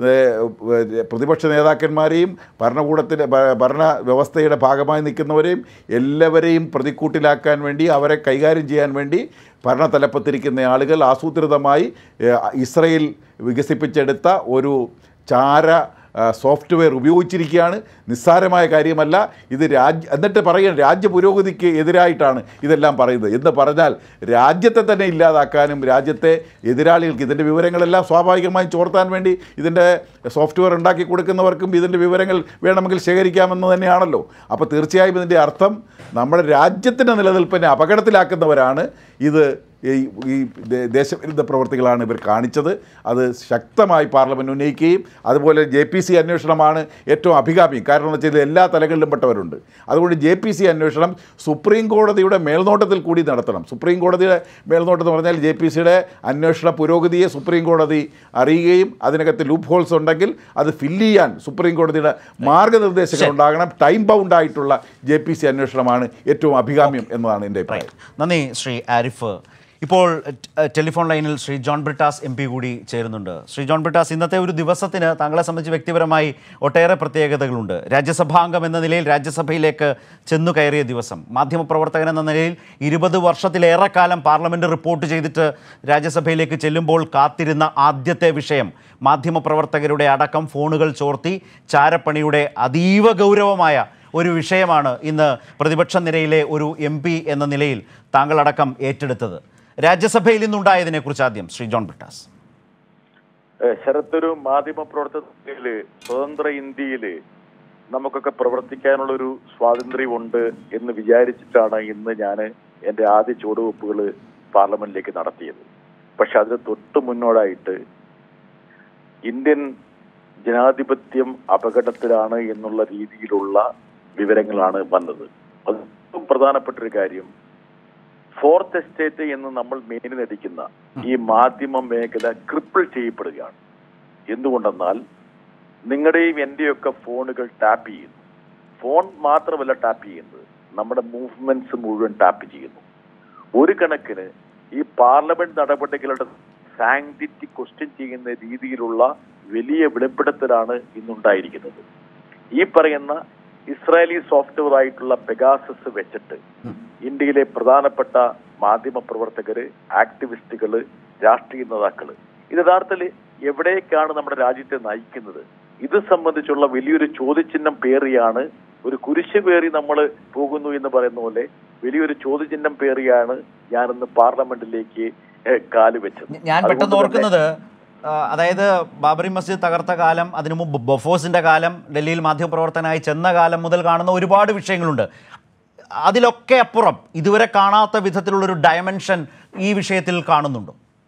പ്രതിപക്ഷ നേതാക്കന്മാരെയും ഭരണകൂടത്തിൻ്റെ ഭരണ വ്യവസ്ഥയുടെ ഭാഗമായി നിൽക്കുന്നവരെയും എല്ലാവരെയും പ്രതിക്കൂട്ടിലാക്കാൻ വേണ്ടി, അവരെ കൈകാര്യം ചെയ്യാൻ വേണ്ടി ഭരണതലപ്പത്തിരിക്കുന്ന ആളുകൾ ആസൂത്രിതമായി ഇസ്രയേൽ വികസിപ്പിച്ചെടുത്ത ഒരു ചാര സോഫ്റ്റ്വെയർ ഉപയോഗിച്ചിരിക്കുകയാണ്. നിസ്സാരമായ കാര്യമല്ല ഇത്. രാജ്യ എന്നിട്ട് പറയുക രാജ്യ പുരോഗതിക്ക് എതിരായിട്ടാണ് ഇതെല്ലാം പറയുന്നത് എന്ന് പറഞ്ഞാൽ രാജ്യത്തെ തന്നെ ഇല്ലാതാക്കാനും രാജ്യത്തെ എതിരാളികൾക്ക് ഇതിൻ്റെ വിവരങ്ങളെല്ലാം സ്വാഭാവികമായും ചോർത്താൻ വേണ്ടി ഇതിൻ്റെ സോഫ്റ്റ്വെയർ ഉണ്ടാക്കി കൊടുക്കുന്നവർക്കും ഇതിൻ്റെ വിവരങ്ങൾ വേണമെങ്കിൽ ശേഖരിക്കാമെന്ന് തന്നെയാണല്ലോ. അപ്പോൾ തീർച്ചയായും ഇതിൻ്റെ അർത്ഥം നമ്മുടെ രാജ്യത്തിൻ്റെ നിലനിൽപ്പിനെ അപകടത്തിലാക്കുന്നവരാണ് ഇത് ഈ ഈ ദേശവിരുദ്ധ പ്രവർത്തികളാണ് ഇവർ കാണിച്ചത്. അത് ശക്തമായി പാർലമെൻറ്റ് ഉന്നയിക്കുകയും അതുപോലെ ജെ പി സി അന്വേഷണമാണ് ഏറ്റവും അഭികാമ്യം. കാരണം എന്ന് വെച്ചാൽ എല്ലാ തലങ്ങളിലും പെട്ടവരുണ്ട്. അതുകൊണ്ട് ജെ പി സി അന്വേഷണം സുപ്രീം കോടതിയുടെ മേൽനോട്ടത്തിൽ കൂടി നടത്തണം. സുപ്രീം കോടതിയുടെ മേൽനോട്ടം എന്ന് പറഞ്ഞാൽ ജെ പി സിയുടെ അന്വേഷണ പുരോഗതിയെ സുപ്രീം കോടതി അറിയുകയും അതിനകത്ത് ലൂപ്പ് ഹോൾസ് ഉണ്ടെങ്കിൽ അത് ഫില്ല് ചെയ്യാൻ സുപ്രീം കോടതിയുടെ മാർഗ്ഗനിർദ്ദേശങ്ങൾ ഉണ്ടാകണം. ടൈം ബൗണ്ട് ആയിട്ടുള്ള ജെ പി സി അന്വേഷണമാണ് ഏറ്റവും അഭികാമ്യം എന്നതാണ് എൻ്റെ അഭിപ്രായം. നന്ദി ശ്രീ ആരിഫ്. ഇപ്പോൾ ടെലിഫോൺ ലൈനിൽ Shri John Brittas M P കൂടി ചേരുന്നുണ്ട്. ശ്രീ ജോൺ ബ്രിട്ടാസ്, ഇന്നത്തെ ഒരു ദിവസത്തിന് താങ്കളെ സംബന്ധിച്ച് വ്യക്തിപരമായി ഒട്ടേറെ പ്രത്യേകതകളുണ്ട്. രാജ്യസഭാംഗം എന്ന നിലയിൽ രാജ്യസഭയിലേക്ക് ചെന്നു കയറിയ ദിവസം, മാധ്യമപ്രവർത്തകൻ എന്ന നിലയിൽ ഇരുപത് വർഷത്തിലേറെ കാലം പാർലമെൻറ്റ് റിപ്പോർട്ട് ചെയ്തിട്ട് രാജ്യസഭയിലേക്ക് ചെല്ലുമ്പോൾ കാത്തിരുന്ന ആദ്യത്തെ വിഷയം മാധ്യമപ്രവർത്തകരുടെ അടക്കം ഫോണുകൾ ചോർത്തി ചാരപ്പണിയുടെ അതീവ ഗൗരവമായ ഒരു വിഷയമാണ് ഇന്ന് പ്രതിപക്ഷ നിരയിലെ ഒരു എം പി എന്ന നിലയിൽ താങ്കളടക്കം ഏറ്റെടുത്തത്. രാജ്യസഭയിൽ നിന്നുണ്ടായതിനെക്കുറിച്ച് ആദ്യം ശ്രീ ജോൺ ബ്രിട്ടാസ്. ശരത്, ഒരു മാധ്യമ പ്രവർത്തനത്തിൽ സ്വതന്ത്ര ഇന്ത്യയിൽ നമുക്കൊക്കെ പ്രവർത്തിക്കാനുള്ളൊരു സ്വാതന്ത്ര്യമുണ്ട് എന്ന് വിചാരിച്ചിട്ടാണ് ഇന്ന് ഞാൻ എൻ്റെ ആദ്യ ചുവടുവെപ്പുകൾ പാർലമെന്റിലേക്ക് നടത്തിയത്. പക്ഷെ അതിന് തൊട്ട് മുന്നോടായിട്ട് ഇന്ത്യൻ ജനാധിപത്യം അപകടത്തിലാണ് എന്നുള്ള രീതിയിലുള്ള വിവരങ്ങളാണ് വന്നത്. അത് ഏറ്റവും പ്രധാനപ്പെട്ട ഒരു കാര്യം, ഫോർത്ത് എസ്റ്റേറ്റ് എന്ന് നമ്മൾ മേനിനടിക്കുന്ന ഈ മാധ്യമ മേഖല ക്രിപ്പിൾ ചെയ്യപ്പെടുകയാണ്. എന്തുകൊണ്ടെന്നാൽ നിങ്ങളുടെയും എൻ്റെയൊക്കെ ഫോണുകൾ ടാപ്പ് ചെയ്യുന്നു. ഫോൺ മാത്രമല്ല ടാപ്പ് ചെയ്യുന്നത്, നമ്മുടെ മൂവ്മെന്റ്സ് മുഴുവൻ ടാപ്പ് ചെയ്യുന്നു. ഒരു കണക്കിന് ഈ പാർലമെന്റ് നടപടികളുടെ സാങ്ക്ടിറ്റി ക്വസ്റ്റ്യൻ ചെയ്യുന്ന രീതിയിലുള്ള വലിയ വെളിപ്പെടുത്തലാണ് ഇന്നുണ്ടായിരിക്കുന്നത്. ഈ പറയുന്ന ഇസ്രായേലി സോഫ്റ്റ്വെയർ ആയിട്ടുള്ള പെഗാസസ് വെച്ചിട്ട് ഇന്ത്യയിലെ പ്രധാനപ്പെട്ട മാധ്യമ പ്രവർത്തകര്, ആക്ടിവിസ്റ്റുകള്, രാഷ്ട്രീയ നേതാക്കള് ഇത് യഥാർത്ഥത്തിൽ എവിടേക്കാണ് നമ്മുടെ രാജ്യത്തെ നയിക്കുന്നത്? ഇത് സംബന്ധിച്ചുള്ള വലിയൊരു ചോദ്യചിഹ്നം പേറിയാണ്, ഒരു കുരിശ് പേറി നമ്മൾ പോകുന്നു എന്ന് പറയുന്ന പോലെ വലിയൊരു ചോദ്യചിഹ്നം പേറിയാണ് ഞാനിന്ന് പാർലമെന്റിലേക്ക് കാലുവെച്ചത്. ഞാൻ പെട്ടെന്ന് ഓർക്കുന്നത്, അതായത് ബാബറി മസ്ജിദ് തകർത്ത കാലം, അതിനു മുമ്പ് ബൊഫോസിന്റെ കാലം, ഡൽഹിയിൽ മാധ്യമപ്രവർത്തകനായി ചെന്ന കാലം മുതൽ കാണുന്ന ഒരുപാട് വിഷയങ്ങളുണ്ട്. അതിലൊക്കെ അപ്പുറം ഇതുവരെ കാണാത്ത വിധത്തിലുള്ളൊരു ഡയമെൻഷൻ ഈ വിഷയത്തിൽ കാണുന്നുണ്ടോ?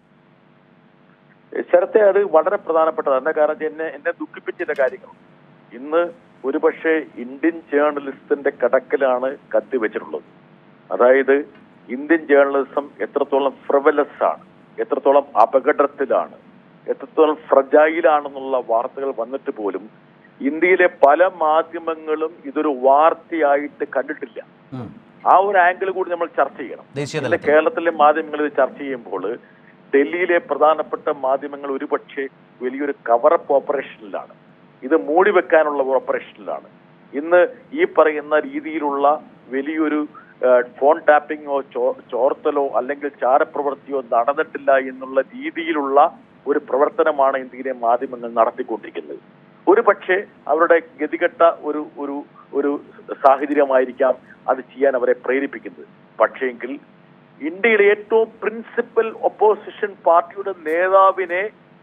ശരത്തെ, അത് വളരെ പ്രധാനപ്പെട്ടതാണ്. കാരണം എന്നെ എന്നെ ദുഃഖിപ്പിച്ച കാര്യങ്ങൾ ഇന്ന് ഒരുപക്ഷെ ഇന്ത്യൻ ജേർണലിസ്റ്റിന്റെ കടക്കലാണ് കത്തിവെച്ചിട്ടുള്ളത്. അതായത് ഇന്ത്യൻ ജേർണലിസം എത്രത്തോളം ഫ്രിവലസ് ആണ്, എത്രത്തോളം അപകടത്തിലാണ്, എത്രത്തോളം ഫ്രജൈലാണെന്നുള്ള വാർത്തകൾ വന്നിട്ട് പോലും ഇന്ത്യയിലെ പല മാധ്യമങ്ങളും ഇതൊരു വാർത്തയായിട്ട് കണ്ടിട്ടില്ല. ആ ഒരു ആംഗിൾ കൂടി നമ്മൾ ചർച്ച ചെയ്യണം. കേരളത്തിലെ മാധ്യമങ്ങൾ ഇത് ചർച്ച ചെയ്യുമ്പോൾ ഡൽഹിയിലെ പ്രധാനപ്പെട്ട മാധ്യമങ്ങൾ ഒരുപക്ഷെ വലിയൊരു കവറപ്പ് ഓപ്പറേഷനിലാണ്, ഇത് മൂടി വെക്കാനുള്ള ഓപ്പറേഷനിലാണ്. ഇന്ന് ഈ പറയുന്ന രീതിയിലുള്ള വലിയൊരു ഫോൺ ടാപ്പിങ്ങോ ചോർത്തലോ അല്ലെങ്കിൽ ചാരപ്രവൃത്തിയോ നടന്നിട്ടില്ല എന്നുള്ള രീതിയിലുള്ള ഒരു പ്രവർത്തനമാണ് ഇന്ത്യയിലെ മാധ്യമങ്ങൾ നടത്തിക്കൊണ്ടിരിക്കുന്നത്. ഒരു പക്ഷേ അവരുടെ ഗതികെട്ട ഒരു ഒരു ഒരു സാഹചര്യമായിരിക്കാം അത് ചെയ്യാൻ അവരെ പ്രേരിപ്പിക്കുന്നത്. പക്ഷേങ്കിൽ ഇന്ത്യയിലെ ഏറ്റവും പ്രിൻസിപ്പൽ ഒപ്പോസിഷൻ പാർട്ടിയുടെ നേതാവിനെ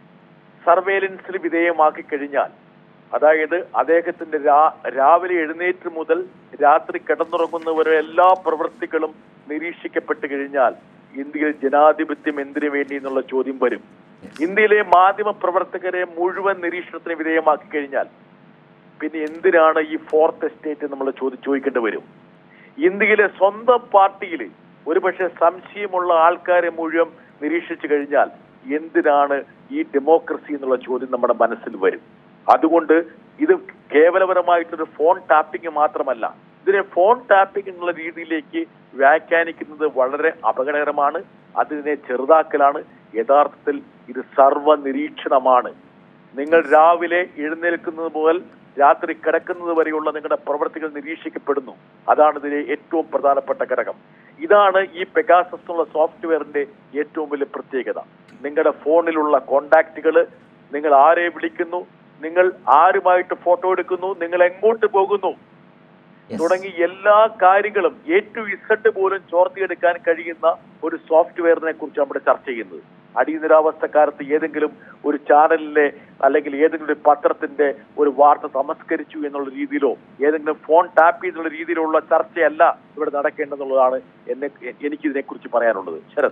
സർവേലൻസിന് വിധേയമാക്കി കഴിഞ്ഞാൽ, അതായത് അദ്ദേഹത്തിന്റെ രാവിലെ എഴുന്നേറ്റ് മുതൽ രാത്രി കിടന്നുറങ്ങുന്നവരെ എല്ലാ പ്രവൃത്തികളും നിരീക്ഷിക്കപ്പെട്ട് കഴിഞ്ഞാൽ ഇന്ത്യയിൽ ജനാധിപത്യം എന്തിനു വേണ്ടി എന്നുള്ള ചോദ്യം വരും. ഇന്ത്യയിലെ മാധ്യമ പ്രവർത്തകരെ മുഴുവൻ നിരീക്ഷണത്തിന് വിധേയമാക്കി കഴിഞ്ഞാൽ പിന്നെ എന്തിനാണ് ഈ ഫോർത്ത് എസ്റ്റേറ്റ് നമ്മൾ ചോദി ചോദിക്കേണ്ടി വരും. ഇന്ത്യയിലെ സ്വന്തം പാർട്ടിയിൽ ഒരുപക്ഷെ സംശയമുള്ള ആൾക്കാരെ മുഴുവൻ നിരീക്ഷിച്ചു കഴിഞ്ഞാൽ എന്തിനാണ് ഈ ഡെമോക്രസി എന്നുള്ള ചോദ്യം നമ്മുടെ മനസ്സിൽ വരും. അതുകൊണ്ട് ഇത് കേവലപരമായിട്ടൊരു ഫോൺ ടാപ്പിംഗ് മാത്രമല്ല, ഇതിനെ ഫോൺ ടാപ്പിംഗ് എന്നുള്ള രീതിയിലേക്ക് വ്യാഖ്യാനിക്കുന്നത് വളരെ അപകടകരമാണ്. അതിനെ ചെറുതാക്കലാണ്. യഥാർത്ഥത്തിൽ ഇത് സർവ നിരീക്ഷണമാണ്. നിങ്ങൾ രാവിലെ എഴുന്നേൽക്കുന്നത് മുതൽ രാത്രി കിടക്കുന്നത് വരെയുള്ള നിങ്ങളുടെ പ്രവൃത്തികൾ നിരീക്ഷിക്കപ്പെടുന്നു. അതാണ് ഇതിലെ ഏറ്റവും പ്രധാനപ്പെട്ട ഘടകം. ഇതാണ് ഈ പെഗാസസ് എന്നുള്ള സോഫ്റ്റ്വെയറിന്റെ ഏറ്റവും വലിയ പ്രത്യേകത. നിങ്ങളുടെ ഫോണിലുള്ള കോണ്ടാക്റ്റുകൾ, നിങ്ങൾ ആരെ വിളിക്കുന്നു, നിങ്ങൾ ആരുമായിട്ട് ഫോട്ടോ എടുക്കുന്നു, നിങ്ങൾ എങ്ങോട്ട് പോകുന്നു തുടങ്ങി എല്ലാ കാര്യങ്ങളും എ ടു ഇസഡ് പോലും ചോർത്തിയെടുക്കാൻ കഴിയുന്ന ഒരു സോഫ്റ്റ്വെയറിനെ കുറിച്ച് നമ്മുടെ ചർച്ച ചെയ്യുന്നത്. അടിയന്തരാവസ്ഥക്കാലത്ത് ഏതെങ്കിലും ഒരു ചാനലിലെ അല്ലെങ്കിൽ ഏതെങ്കിലും ഒരു പത്രത്തിന്റെ ഒരു വാർത്ത തമസ്കരിച്ചു എന്നുള്ള രീതിയിലോ ഏതെങ്കിലും ഫോൺ ടാപ്പ് ചെയ്തുള്ള രീതിയിലുള്ള ചർച്ചയല്ല ഇവിടെ നടക്കേണ്ടതെന്നുള്ളതാണ് എന്നെ എനിക്കിതിനെക്കുറിച്ച് പറയാനുള്ളത്. ശരത്,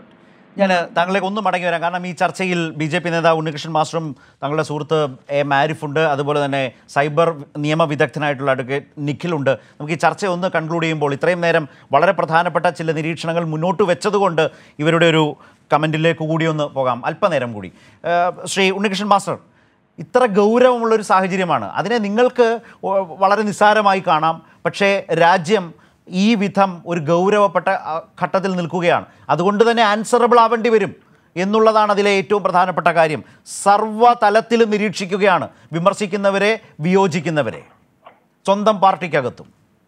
ഞാൻ താങ്കളേക്ക് ഒന്ന് മടങ്ങി വരാം. കാരണം ഈ ചർച്ചയിൽ ബി ജെ പി നേതാവ് ഉണ്ണികൃഷ്ണൻ മാസ്റ്ററും താങ്കളുടെ സുഹൃത്ത് എം ആരിഫ് ഉണ്ട്, അതുപോലെ തന്നെ സൈബർ നിയമ വിദഗ്ധനായിട്ടുള്ള അഡ്വക്കേറ്റ് നിഖിലുണ്ട്. നമുക്ക് ഈ ചർച്ച ഒന്ന് കൺക്ലൂഡ് ചെയ്യുമ്പോൾ ഇത്രയും നേരം വളരെ പ്രധാനപ്പെട്ട ചില നിരീക്ഷണങ്ങൾ മുന്നോട്ട് വെച്ചതുകൊണ്ട് ഇവരുടെ ഒരു കമൻറ്റിലേക്ക് കൂടി ഒന്ന് പോകാം അല്പനേരം കൂടി. ശ്രീ ഉണ്ണികൃഷ്ണൻ മാസ്റ്റർ, ഇത്ര ഗൗരവമുള്ളൊരു സാഹചര്യമാണ്, അതിനെ നിങ്ങൾക്ക് വളരെ നിസ്സാരമായി കാണാം. പക്ഷേ രാജ്യം ഈ വിധം ഒരു ഗൗരവപ്പെട്ട ഘട്ടത്തിൽ നിൽക്കുകയാണ്. അതുകൊണ്ട് തന്നെ ആൻസറബിൾ ആവേണ്ടി വരും എന്നുള്ളതാണ് അതിലെ ഏറ്റവും പ്രധാനപ്പെട്ട കാര്യം. സർവ്വതലത്തിലും നിരീക്ഷിക്കുകയാണ്, വിമർശിക്കുന്നവരെ, വിയോജിക്കുന്നവരെ, സ്വന്തം പാർട്ടിക്കകത്തും.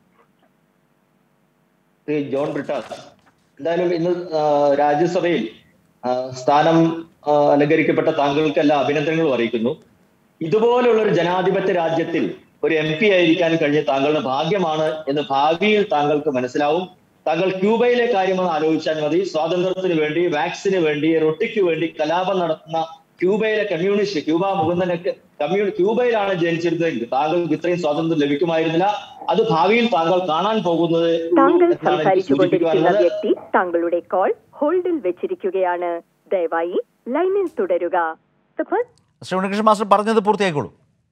ജോൺ ബ്രിട്ടാസ്, എന്തായാലും ഇന്ന് രാജ്യസഭയിൽ സ്ഥാനം അലങ്കരിക്കപ്പെട്ട താങ്കൾക്കെല്ലാം അഭിനന്ദനങ്ങളും അറിയിക്കുന്നു. ഇതുപോലുള്ള ഒരു ജനാധിപത്യ രാജ്യത്തിൽ ഒരു എം പി ആയിരിക്കാൻ കഴിഞ്ഞ താങ്കളുടെ ഭാഗ്യമാണ് എന്ന് ഭാവിയിൽ താങ്കൾക്ക് മനസ്സിലാവും. താങ്കൾ ക്യൂബയിലെ കാര്യമെന്ന് ആലോചിച്ചാൽ മതി. സ്വാതന്ത്ര്യത്തിന് വേണ്ടി, വാക്സിന് വേണ്ടി, റൊട്ടിക്ക് വേണ്ടി കലാപം നടത്തുന്ന ക്യൂബയിലെ കമ്മ്യൂണിസ്റ്റ്, ക്യൂബ മുകുന്ദനൊക്കെ കമ്മ്യൂണി ക്യൂബയിലാണ് ജനിച്ചിരുന്നതെങ്കിൽ താങ്കൾക്ക് ഇത്രയും സ്വാതന്ത്ര്യം ലഭിക്കുമായിരുന്നില്ല. അത് ഭാവിയിൽ താങ്കൾ കാണാൻ പോകുന്നത്. താങ്കൾ സംസാരിച്ചുകൊണ്ടിരിക്കുന്ന വ്യക്തി താങ്കളുടെ കോൾ ഹോൾഡിൽ വെച്ചിരിക്കുകയാണ്. ദയവായി ലൈനിൽ തുടരുക. ശ്രീ ഉണ്ണികൃഷ്ണൻ മാസ്റ്റർ പറഞ്ഞത് പൂർത്തിയായിക്കോളൂ.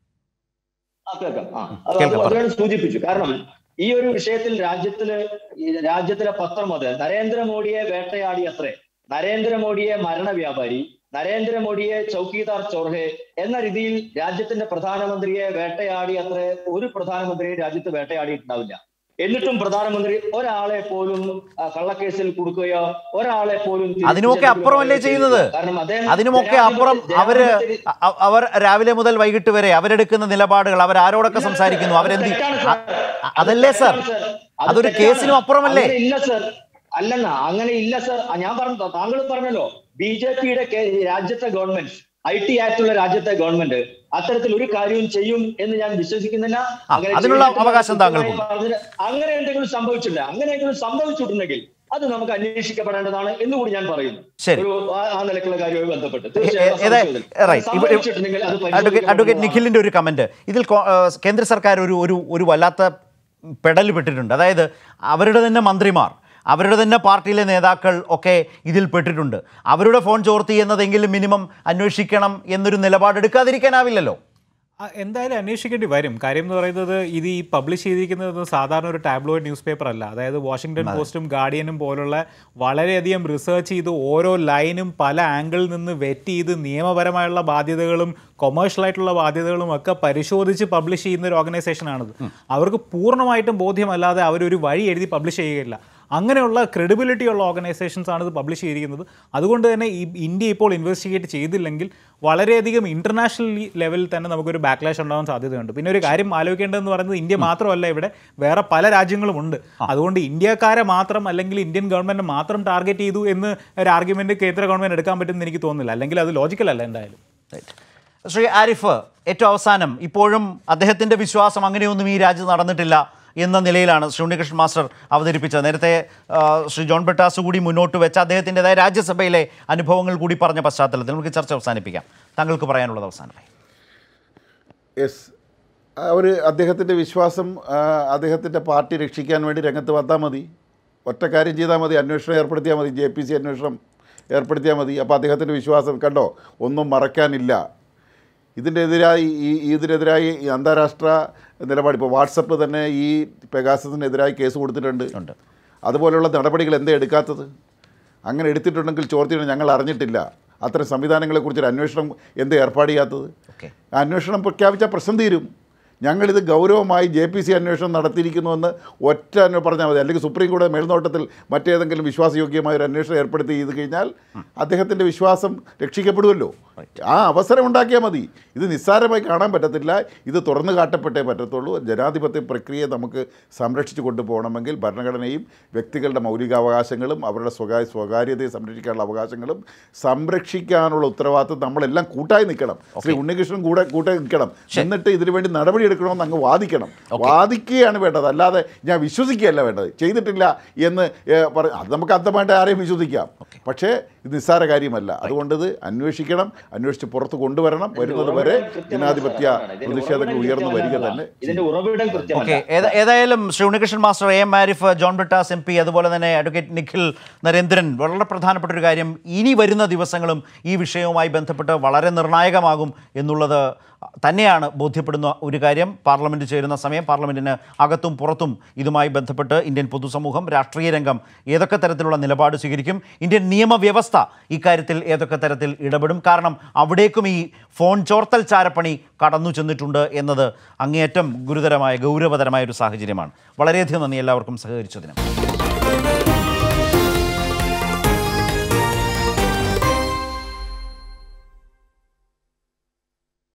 അതിനാണ് സൂചിപ്പിച്ചു. കാരണം ഈ ഒരു വിഷയത്തിൽ രാജ്യത്തില് രാജ്യത്തിലെ പത്രം മുതൽ നരേന്ദ്രമോദിയെ വേട്ടയാടി അത്രേ, നരേന്ദ്രമോദിയെ മരണ വ്യാപാരി, നരേന്ദ്രമോദിയെ ചൌക്കീദാർ ചോർഹെ എന്ന രീതിയിൽ രാജ്യത്തിന്റെ പ്രധാനമന്ത്രിയെ വേട്ടയാടി അത്രേ ഒരു പ്രധാനമന്ത്രിയെ രാജ്യത്ത് വേട്ടയാടിയിട്ടുണ്ടാവില്ല. എന്നിട്ടും പ്രധാനമന്ത്രി ഒരാളെ പോലും കള്ളക്കേസിൽ കൊടുക്കുകയോ ഒരാളെ പോലും അതിനുമൊക്കെ അപ്പുറമല്ലേ ചെയ്യുന്നത്? അതിനുമൊക്കെ അപ്പുറം അവര് അവർ രാവിലെ മുതൽ വൈകിട്ട് വരെ അവരെടുക്കുന്ന നിലപാടുകൾ, അവരാരോടൊക്കെ സംസാരിക്കുന്നു, അവരെന്ത്, അതല്ലേ സർ? അതൊരു കേസിനും അപ്പുറമല്ലേ? ഇല്ല സർ, അല്ലെന്ന അങ്ങനെ ഇല്ല സർ. ഞാൻ പറഞ്ഞു, താങ്കൾ പറഞ്ഞല്ലോ ബി ജെ പിയുടെ രാജ്യത്തെ ഗവൺമെന്റ്, ഐ ടി ആക്ടുള്ള രാജ്യത്തെ ഗവൺമെന്റ് അത്തരത്തിൽ ഒരു കാര്യവും ചെയ്യും എന്ന് ഞാൻ വിശ്വസിക്കുന്നില്ല. അതിനുള്ള അവകാശം താങ്കൾക്ക്. അങ്ങനെ എന്തെങ്കിലും സംഭവിച്ചില്ല, അങ്ങനെയെങ്കിലും സംഭവിച്ചിട്ടുണ്ടെങ്കിൽ അത് നമുക്ക് അന്വേഷിക്കപ്പെടേണ്ടതാണ് എന്നുകൂടി ഞാൻ പറയുന്നു. ഒരു ആ നിലക്കുള്ള കാര്യവുമായി ബന്ധപ്പെട്ട് അഡ്വക്കേറ്റ് നിഖിലിന്റെ ഒരു കമന്റ്, ഇതിൽ കേന്ദ്ര സർക്കാർ ഒരു ഒരു ഒരു വല്ലാത്ത പെടൽ പെട്ടിട്ടുണ്ട്. അതായത് അവരുടെ തന്നെ മന്ത്രിമാർ, അവരുടെ തന്നെ പാർട്ടിയിലെ നേതാക്കൾ ഒക്കെ ഇതിൽ പെട്ടിട്ടുണ്ട്. അവരുടെ ഫോൺ ചോർത്തി എന്നതെങ്കിലും മിനിമം അന്വേഷിക്കണം എന്നൊരു നിലപാടെടുക്കാതിരിക്കാനാവില്ലല്ലോ. എന്തായാലും അന്വേഷിക്കേണ്ടി വരും. കാര്യം എന്ന് പറയുന്നത് ഇത് ഈ പബ്ലിഷ് ചെയ്തിരിക്കുന്നത് സാധാരണ ഒരു ടാബ്ലോയിഡ് ന്യൂസ് പേപ്പർ അല്ല. അതായത് വാഷിംഗ്ടൺ പോസ്റ്റും ഗാർഡിയനും പോലുള്ള വളരെയധികം റിസർച്ച് ചെയ്ത് ഓരോ ലൈനും പല ആംഗിളിൽ നിന്ന് വെറ്റ് ചെയ്ത് നിയമപരമായുള്ള ബാധ്യതകളും കൊമേഴ്ഷ്യൽ ആയിട്ടുള്ള ബാധ്യതകളും ഒക്കെ പരിശോധിച്ച് പബ്ലിഷ് ചെയ്യുന്ന ഒരു ഓർഗനൈസേഷനാണിത്. അവർക്ക് പൂർണ്ണമായിട്ടും ബോധ്യമല്ലാതെ അവരൊരു വഴി എഴുതി പബ്ലിഷ് ചെയ്യുകയില്ല. അങ്ങനെയുള്ള ക്രെഡിബിലിറ്റി ഉള്ള ഓർഗനൈസേഷൻസ് ആണ് ഇത് പബ്ലിഷ് ചെയ്തിരിക്കുന്നത്. അതുകൊണ്ട് തന്നെ ഈ ഇന്ത്യ ഇപ്പോൾ ഇൻവെസ്റ്റിഗേറ്റ് ചെയ്തില്ലെങ്കിൽ വളരെയധികം ഇൻ്റർനാഷണൽ ലെവലിൽ തന്നെ നമുക്കൊരു ബാക്ക്ലാഷ് ഉണ്ടാകാൻ സാധ്യതയുണ്ട്. പിന്നെ ഒരു കാര്യം ആലോചിക്കേണ്ടതെന്ന് പറയുന്നത് ഇന്ത്യ മാത്രമല്ല, ഇവിടെ വേറെ പല രാജ്യങ്ങളുമുണ്ട്. അതുകൊണ്ട് ഇന്ത്യക്കാരെ മാത്രം അല്ലെങ്കിൽ ഇന്ത്യൻ ഗവൺമെൻറ് മാത്രം ടാർഗറ്റ് ചെയ്തു എന്ന് ഒരു ആർഗ്യുമെൻറ്റ് കേന്ദ്ര ഗവൺമെൻറ് എടുക്കാൻ പറ്റുമെന്ന് എനിക്ക് തോന്നുന്നില്ല. അല്ലെങ്കിൽ അത് ലോജിക്കലല്ല എന്തായാലും. ശ്രീ ആരിഫ്, ഏറ്റവും അവസാനം, ഇപ്പോഴും അദ്ദേഹത്തിൻ്റെ വിശ്വാസം അങ്ങനെയൊന്നും ഈ രാജ്യത്ത് നടന്നിട്ടില്ല എന്ന നിലയിലാണ് ശ്രീ ഉണ്ണികൃഷ്ണൻ മാസ്റ്റർ അവതരിപ്പിച്ചത്. നേരത്തെ ശ്രീ ജോൺ ബ്രിട്ടാസ് കൂടി മുന്നോട്ട് വെച്ച അദ്ദേഹത്തിൻ്റെതായ രാജ്യസഭയിലെ അനുഭവങ്ങൾ കൂടി പറഞ്ഞ പശ്ചാത്തലത്തിൽ നമുക്ക് ചർച്ച അവസാനിപ്പിക്കാം. താങ്കൾക്ക് പറയാനുള്ളത് അവസാനമായി. യെസ്, അവർ അദ്ദേഹത്തിൻ്റെ വിശ്വാസം, അദ്ദേഹത്തിൻ്റെ പാർട്ടി രക്ഷിക്കാൻ വേണ്ടി രംഗത്ത് വന്നാൽ മതി. ഒറ്റ കാര്യം ചെയ്താൽ മതി, അന്വേഷണം ഏർപ്പെടുത്തിയാൽ മതി, ജെ പി സി അന്വേഷണം ഏർപ്പെടുത്തിയാൽ മതി. അപ്പോൾ അദ്ദേഹത്തിൻ്റെ വിശ്വാസം കണ്ടോ, ഒന്നും മറക്കാനില്ല. ഇതിൻ്റെ എതിരായി ഈ ഇതിനെതിരായി അന്താരാഷ്ട്ര നിലപാട്, ഇപ്പോൾ വാട്സപ്പ് തന്നെ ഈ പെഗാസസിനെതിരായി കേസ് കൊടുത്തിട്ടുണ്ട്. അതുപോലെയുള്ള നടപടികൾ എന്തേ എടുക്കാത്തത്? അങ്ങനെ എടുത്തിട്ടുണ്ടെങ്കിൽ ചോർത്തിയിട്ട് ഞങ്ങൾ അറിഞ്ഞിട്ടില്ല. അത്തരം സംവിധാനങ്ങളെക്കുറിച്ചൊരു അന്വേഷണം എന്തേ ഏർപ്പാട് ചെയ്യാത്തത്? അന്വേഷണം പ്രഖ്യാപിച്ചാൽ പ്രശ്നം തീരും. ഞങ്ങളിത് ഗൗരവമായി ജെ പി സി അന്വേഷണം നടത്തിയിരിക്കുന്നുവെന്ന് ഒറ്റ പറഞ്ഞാൽ മതി. അല്ലെങ്കിൽ സുപ്രീം കോടതി മേൽനോട്ടത്തിൽ മറ്റേതെങ്കിലും വിശ്വാസയോഗ്യമായ ഒരു അന്വേഷണം ഏർപ്പെടുത്തി ചെയ്ത് കഴിഞ്ഞാൽ അദ്ദേഹത്തിൻ്റെ വിശ്വാസം രക്ഷിക്കപ്പെടുമല്ലോ. ആ അവസരം ഉണ്ടാക്കിയാൽ മതി. ഇത് നിസ്സാരമായി കാണാൻ പറ്റത്തില്ല. ഇത് തുറന്നു കാട്ടപ്പെട്ടേ പറ്റത്തുള്ളൂ. ജനാധിപത്യ പ്രക്രിയയെ നമുക്ക് സംരക്ഷിച്ചു കൊണ്ടുപോകണമെങ്കിൽ ഭരണഘടനയും വ്യക്തികളുടെ മൗലികാവകാശങ്ങളും അവരുടെ സ്വകാര്യ സ്വകാര്യതയെ സംരക്ഷിക്കാനുള്ള അവകാശങ്ങളും സംരക്ഷിക്കാനുള്ള ഉത്തരവാദിത്വം നമ്മളെല്ലാം കൂട്ടായി നിൽക്കണം. ശ്രീ ഉണ്ണികൃഷ്ണൻ കൂടെ കൂട്ടായി നിൽക്കണം. എന്നിട്ട് ഇതിനു വേണ്ടി നടപടി എടുക്കണമെന്ന് അങ്ങ് വാദിക്കണം. വാദിക്കുകയാണ് വേണ്ടത്, അല്ലാതെ ഞാൻ വിശ്വസിക്കുകയല്ല വേണ്ടത്. ചെയ്തിട്ടില്ല എന്ന് പറ, അത് നമുക്ക് അന്തമായിട്ട് ആരെയും വിശ്വസിക്കാം. പക്ഷേ ഇത് നിസ്സാര കാര്യമല്ല. അതുകൊണ്ട് ഇത് അന്വേഷിക്കണം, അന്വേഷിച്ച് പുറത്ത് കൊണ്ടുവരണം. വരുന്നത് വരെ ജനാധിപത്യ പ്രതിഷേധങ്ങൾ ഉയർന്നു വരിക തന്നെ. ഓക്കെ, ഏതായാലും Shri Unnikrishnan master, A M Arif, John Brittas M P, അതുപോലെ തന്നെ അഡ്വക്കേറ്റ് നിഖിൽ നരേന്ദ്രൻ, വളരെ പ്രധാനപ്പെട്ട ഒരു കാര്യം, ഇനി വരുന്ന ദിവസങ്ങളും ഈ വിഷയവുമായി ബന്ധപ്പെട്ട് വളരെ നിർണായകമാകും എന്നുള്ളത് തന്നെയാണ് ബോധ്യപ്പെടുന്ന ഒരു കാര്യം. പാർലമെൻറ്റ് ചേരുന്ന സമയം പാർലമെൻറ്റിന് അകത്തും പുറത്തും ഇതുമായി ബന്ധപ്പെട്ട് ഇന്ത്യൻ പൊതുസമൂഹം, രാഷ്ട്രീയ രംഗം ഏതൊക്കെ തരത്തിലുള്ള നിലപാട് സ്വീകരിക്കും, ഇന്ത്യൻ നിയമവ്യവസ്ഥ ഇക്കാര്യത്തിൽ ഏതൊക്കെ തരത്തിൽ ഇടപെടും, കാരണം അവിടേക്കും ഈ ഫോൺ ചോർത്തൽ ചാരപ്പണി കടന്നു ചെന്നിട്ടുണ്ട് എന്നത് അങ്ങേയറ്റം ഗുരുതരമായ ഗൗരവതരമായ ഒരു സാഹചര്യമാണ്. വളരെയധികം നന്ദി എല്ലാവർക്കും സഹകരിച്ചതിന്.